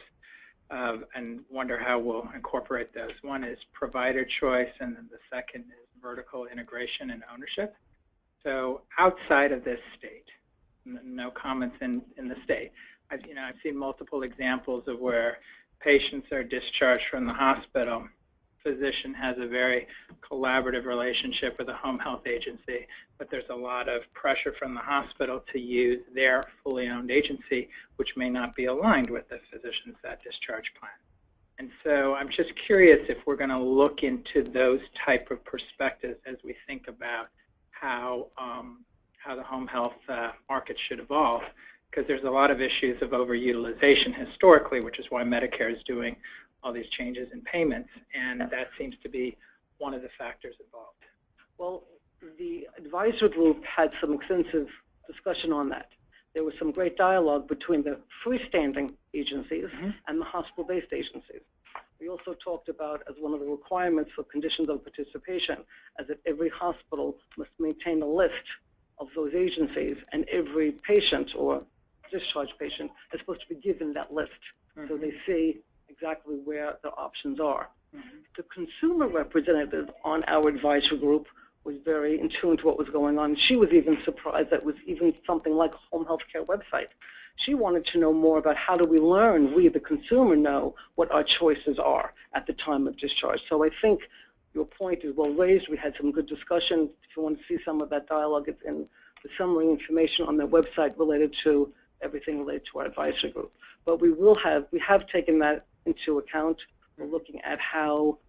and wonder how we'll incorporate those. One is provider choice, and then the second is vertical integration and ownership. So outside of this state, no comments in the state. I've seen multiple examples of where patients are discharged from the hospital. Physician has a very collaborative relationship with a home health agency, but there's a lot of pressure from the hospital to use their fully owned agency, which may not be aligned with the physician's discharge plan. And so I'm just curious if we're going to look into those type of perspectives as we think about how the home health market should evolve, because there's a lot of issues of overutilization historically, which is why Medicare is doing all these changes in payments, and that seems to be one of the factors involved. Well, the advisory group had some extensive discussion on that. There was some great dialogue between the freestanding agencies and the hospital-based agencies. We also talked about, as one of the requirements for conditions of participation, as that every hospital must maintain a list of those agencies, and every patient or discharged patient is supposed to be given that list so they see exactly where the options are. The consumer representative on our advisory group was very in tune to what was going on. She was even surprised that it was even something like a home health care website. She wanted to know more about how do we learn, we the consumer know what our choices are at the time of discharge. So I think your point is well raised. We had some good discussion. If you want to see some of that dialogue, it's in the summary information on their website related to everything related to our advisory group. But we have taken that into account. We're looking at how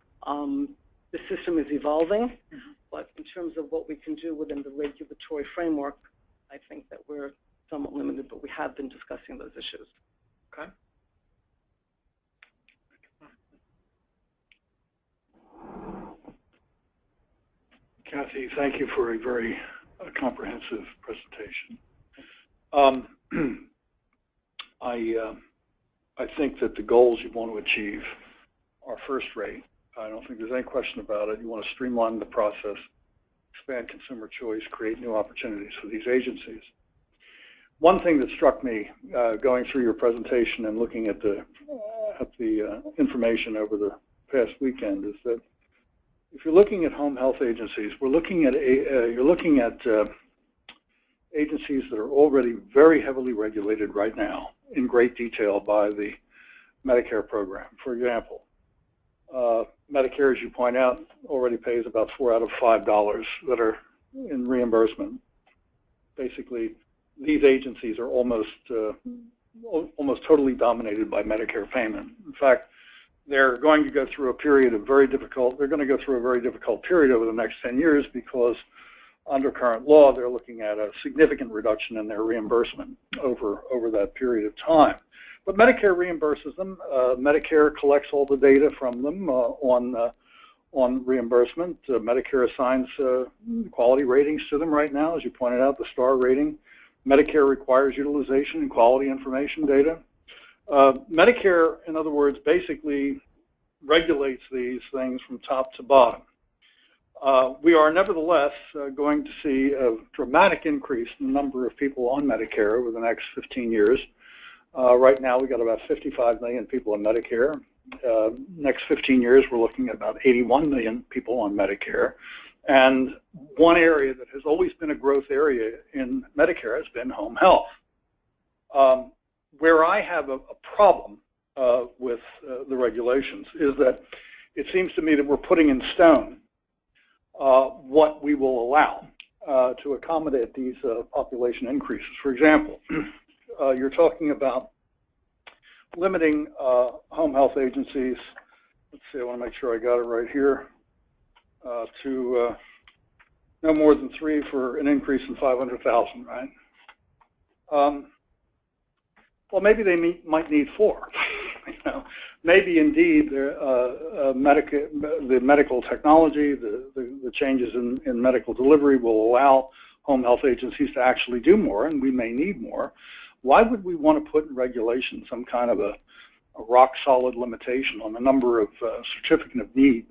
the system is evolving. But in terms of what we can do within the regulatory framework, I think that we're somewhat limited, but we have been discussing those issues. Okay. Kathy, thank you for a very comprehensive presentation. I think that the goals you want to achieve are first rate. I don't think there's any question about it. You want to streamline the process, expand consumer choice, create new opportunities for these agencies. One thing that struck me going through your presentation and looking at the information over the past weekend is that if you're looking at home health agencies, you're looking at agencies that are already very heavily regulated right now in great detail by the Medicare program. For example, Medicare, as you point out, already pays about $4 out of $5 that are in reimbursement. Basically, these agencies are almost totally dominated by Medicare payment. In fact, they're going to go through a period of very difficult period over the next 10 years because under current law, they're looking at a significant reduction in their reimbursement over that period of time. But Medicare reimburses them. Medicare collects all the data from them on reimbursement. Medicare assigns quality ratings to them right now, as you pointed out, the STAR rating. Medicare requires utilization and quality information data. Medicare, in other words, basically regulates these things from top to bottom. We are nevertheless going to see a dramatic increase in the number of people on Medicare over the next 15 years. Right now, we've got about 55 million people on Medicare. Next 15 years, we're looking at about 81 million people on Medicare. And one area that has always been a growth area in Medicare has been home health. Where I have a problem with the regulations is that it seems to me that we're putting in stone what we will allow to accommodate these population increases. For example, you're talking about limiting home health agencies, let's see, I want to make sure I got it right here, to no more than 3 for an increase in 500,000, right? Well, maybe they might need 4. You know, maybe indeed the medical technology, the changes in medical delivery will allow home health agencies to actually do more, and we may need more. Why would we want to put in regulation some kind of a rock-solid limitation on the number of certificate of need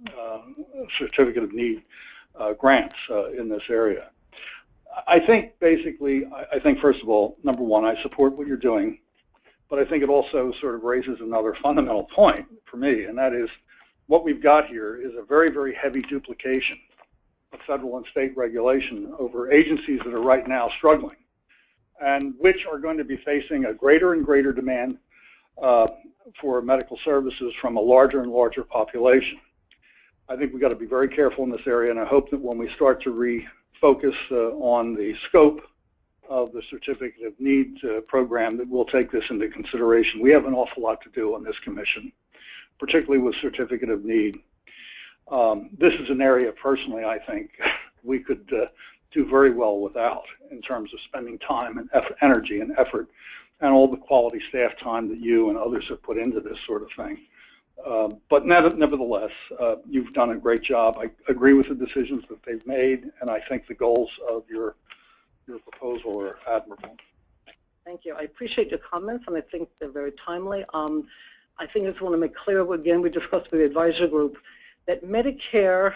grants in this area? I think basically, first of all, number one, I support what you're doing, but I think it also sort of raises another fundamental point for me, and that is what we've got here is a very, very heavy duplication of federal and state regulation over agencies that are right now struggling and which are going to be facing a greater and greater demand for medical services from a larger and larger population. I think we've got to be very careful in this area, and I hope that when we start to refocus on the scope of the Certificate of Need program, that we'll take this into consideration. We have an awful lot to do on this commission, particularly with Certificate of Need. This is an area, personally, I think we could do very well without in terms of spending time and energy and effort and all the quality staff time that you and others have put into this sort of thing. But nevertheless, you've done a great job. I agree with the decisions that they've made, and I think the goals of your proposal are admirable. Thank you. I appreciate your comments, and I think they're very timely. I think I just want to make clear, again, we discussed with the advisory group, that Medicare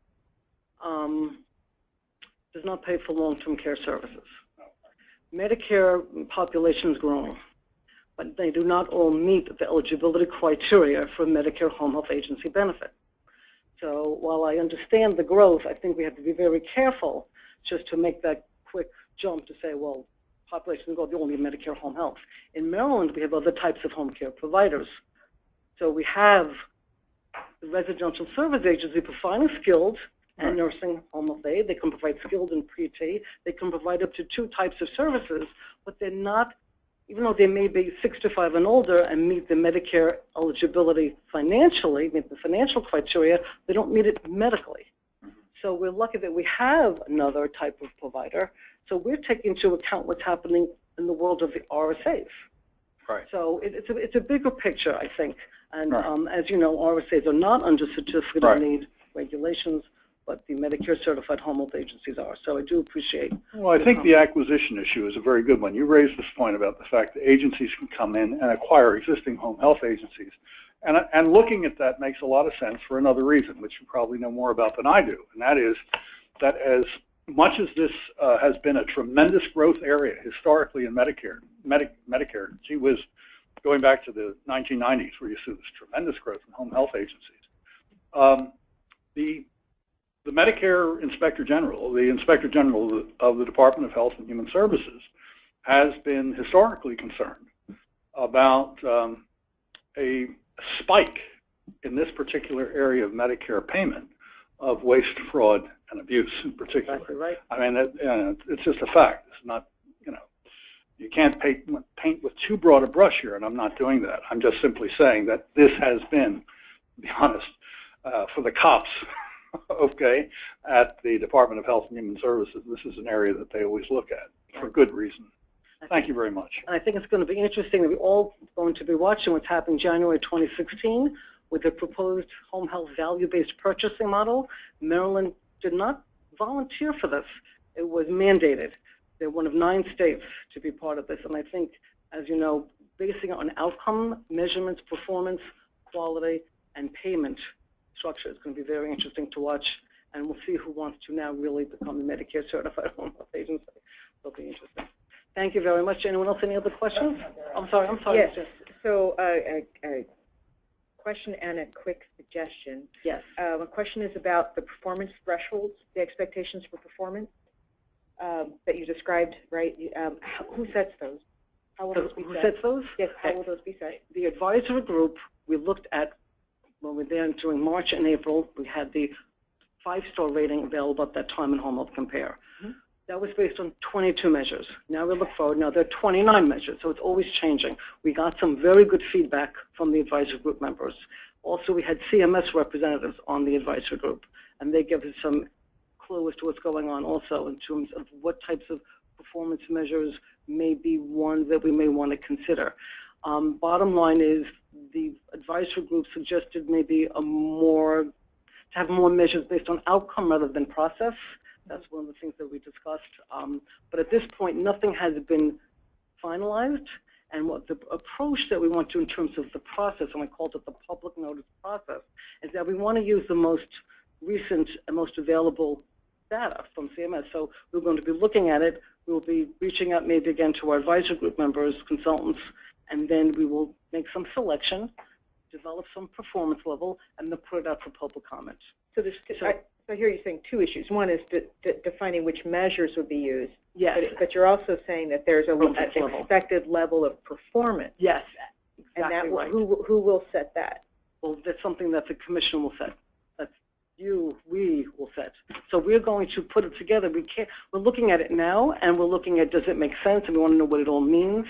does not pay for long-term care services. Medicare population is growing, but they do not all meet the eligibility criteria for Medicare home health agency benefit. So while I understand the growth, I think we have to be very careful just to make that quick jump to say, well, population growth, you only need Medicare home health. In Maryland, we have other types of home care providers. So we have the residential service agency providing skilled and nursing home health aid. They can provide skilled and pre-T. They can provide up to 2 types of services, but they're not, even though they may be 65 and older and meet the Medicare eligibility financially, meet the financial criteria, they don't meet it medically. So we're lucky that we have another type of provider. So we're taking into account what's happening in the world of the RSAs. Right. So it's a bigger picture, I think. And right. As you know, RSAs are not under certificate right. of need regulations, but the Medicare certified home health agencies are. So I do appreciate. Well, I think the acquisition issue is a very good one. You raised this point about the fact that agencies can come in and acquire existing home health agencies. And looking at that makes a lot of sense for another reason, which you probably know more about than I do, and that is that as much as this has been a tremendous growth area historically in Medicare, gee whiz, going back to the 1990s where you see this tremendous growth in home health agencies. The Medicare Inspector General, the Inspector General of the Department of Health and Human Services, has been historically concerned about a spike in this particular area of Medicare payment of waste, fraud, and abuse in particular. Exactly right. I mean, it's just a fact. It's not, you can't paint with too broad a brush here, and I'm not doing that. I'm just simply saying that this has been, to be honest, for the cops, okay, at the Department of Health and Human Services, this is an area that they always look at for good reason. Thank you very much. And I think it's going to be interesting that we're all going to be watching what's happening January 2016 with the proposed home health value-based purchasing model. Maryland did not volunteer for this. It was mandated. They're one of 9 states to be part of this. And I think, as you know, basing it on outcome, measurements, performance, quality, and payment structure is going to be very interesting to watch. And we'll see who wants to now really become the Medicare certified home health agency. It'll be interesting. Thank you very much. Anyone else? Any other questions? I'm sorry. Yes. So a question and a quick suggestion. Yes. A question is about the performance thresholds, the expectations for performance that you described, right? Who sets those? How will those be set? Who sets those? Yes. How will those be set? The advisory group, we looked at, when we were there during March and April, we had the 5-star rating available at that time in Home Health Compare. Mm-hmm. That was based on 22 measures. Now we look forward. Now there are 29 measures, so it's always changing. We got some very good feedback from the advisory group members. Also, we had CMS representatives on the advisory group, and they gave us some clue as to what's going on also in terms of what types of performance measures may be one that we may want to consider. Bottom line is the advisory group suggested maybe to have more measures based on outcome rather than process. That's one of the things that we discussed. But at this point, nothing has been finalized. And what the approach that we want to in terms of the process, and we called it the public notice process, is that we want to use the most recent and most available data from CMS. So we're going to be looking at it. We'll be reaching out maybe again to our advisory group members, consultants, and then we will make some selection, develop some performance level, and then put it out for public comment. So I hear you saying 2 issues. One is defining which measures would be used. Yes. But you're also saying that there's an expected level of performance. Yes. Exactly. And that right. Who will set that? Well, that's something that the commission will set. That's we will set. So we're going to put it together. We're looking at it now, and we're looking at does it make sense, and we want to know what it all means.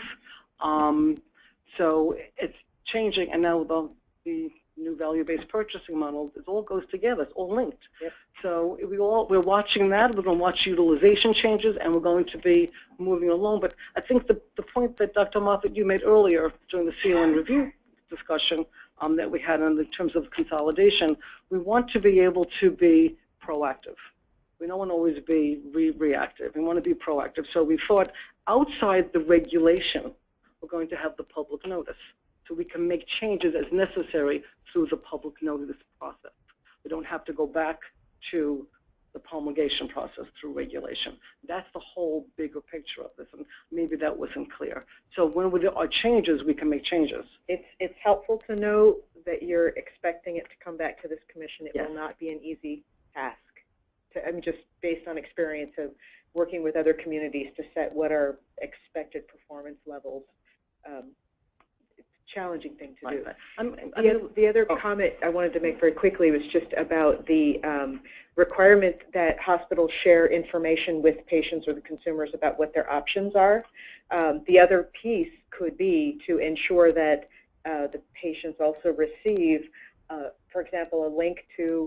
So it's changing, and now the new value-based purchasing model, it all goes together. It's all linked. Yep. So we're watching that. We're going to watch utilization changes, and we're going to be moving along. But I think the point that Dr. Moffitt, you made earlier during the CON review discussion that we had in terms of consolidation, we want to be able to be proactive. We don't want to always be reactive. We want to be proactive. So we thought outside the regulation, we're going to have the public notice. So we can make changes as necessary through the public notice process. We don't have to go back to the promulgation process through regulation. That's the whole bigger picture of this, and maybe that wasn't clear. So when there are changes, we can make changes. It's helpful to know that you're expecting it to come back to this commission. It will not be an easy task. Just based on experience of working with other communities to set what are expected performance levels. Challenging thing to do. The other comment I wanted to make very quickly was just about the requirement that hospitals share information with patients or the consumers about what their options are. The other piece could be to ensure that the patients also receive, for example, a link to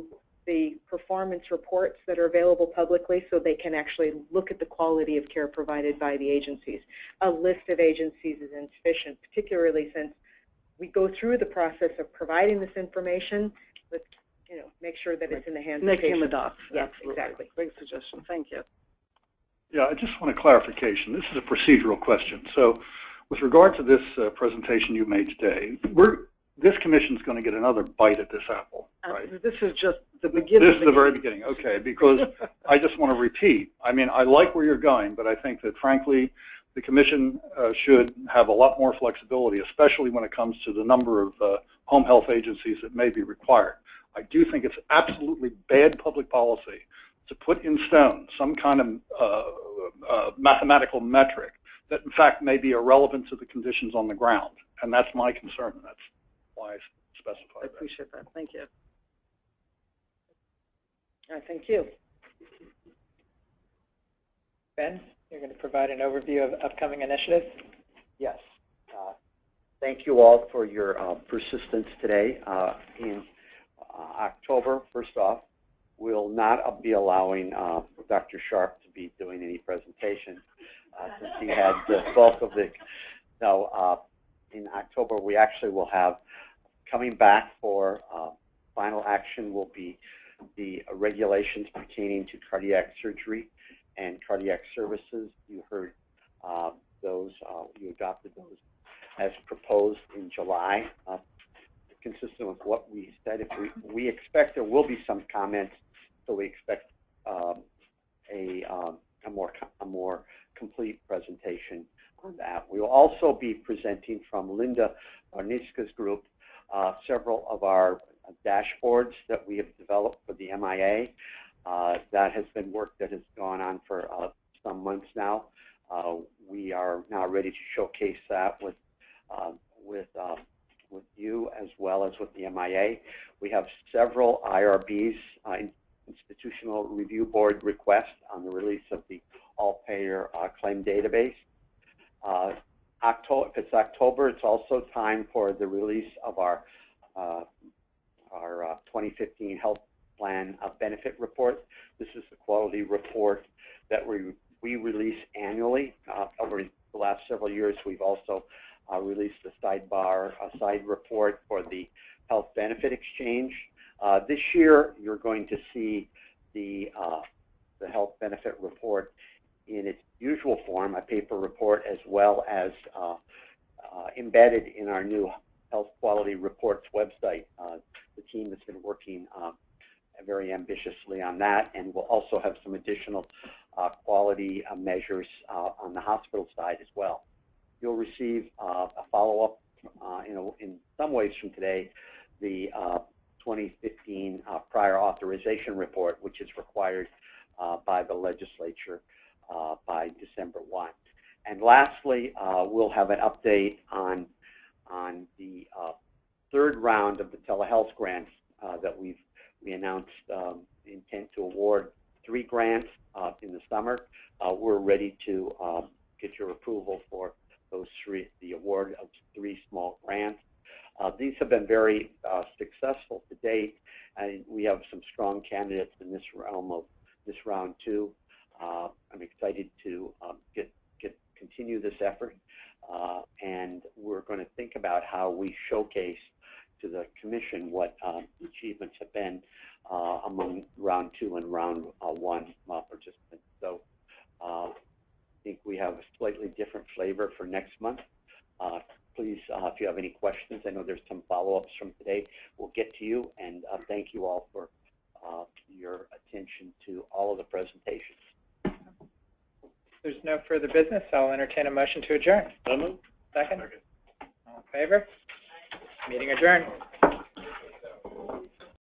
the performance reports that are available publicly so they can actually look at the quality of care provided by the agencies. A list of agencies is insufficient, particularly since we go through the process of providing this information. Let's make sure that it's in the hands of patients. In the docs. Yes, Absolutely. exactly. Great suggestion. Thank you. Yeah, I just want a clarification. This is a procedural question. So with regard to this presentation you made today, this commission is going to get another bite at this apple, right? This is just the beginning. This is the very beginning. Okay, because I just want to repeat. I mean, I like where you're going, but I think that, frankly, the commission should have a lot more flexibility, especially when it comes to the number of home health agencies that may be required. I do think it's absolutely bad public policy to put in stone some kind of mathematical metric that, in fact, may be irrelevant to the conditions on the ground. And that's my concern. That's why I specified that. I appreciate that. Thank you. Thank you. Ben, you're going to provide an overview of upcoming initiatives? Yes. Thank you all for your persistence today. In October, first off, we'll not be allowing Dr. Sharp to be doing any presentation since he had the bulk of the. So in October, we actually will have coming back for final action will be the regulations pertaining to cardiac surgery and cardiac services. You heard those, you adopted those as proposed in July, consistent with what we said. If we expect there will be some comments, so we expect a more complete presentation on that. We will also be presenting from Linda Barniska's group several of our dashboards that we have developed for the MIA. That has been work that has gone on for some months now. We are now ready to showcase that with you as well as with the MIA. We have several IRBs, Institutional Review Board requests on the release of the all-payer claim database. If it's October, it's also time for the release of our 2015 health plan benefit report. This is the quality report that we release annually. Over the last several years, we've also released a side report for the health benefit exchange. This year, you're going to see the health benefit report in its usual form, a paper report, as well as embedded in our new Health Quality Reports website. The team has been working very ambitiously on that, and we'll also have some additional quality measures on the hospital side as well. You'll receive a follow-up in some ways from today, the 2015 prior authorization report, which is required by the legislature by December 1. And lastly, we'll have an update on the third round of the telehealth grants that we announced intent to award 3 grants in the summer. We're ready to get your approval for those 3, the award of 3 small grants. These have been very successful to date, and we have some strong candidates in this realm of this round 2. I'm excited to continue this effort, and we're going to think about how we showcase to the Commission what achievements have been among round 2 and round 1 participants. So I think we have a slightly different flavor for next month. Please, if you have any questions, I know there's some follow-ups from today. We'll get to you, and thank you all for your attention to all of the presentations. If there's no further business, I'll entertain a motion to adjourn. Second? All in favor? Meeting adjourned.